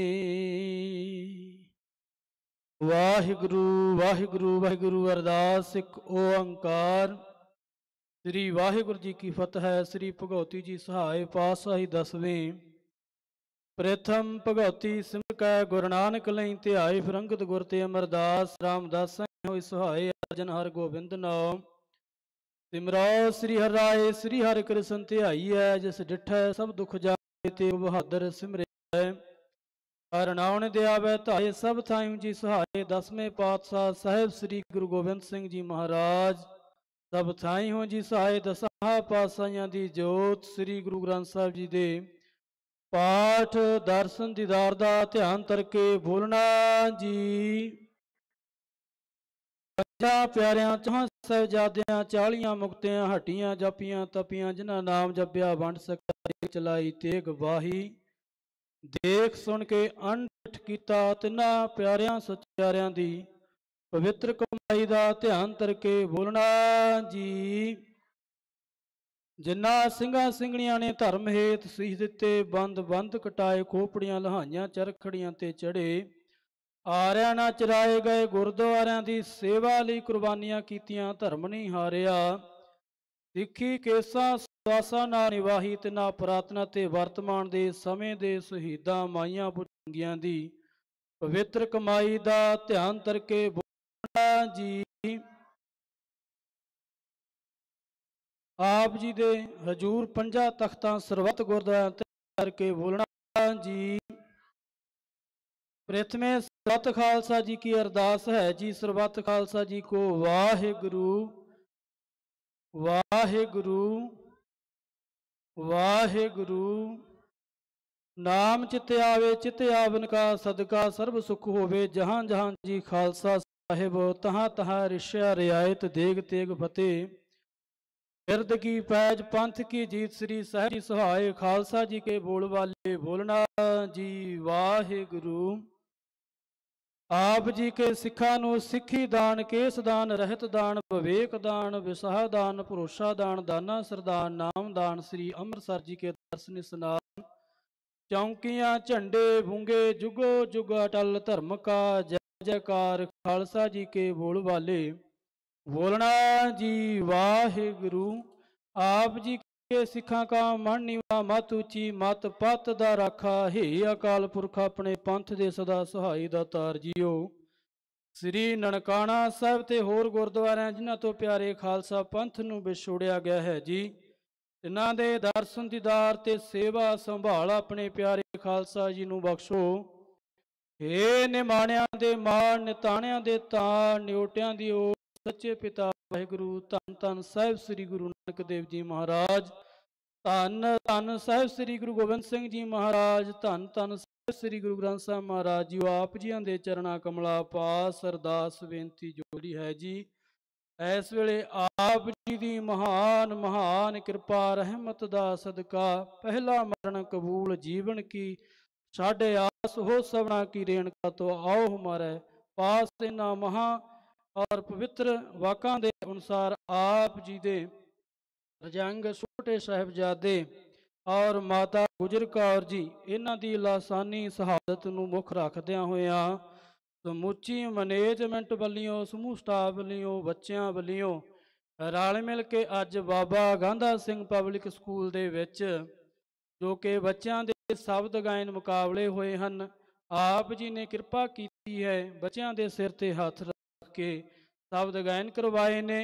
वाहिगुरु वाहिगुरु वाहिगुरु अरदास एक ओंकार। श्री वाहिगुरु जी की फतह। श्री भगवती जी सहाय पातशाही दसवें। प्रथम भगवती सिमर कै गुरु नानक लई ध्याय, फिर अंगद गुर ते अमरदास रामदास होई सहाय, अर्जन हर गोबिंद नाम सिमराओ। श्री हर राय श्री हरि कृष्ण ध्याई है, जिस डिठै सब दुख जाए, ते बहादुर सिमरै हर नाउन दयावै धाय, सब थाई जी सहाय। दसवें पातशाह साहिब श्री गुरु गोबिंद सिंह जी महाराज सब थाई हो जी सहाय। दसां पातशाहियां दी जोत श्री गुरु ग्रंथ साहिब जी दे पाठ दर्शन दीदार दा ध्यान करके बोलना जी। ਪੰਜਾਂ ਪਿਆਰਿਆਂ ਚੌਹਾਂ ਸਾਹਿਬਜ਼ਾਦਿਆਂ 40 ਮੁਕਤਿਆਂ ਹਟੀਆਂ ਜਪੀਆਂ ਤਪੀਆਂ, ਜਿਨ੍ਹਾਂ ਨਾਮ ਜਪਿਆ ਵੰਡ ਸਕਾਈ ਚਲਾਈ ਤੇਗ ਵਾਹੀ। ਦੇਖ ਸੁਣ ਕੇ ਅਣਡਿਠ ਕੀਤਾ ਤਿੰਨਾਂ ਪਿਆਰਿਆਂ ਸਚਿਆਰਿਆਂ ਦੀ ਪਵਿੱਤਰ ਕਮਾਈ ਦਾ ਧਿਆਨ ਕਰਕੇ ਬੋਲਣਾ ਜੀ। ਜਿਨ੍ਹਾਂ ਸਿੰਘਾਂ ਸਿੰਘਣੀਆਂ ਨੇ ਧਰਮ ਹੇਤ ਸੀਸ ਦਿੱਤੇ, ਬੰਦ ਬੰਦ ਕਟਾਏ, ਖੋਪੜੀਆਂ ਲਹਾਈਆਂ, ਚਰਖੜੀਆਂ ਤੇ ਚੜੇ, ਆਰਿਆਂ ਨਾ ਚਰਾਏ ਗਏ, ਗੁਰਦੁਆਰਿਆਂ ਦੀ ਸੇਵਾ ਲਈ ਕੁਰਬਾਨੀਆਂ ਕੀਤੀਆਂ, ਧਰਮ ਨਹੀਂ ਹਾਰਿਆ। ਸਿੱਖੀ ਕੇਸਾਂ ਸਵਾਸਾਂ ਨਾਲ ਨਿਵਾਹੀ, ਤਿੰਨਾਂ ਪੁਰਾਤਨ ਤੇ ਵਰਤਮਾਨ ਦੇ ਸਮੇਂ ਦੇ ਸ਼ਹੀਦਾਂ ਮਾਈਆਂ ਪੁਜੰਗੀਆਂ ਦੀ ਪਵਿੱਤਰ ਕਮਾਈ ਦਾ ਧਿਆਨ ਕਰਕੇ ਬੋਲਣਾ ਜੀ। ਆਪ ਜੀ ਦੇ ਹਜੂਰ ਪੰਜਾਂ ਤਖਤਾਂ ਸਰਬੱਤ ਗੁਰਦੁਆਰਿਆਂ ਤੇ ਕਰਕੇ ਬੋਲਣਾ ਜੀ। प्रथमे सरबत खालसा जी की अरदास है जी। सरबत खालसा जी को वाहिगुरु वाहिगुरु वाहिगुरु। नाम चित आवे चित आवन का सदका, सर्व सुख होवे जहाँ जहाँ जी खालसा साहिब, तहाँ तहाँ रिश्या रियायत देग तेग फतेह। बिरद की पैज पंथ की जीत, श्री साहिब जी सहाय, खालसा जी के बोल वाले बोलना जी। वाहिगुरु। आप जी के सिखा नूं सिखी दान, केस दान, रहत दान, विवेक दान, विसाह दान, भरोसा दान, दाना सरदान, नाम दान, श्री अमृतसर जी के दर्शन स्नान, चौंकियां झंडे बूंगे, जुगो जुग अटल धर्म का जय जयकार। खालसा जी के बोल वाले बोलना जी। वाहिगुरु। आप जी के सिखा का मन नीवा, मत ऊंची मत पत दा राखा, हे अकाल पुरख अपने पंथ दे सदा सहाय दातार जीओ। श्री ननकाना साहिब ते होर गुरद्वारिਆਂ जिन्हां तो प्यारे खालसा पंथ नूं विछोड़िया गया है जी। ਇਹਨਾਂ ਦੇ ਦਰਸ਼ਨ ਦੀਦਾਰ ਤੇ ਸੇਵਾ ਸੰਭਾਲ ਆਪਣੇ ਪਿਆਰੇ ਖਾਲਸਾ ਜੀ ਨੂੰ ਬਖਸ਼ੋ। ਏ ਨਿਮਾਣਿਆਂ ਦੇ ਮਾਣ, ਨਿਤਾਣਿਆਂ ਦੇ ਤਾਣ, ਨਿਓਟਿਆਂ ਦੀ ਓਟ, ਸੱਚੇ ਪਿਤਾ ਵਾਹਿਗੁਰੂ। ਧੰਨ ਧੰਨ ਸਾਹਿਬ ਸ੍ਰੀ ਗੁਰੂ ਨਾਨਕ ਦੇਵ ਜੀ ਮਹਾਰਾਜ। ਧੰਨ ਧੰਨ ਸਾਹਿਬ ਸ੍ਰੀ ਗੁਰੂ ਗੋਬਿੰਦ ਸਿੰਘ ਜੀ ਮਹਾਰਾਜ। ਧੰਨ ਧੰਨ ਸਾਹਿਬ ਸ੍ਰੀ ਗੁਰੂ ਗ੍ਰੰਥ ਸਾਹਿਬ ਮਹਾਰਾਜ ਜੀ। ਆਪ ਜੀਆਂ ਦੇ ਚਰਨਾਂ ਕਮਲਾ ਪਾਸ ਅਰਦਾਸ ਬੇਨਤੀ ਜੋੜੀ ਹੈ ਜੀ। ਇਸ ਵੇਲੇ ਆਪ ਜੀ ਦੀ ਮਹਾਨ ਮਹਾਨ ਕਿਰਪਾ ਰਹਿਮਤ ਦਾ ਸਦਕਾ ਪਹਿਲਾ ਮਰਨ ਕਬੂਲ ਜੀਵਨ ਕੀ ਸਾਡੇ ਆਸ ਹੋ ਸਭਨਾ ਕੀ ਰੇਣਕਾ ਤੋਂ ਆਓ ਹਮਾਰੇ ਪਾਸ। ਇਹਨਾਂ ਮਹਾ ਔਰ ਪਵਿੱਤਰ ਵਾਕਾਂ ਦੇ ਅਨੁਸਾਰ ਆਪ ਜੀ ਦੇ ਰਜੰਗ ਛੋਟੇ ਸਾਹਿਬਜ਼ਾਦੇ ਔਰ ਮਾਤਾ ਗੁਜਰ ਕੌਰ ਜੀ, ਇਹਨਾਂ ਦੀ ਲਾਸਾਨੀ ਸ਼ਹਾਦਤ ਨੂੰ ਮੁੱਖ ਰੱਖਦਿਆਂ ਹੋਇਆਂ ਸਮੁੱਚੀ ਮੈਨੇਜਮੈਂਟ ਵੱਲੋਂ, ਸਮੂਹ ਸਟਾਫ ਵੱਲੋਂ, ਬੱਚਿਆਂ ਵੱਲੋਂ ਰਲ ਮਿਲ ਕੇ ਅੱਜ ਬਾਬਾ ਗਾਂਧਾ ਸਿੰਘ ਪਬਲਿਕ ਸਕੂਲ ਦੇ ਵਿੱਚ ਜੋ ਕਿ ਬੱਚਿਆਂ ਦੇ ਸ਼ਬਦ ਗਾਇਨ ਮੁਕਾਬਲੇ ਹੋਏ ਹਨ, ਆਪ ਜੀ ਨੇ ਕਿਰਪਾ ਕੀਤੀ ਹੈ। ਬੱਚਿਆਂ ਦੇ ਸਿਰ ਤੇ ਹੱਥ ਰੱਖ ਕੇ ਸ਼ਬਦ ਗਾਇਨ ਕਰਵਾਏ ਨੇ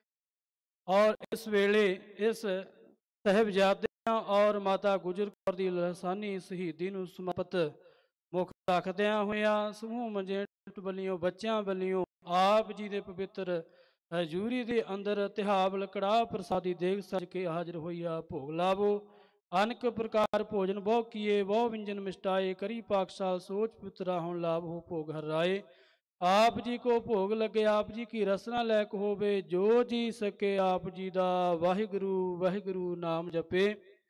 ਔਰ ਇਸ ਵੇਲੇ ਇਸ ਸਾਹਿਬਜ਼ਾਦਿਆਂ ਔਰ ਮਾਤਾ ਗੁਜਰ ਕੌਰ ਦੀ ਲਾਸਾਨੀ ਸ਼ਹੀਦੀ ਨੂੰ ਸਮਰਪਿਤ ਮੁੱਖ ਰੱਖਦਿਆਂ ਹੋਇਆਂ ਸਮੂਹ ਮੈਨੇਜਮੈਂਟ ਵੱਲੋਂ, ਬੱਚਿਆਂ ਵੱਲੋਂ ਆਪ ਜੀ ਦੇ ਪਵਿੱਤਰ ਹਜ਼ੂਰੀ ਦੇ ਅੰਦਰ ਤਿਹਾਵਲ ਕੜਾਹ ਪ੍ਰਸਾਦੀ ਦੇਗ ਸਜ ਕੇ ਹਾਜ਼ਰ ਹੋਈਆ। ਭੋਗ ਲਾਵੋ ਅਨਕ ਪ੍ਰਕਾਰ ਭੋਜਨ ਬਹੁ ਕੀਏ, ਬਹੁ ਵਿੰਜਨ ਮਿਸ਼ਟਾਏ, ਕਰੀ ਪਾਕਸ਼ਾਲ ਸੋਚ ਪਿਤਰਾ ਹੁਣ ਲਾਭ ਹੋ ਭੋਗ ਹਰਾਏ। आप जी को भोग लगे, आप जी की रसना लैक होवे, जो जी सके आप जी दा वाहिगुरु वाहिगुरु नाम जपे।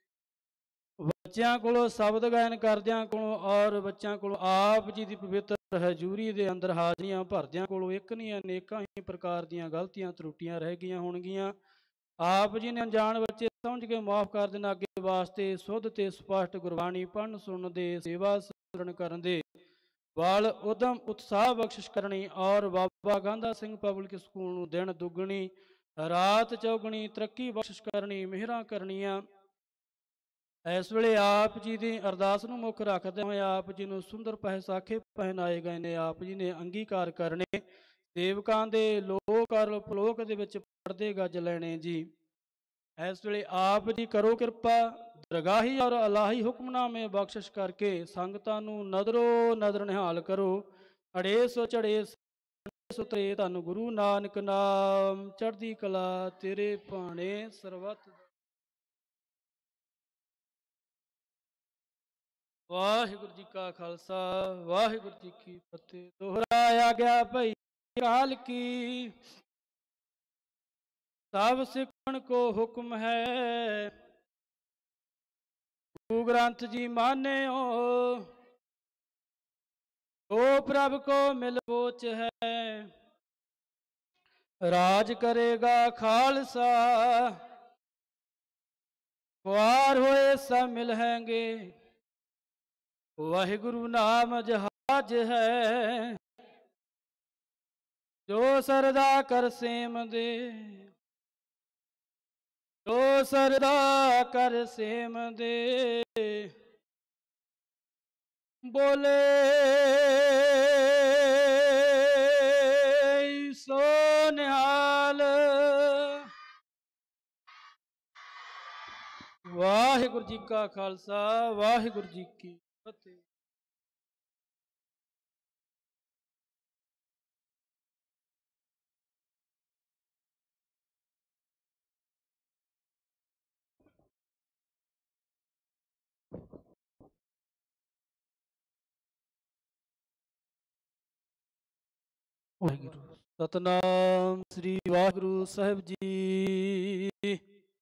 बच्चों को शब्द गायन करदियां को और बच्चों को आप जी की पवित्र हजूरी दे अंदर हाजरियां भरदियां को एक नहीं अनेकां ही प्रकार दीयां गलतियां त्रुटियां रह गईयां होणगीयां। आप जी ने अनजान बच्चे समझ के माफ़ कर देना। अगे वास्ते शुद्ध ते स्पष्ट गुरबाणी पढ़न सुनन दे, सेवा सुरण करन दे वाल उदम उत्साह बख्शिश करनी और बाबा गांधा सिंह पब्लिक स्कूल नूं दिन दुगनी रात चौगनी तरक्की बख्शिश करनी, मेहरां करनियां। इस वेले आप जी की अरदास नूं मुख रखदे होए आप जी नूं सुंदर पैसाखे पहनाए गए ने, आप जी ने अंगीकार करने, सेवकां दे लोक और पलोक दे विच पड़दे गज लैणे जी। इस वेले आप जी करो किरपा, दरगाही और अलाही हुक्मनामे बख्शिश करके संगतां नूं नदरो नदर निहाल करो। अड़े सो चढ़े सुतरे धन गुरु नानक नाम, चढ़दी कला तेरे भाणे सरबत। वाहिगुरु जी का खालसा वाहिगुरु जी की फतेह। दोहराया गया भई काल की, सब सिखण को हुक्म है, गुरु ग्रंथ जी माने हो, ओ प्रभु को मिल बोच है, राज करेगा खालसा, पार होए सब मिलेंगे, वाहिगुरु नाम जहाज है, जो सरदा कर सेम दे, जो सरदा कर सेम दे, बोले सो निहाल। वाहिगुरु जी का खालसा वाहिगुरु जी की फतेह। सतनाम श्री वाहिगुरु साहिब जी।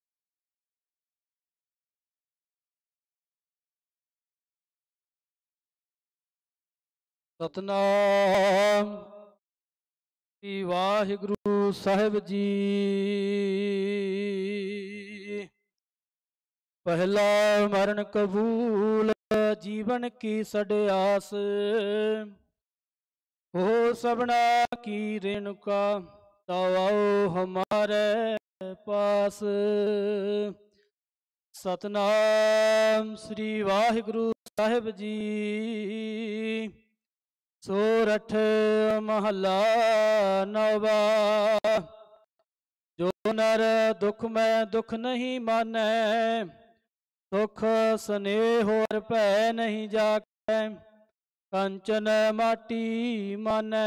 सतनाम श्री वाहिगुरु साहिब जी। पहला मरण कबूल जीवन की सड़यास, हो सबना की रेणुका ताओ हमारे पास। सतनाम श्री वाहिगुरु साहिब जी। सोरठ महला नवा, जो नर दुख में दुख नहीं मानै, सुख स्नेह और भै नहीं जाकै, कंचन माटी मानै।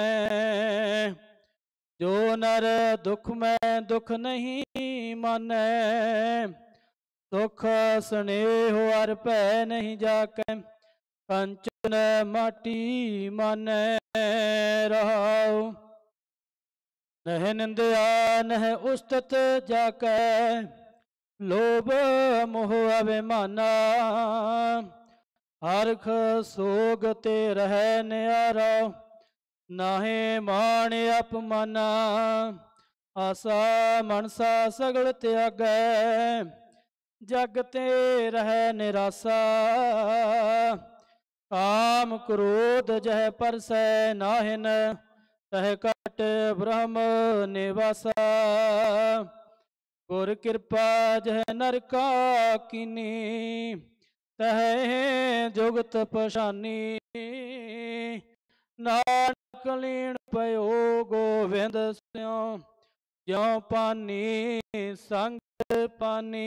जो नर दुख में दुख नहीं मानै, सुख स्नेह और भै नहीं जाकै, कंचन माटी मानै। रहाओ नह निंदया नह उस्तत जाकै, लोभ मोह अभिमाना, हरख सोग ते रह न्यारा, नाहे मान अपमाना। आसा मनसा सगल त्यागै, जग ते रह निरासा, काम क्रोध जह परसै नाहिन, तह कट ब्रह्म निवासा। गुर कृपा जह नर का कीनी, तह जुगत पछानी। नानक लीन पयो गोविंद स्यों, ज्यों पानी संग पानी।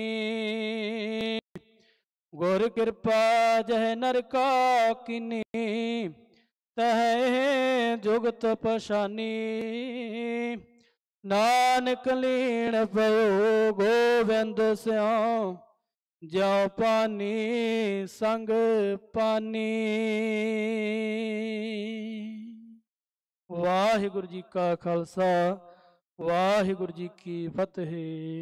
गुर कृपा जह नर का कीनी, तह जुगत पछानी। नानक लीन पयो गोविंद स्यों, ज्यों पानी संग पानी। वाहिगुरु जी का खालसा, वाहिगुरु जी की फतेह।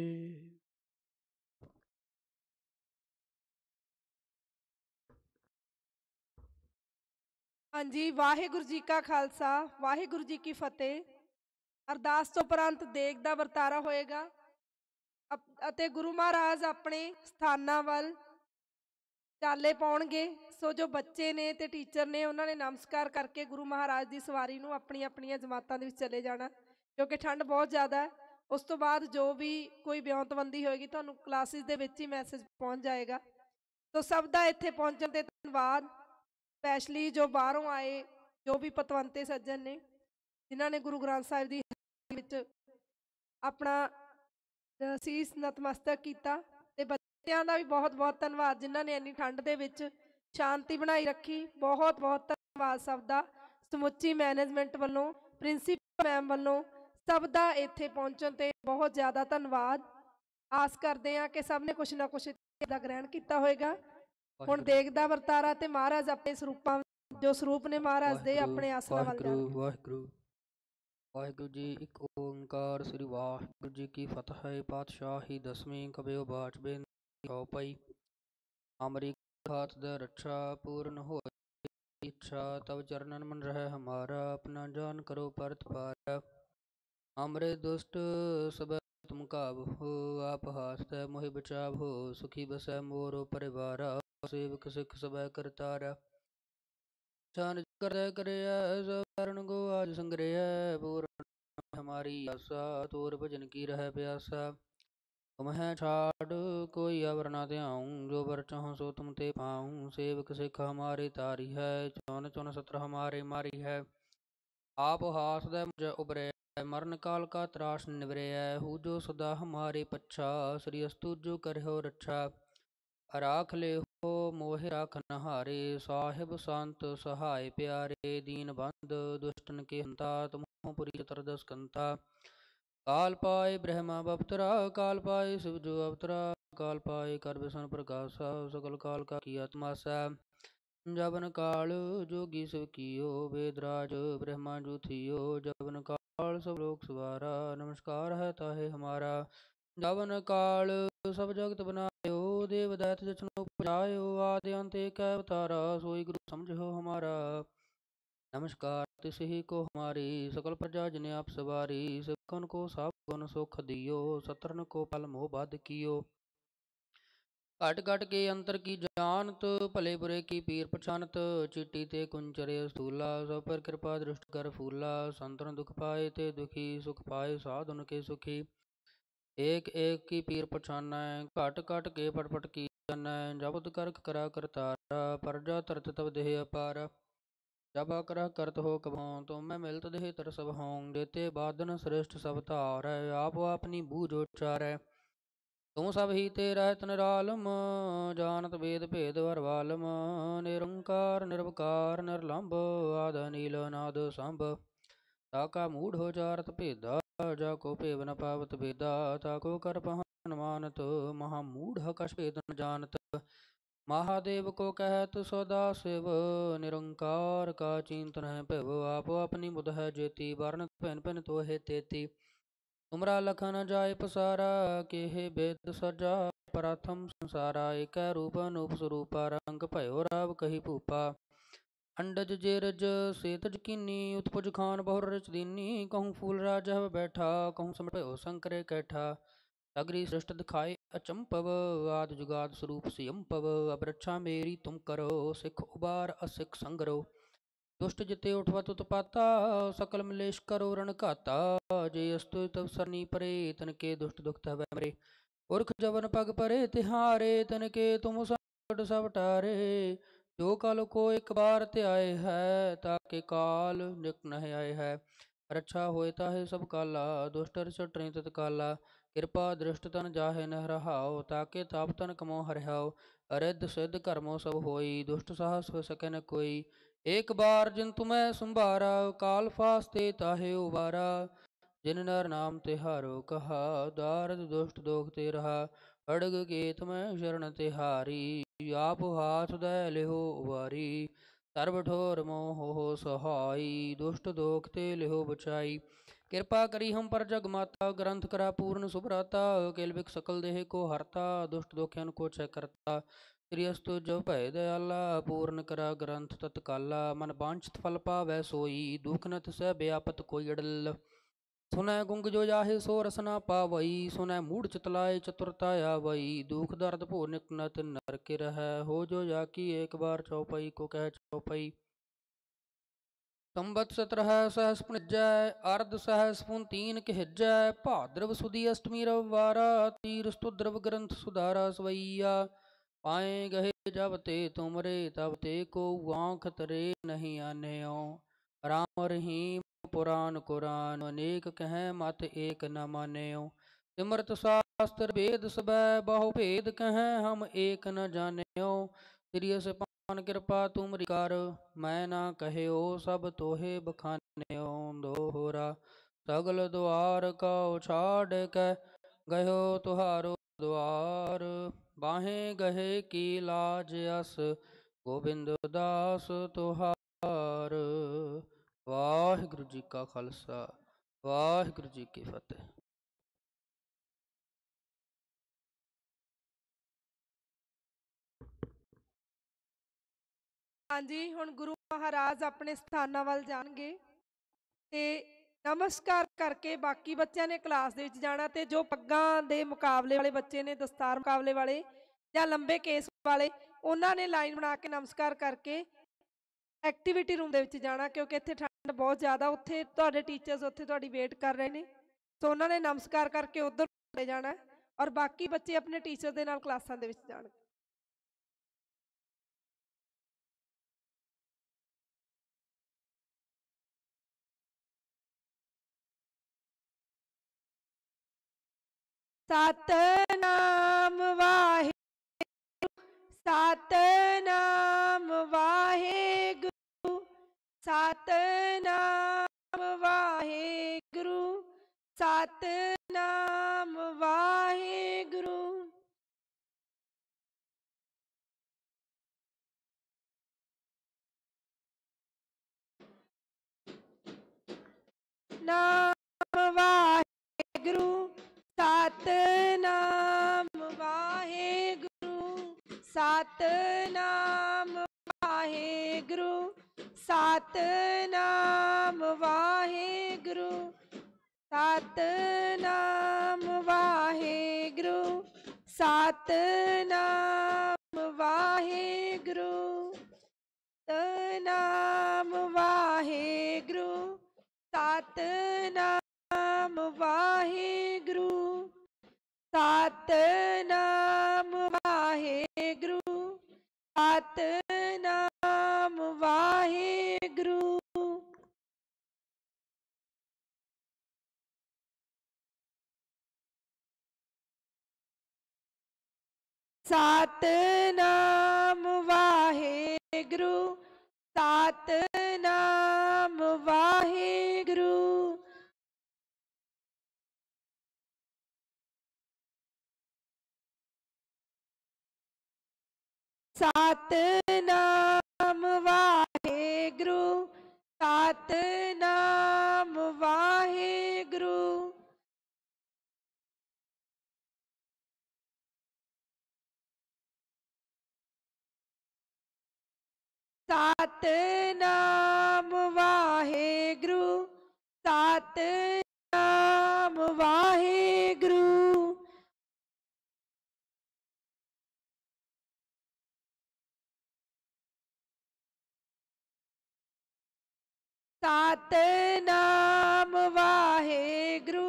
ਹਾਂਜੀ, ਵਾਹਿਗੁਰੂ ਜੀ ਕਾ ਖਾਲਸਾ, ਵਾਹਿਗੁਰੂ ਜੀ ਕੀ ਫਤਿਹ। ਅਰਦਾਸ ਤੋਂ ਉਪਰੰਤ ਦੇਗ ਦਾ ਵਰਤਾਰਾ ਹੋਏਗਾ ਅਤੇ ਗੁਰੂ ਮਹਾਰਾਜ ਆਪਣੇ ਸਥਾਨਾਂ ਵੱਲ ਚਾਲੇ ਪਾਉਣਗੇ। ਸੋ ਜੋ ਬੱਚੇ ਨੇ ਤੇ ਟੀਚਰ ਨੇ ਉਹਨਾਂ ਨੇ ਨਮਸਕਾਰ ਕਰਕੇ ਗੁਰੂ ਮਹਾਰਾਜ ਦੀ ਸਵਾਰੀ ਨੂੰ ਆਪਣੀਆਂ ਆਪਣੀਆਂ ਜਮਾਤਾਂ ਦੇ ਵਿੱਚ ਚਲੇ ਜਾਣਾ, ਕਿਉਂਕਿ ਠੰਡ ਬਹੁਤ ਜ਼ਿਆਦਾ ਹੈ। ਉਸ ਤੋਂ ਬਾਅਦ ਜੋ ਵੀ ਕੋਈ ਵਿਉਂਤਬੰਦੀ ਹੋਏਗੀ ਤੁਹਾਨੂੰ ਕਲਾਸਿਸ ਦੇ ਵਿੱਚ ਹੀ ਮੈਸੇਜ ਪਹੁੰਚ ਜਾਏਗਾ। ਸੋ ਸਭ ਦਾ ਇੱਥੇ ਪਹੁੰਚਣ 'ਤੇ ਧੰਨਵਾਦ। ਸਪੈਸ਼ਲੀ ਜੋ ਬਾਹਰੋਂ ਆਏ ਜੋ ਵੀ ਪਤਵੰਤੇ ਸੱਜਣ ਨੇ, ਜਿਨ੍ਹਾਂ ਨੇ ਗੁਰੂ ਗ੍ਰੰਥ ਸਾਹਿਬ ਦੀ ਵਿੱਚ ਆਪਣਾ ਸੀਸ ਨਤਮਸਤਕ ਕੀਤਾ, ਤੇ ਬੱਚਿਆਂ ਦਾ ਵੀ ਬਹੁਤ ਬਹੁਤ ਧੰਨਵਾਦ ਜਿਨ੍ਹਾਂ ਨੇ ਇੰਨੀ ਠੰਡ ਦੇ ਵਿੱਚ ਸ਼ਾਂਤੀ ਬਣਾਈ ਰੱਖੀ। ਬਹੁਤ ਬਹੁਤ ਧੰਨਵਾਦ ਸਭ ਦਾ, ਸਮੁੱਚੀ ਮੈਨੇਜਮੈਂਟ ਵੱਲੋਂ, ਪ੍ਰਿੰਸੀਪਲ ਮੈਮ ਵੱਲੋਂ, ਸਭ ਦਾ ਇੱਥੇ ਪਹੁੰਚਣ 'ਤੇ ਬਹੁਤ ਜ਼ਿਆਦਾ ਧੰਨਵਾਦ। ਆਸ ਕਰਦੇ ਹਾਂ ਕਿ ਸਭ ਨੇ ਕੁਛ ਨਾ ਕੁਛ ਦਾ ਗ੍ਰਹਿਣ ਕੀਤਾ ਹੋਏਗਾ। ਹੁਣ ਦੇਗ ਦਾ ਵਰਤਾਰਾ ਤੇ ਮਹਾਰਾਜ ਆਪਣੇ ਸਰੂਪਾਂ, ਜੋ ਸਰੂਪ ਨੇ ਮਹਾਰਾਜ ਦੇ, ਆਪਣੇ ਆਸਣਾ ਵੱਲ ਜਾਣਗੇ। ਵਾਹਿਗੁਰੂ ਵਾਹਿਗੁਰੂ ਜੀ। ਇੱਕ ਓੰਕਾਰ ਸ੍ਰੀ ਵਾਹਿਗੁਰੂ ਜੀ ਕੀ ਫਤਿਹ। ਪਾਤਸ਼ਾਹੀ ਦਸਵੀਂ ਕਬਿਓ ਬਾਚ ਬੇਨਤੀ ਹੋ ਪਈ, ਅਮਰੀ ਹਾਥ ਦ ਰੱਛਾ ਪੂਰਨ ਹੋ ਇੱਛਾ, ਤਵ ਚਰਨਨ ਮਨ ਰਹਿ ਹਮਾਰਾ, ਆਪਣਾ ਜਾਨ ਕਰੋ ਪਰਤ ਪਾਰ। ਅਮਰੇ ਦੁਸ਼ਟ ਸਭ ਤੁਮ ਕਾਬਹੋ, ਆਪ ਹਾਸਤੈ ਮੋਹਿ ਬਚਾਵੋ, ਸੁਖੀ ਬਸੈ ਮੋਰੋ ਪਰਿਵਾਰਾ, ਸੇਵਕ ਸਿੱਖ ਸਭੈ ਕਰਤਾਰਾ। ਛਾਨ ਕਰੈ ਕਰਿਐ ਸਭ ਕਰਨ ਗੋ ਆਜ ਸੰਗ੍ਰਹਿ, ਪੂਰਨ ਹਮਾਰੀ ਆਸਾ, ਤੋਰ ਭਜਨ ਕੀ ਰਹਿ ਪਿਆਸਾ। ਤੁਮ ਹੈ ਛਾੜ ਕੋਈ ਅਵਰ ਨਾ ਧਿਆऊं, ਜੋ ਵਰ ਚਾਹੋ ਸੋ ਤੁਮ ਤੇ ਪਾऊं। ਸੇਵਕ ਸਿੱਖ ਹਮਾਰੇ ਤਾਰੀ ਹੈ, ਚੌਨ ਚੌਨ ਸਤਰ ਹਮਾਰੇ ਮਾਰੀ ਹੈ। ਆਪ ਹਾਸਦੈ ਮੁਝ ਉਬਰਿਆ, ਮਰਨ ਕਾਲ ਕਾ ਤਰਾਸ ਨਿਵਰਿਆ। ਹੂ ਜੋ ਸਦਾ ਹਮਾਰੇ ਪੱਛਾ, ਸ੍ਰੀ ਅਸਤੁ ਜੋ ਕਰਿਓ ਰੱਛਾ। ਰਾਖ ਲਿਓ ਮੋਹਿ ਰਾਖਨ ਹਾਰੇ, ਸਾਹਿਬ ਸੰਤ ਸਹਾਇ ਪਿਆਰੇ। ਦੀਨ ਬੰਧ ਦੁਸ਼ਟਨ ਕੇ ਹੰਤਾ, ਤੁਮਹੁ ਪੁਰੀ ਚਤੁਰਦਸ ਕੰਤਾ। ਕਾਲ ਪਾਏ ਬ੍ਰਹਮਾ ਬਪਤਰਾ, ਕਾਲ ਪਾਏ ਸ਼ਿਵ ਜੋ ਅਵਤਰਾ। ਕਾਲ ਪਾਏ ਕਰ ਬਿਸ਼ਨ ਪ੍ਰਕਾਸ਼ਾ, ਸਕਲ ਕਾਲ ਕਾ ਕੀਆ ਤਮਾਸਾ। ਜਬਨ ਕਾਲ ਜੋਗੀ शिव कियो, वेदराज ब्रह्मा जो थियो। जबन काल सब लोक सवारा, नमस्कार है ताहे हमारा। जबन काल सब जगत बनायो, देव दैत जचनो उपजायो। आदि अंत एक अवतारा, सोई गुरु समझो हमारा। नमस्कार तिस ही को हमारी, सकल प्रजा जिने आप सवारी। सिखन को सब गुण सुख दियो, सतरन को पल मोह बद कियो। घट घट के अंतर की जानत, भले बुरे की पीर पछानत। चिट्टी ते कुंचरे स्थूला, सब पर कृपा दृष्ट कर फूला। संतन दुख पाए ते दुखी, सुख पाए साधुन के सुखी। एक एक की पीर पछानै, घट घट के पट पट की जानै। जबत करख करा करतारा, परजा तरत तब देह अपारा। जब आग्रह करत हो कभों तुम मैं मिलत देह तर सब हों। देते बादन श्रेष्ठ सब तार आप अपनी बूझ उच्चारै। तुम सब ही ते रहत निरालम जानत वेद भेद वरवालम। निरंकार निरवकार निर्लंब आद नील नाद संभ। ताका मूढ़ हो जारत भेदा जाको भेद न पावत भेदा। ताको कर पहन मानत महामूढ़ कछ भेद न जानत। महादेव को कहत सदा शिव निरंकार का चिंतन है भव। आप अपनी बुध है जेती वर्ण पहन पहन तो है तेती। तुमरा लखन जाय पसारा के हे वेद सजा। प्रथम संसारा एक रूप अनूप स्वरूपा। रंग भयो राव कही भूपा। अंडज जेरज सेतज कीनी उत्पुज खान बहुर रच दीनी। कहूँ फूल राजा बैठा कहूँ समट भयो शंकर कैठा। अग्रि सृष्ट दिखाए अचंपव आद जुगाद स्वरूप सियंपव। अब रक्षा मेरी तुम करो सिख उबार असिख संगरो। दुष्ट जिते उठवत उत्पाता सकल मिलेश करो रण घाता। जे अस्तु तब सरनी परे तन के दुष्ट दुख है मरे। पुरख जवन पग परे तिहारे तन के तुम संकट सब टारे। जो काल को एक बार त्याए है ताके काल निक नह आए है। रक्षा होए ताहे सब काला दुष्ट रचटरें तत्काला। कृपा दृष्ट तन जाहे न रहाओ ताके ताप तन कमो हरिहाओ। अरिद सिद्ध कर्मो सब होई दुष्ट साहस हो सके न कोई। एक बार जिन तुम्हें संभारा काल फास्ते ताहे उबारा। जिन नर नाम तिहारो कहा दारद दुष्ट दोख ते रहा। अड़ग केत में शरण तिहारी आप हाथ दे लिहो उबारी। सर्व ठोर मोह हो सहाई दुष्ट दोख ते लिहो बचाई। कृपा करी हम पर जग माता ग्रंथ करा पूर्ण सुभराता। केलविक सकल देह को हरता दुष्ट दोखियन को छय करता। श्रीअस्तु जो भय दयाला पूर्ण करा ग्रंथ तत्काला। मन वांछित फल पावै सोई दुख नथ सह व्यापत कोई अडल। सुनै गुंग जो जाहे सो रसना पावई। सुनै मूढ़ चितलाय चतुरता आवई। दुख दर्द भोनिक नत नर के रहै हो जो जाकी एक बार चौपई को कह चौपई। संबत सत्रह सहस पुनजय अर्ध सहस पुन तीन कहजै। भाद्रव सुदी अष्टमी रविवारा तीर स्तुद्रव ग्रंथ सुधारा सवैया। पाए गहे जब ते तुमरे तब ते को आँख तरे नहीं आन्यो। राम रहीम पुराण कुरान अनेक कहें मत एक न मान्यो। सिमरत शास्त्र वेद सबै बहु भेद कहें हम एक न जान्यो। श्री पान कृपा तुमरी कर मैं ना कहो सब तोहे बखान्यो। दोहरा सगल द्वार का छाड़ कै गयो तुहारो द्वार। बाहें गहे की लाज अस गोबिंद दास तुहार। वाहिगुरु जी का खालसा वाहिगुरु जी की फतेह। ਹਾਂਜੀ ਹੁਣ ਗੁਰੂ ਮਹਾਰਾਜ ਆਪਣੇ ਸਥਾਨਾਂ ਵੱਲ ਜਾਣਗੇ ਤੇ ਨਮਸਕਾਰ ਕਰਕੇ ਬਾਕੀ ਬੱਚਿਆਂ ਨੇ ਕਲਾਸ ਦੇ ਵਿੱਚ ਜਾਣਾ। ਤੇ ਜੋ ਪੱਗਾਂ ਦੇ ਮੁਕਾਬਲੇ ਵਾਲੇ ਬੱਚੇ ਨੇ ਦਸਤਾਰ ਮੁਕਾਬਲੇ ਵਾਲੇ ਜਾਂ ਲੰਬੇ ਕੇਸ ਵਾਲੇ ਉਹਨਾਂ ਨੇ ਲਾਈਨ ਬਣਾ ਕੇ ਨਮਸਕਾਰ ਕਰਕੇ ਐਕਟੀਵਿਟੀ ਰੂਮ ਦੇ ਵਿੱਚ ਜਾਣਾ ਕਿਉਂਕਿ ਇੱਥੇ ਠੰਡ ਬਹੁਤ ਜ਼ਿਆਦਾ। ਉੱਥੇ ਤੁਹਾਡੇ ਟੀਚਰਸ ਉੱਥੇ ਤੁਹਾਡੀ ਵੇਟ ਕਰ ਰਹੇ ਨੇ ਸੋ ਉਹਨਾਂ ਨੇ ਨਮਸਕਾਰ ਕਰਕੇ ਉੱਧਰ ਚਲੇ ਜਾਣਾ ਔਰ ਬਾਕੀ ਬੱਚੇ ਆਪਣੇ ਟੀਚਰ ਦੇ ਨਾਲ ਕਲਾਸਾਂ ਦੇ ਵਿੱਚ ਜਾਣ। ਸਤਨਾਮ ਵਾਹਿਗੁਰੂ ਸਤਨਾਮ ਵਾਹਿਗੁਰੂ ਸਤਨਾਮ ਵਾਹਿਗੁਰੂ ਸਤਨਾਮ ਵਾਹਿਗੁਰੂ। ਨਾਮ ਵਾਹਿਗੁਰੂ ਸਤਨਾਮ ਵਾਹਿਗੁਰੂ ਸਤਨਾਮ ਵਾਹਿਗੁਰੂ ਸਤਨਾਮ ਵਾਹਿਗੁਰੂ ਸਤਨਾਮ ਵਾਹਿਗੁਰੂ ਸਤਨਾਮ ਵਾਹਿਗੁਰੂ ਸਤਨਾਮ ਵਾਹਿਗੁਰੂ ਸਤਨਾਮ ਵਾਹਿਗੁਰੂ ਸਤਨਾਮ ਵਾਹਿਗੁਰੂ ਸਤਨਾਮ ਵਾਹਿਗੁਰੂ सतनाम वाहेगुरु सतनाम वाहेगुरु। सतनाम वाहेगुरु सतनाम वाहेगुरु। सतनाम वाहेगुरु सतनाम वाहेगुरु। सतनाम वाहेगुरु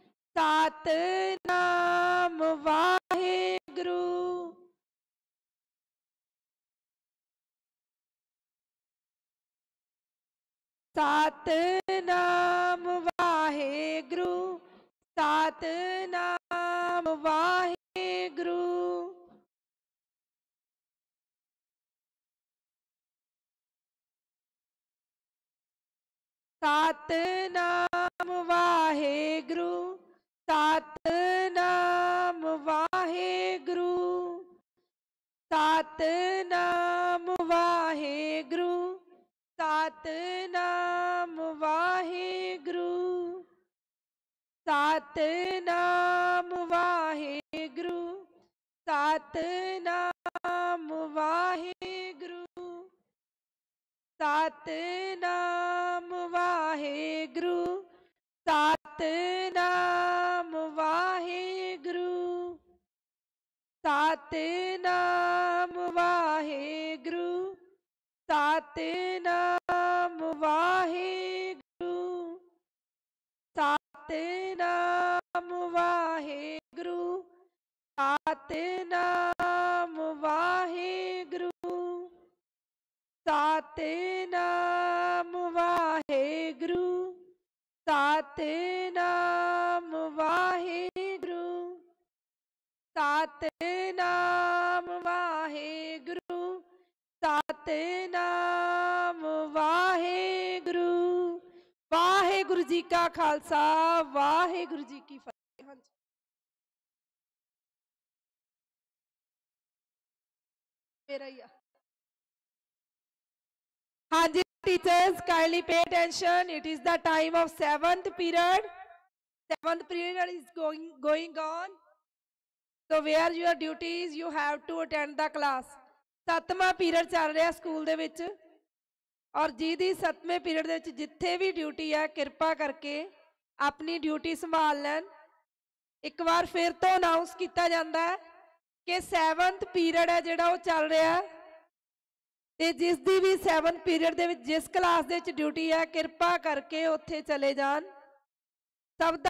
सतनाम वाहेगुरु। सतनाम वाहेगुरु सतनाम वाहेगुरु। सतनाम वाहेगुरु सतनाम वाहेगुरु। सतनाम वाहेगुरु सतनाम वाहेगुरु। सतनाम वाहेगुरु सतनाम वाहेगुरु। सतनाम वाहेगुरु सतनाम वाहेगुरु। सतनाम वाहेगुरु सतनाम वाहेगुरु। सतनाम वाहेगुरु सतनाम वाहेगुरु। सतनाम वाहेगुरु सतनाम वाहेगुरु। सतनाम वाहेगुरु सतनाम वाहेगुरु। वाहेगुरु जी का खालसा वाहेगुरु जी की फतेह। हाँ जी मेरा ही हाँ जी teachers kindly pay attention. It is the time of 7th period. 7th period is going on. So where your duties you have to attend the class. 7ਵਾਂ ਪੀਰੀਅਡ ਚੱਲ ਰਿਹਾ ਸਕੂਲ ਦੇ ਵਿੱਚ ਔਰ ਜਿਹਦੀ 7ਵੇਂ ਪੀਰੀਅਡ ਦੇ ਵਿੱਚ ਜਿੱਥੇ ਵੀ ਡਿਊਟੀ ਹੈ ਕਿਰਪਾ ਕਰਕੇ ਆਪਣੀ ਡਿਊਟੀ ਸੰਭਾਲ ਲੈਣ। ਇੱਕ ਵਾਰ ਫਿਰ ਤੋਂ ਅਨਾਉਂਸ ਕੀਤਾ ਜਾਂਦਾ ਹੈ ਕਿ 7th ਪੀਰੀਅਡ ਹੈ ਜਿਹੜਾ ਉਹ ਚੱਲ ਰਿਹਾ ਹੈ ਤੇ ਜਿਸ ਦੀ ਵੀ 7th ਪੀਰੀਅਡ ਦੇ ਵਿੱਚ ਜਿਸ ਕਲਾਸ ਦੇ ਵਿੱਚ ਡਿਊਟੀ ਹੈ ਕਿਰਪਾ ਕਰਕੇ ਉੱਥੇ ਚਲੇ ਜਾਣ। ਸਭ ਦਾ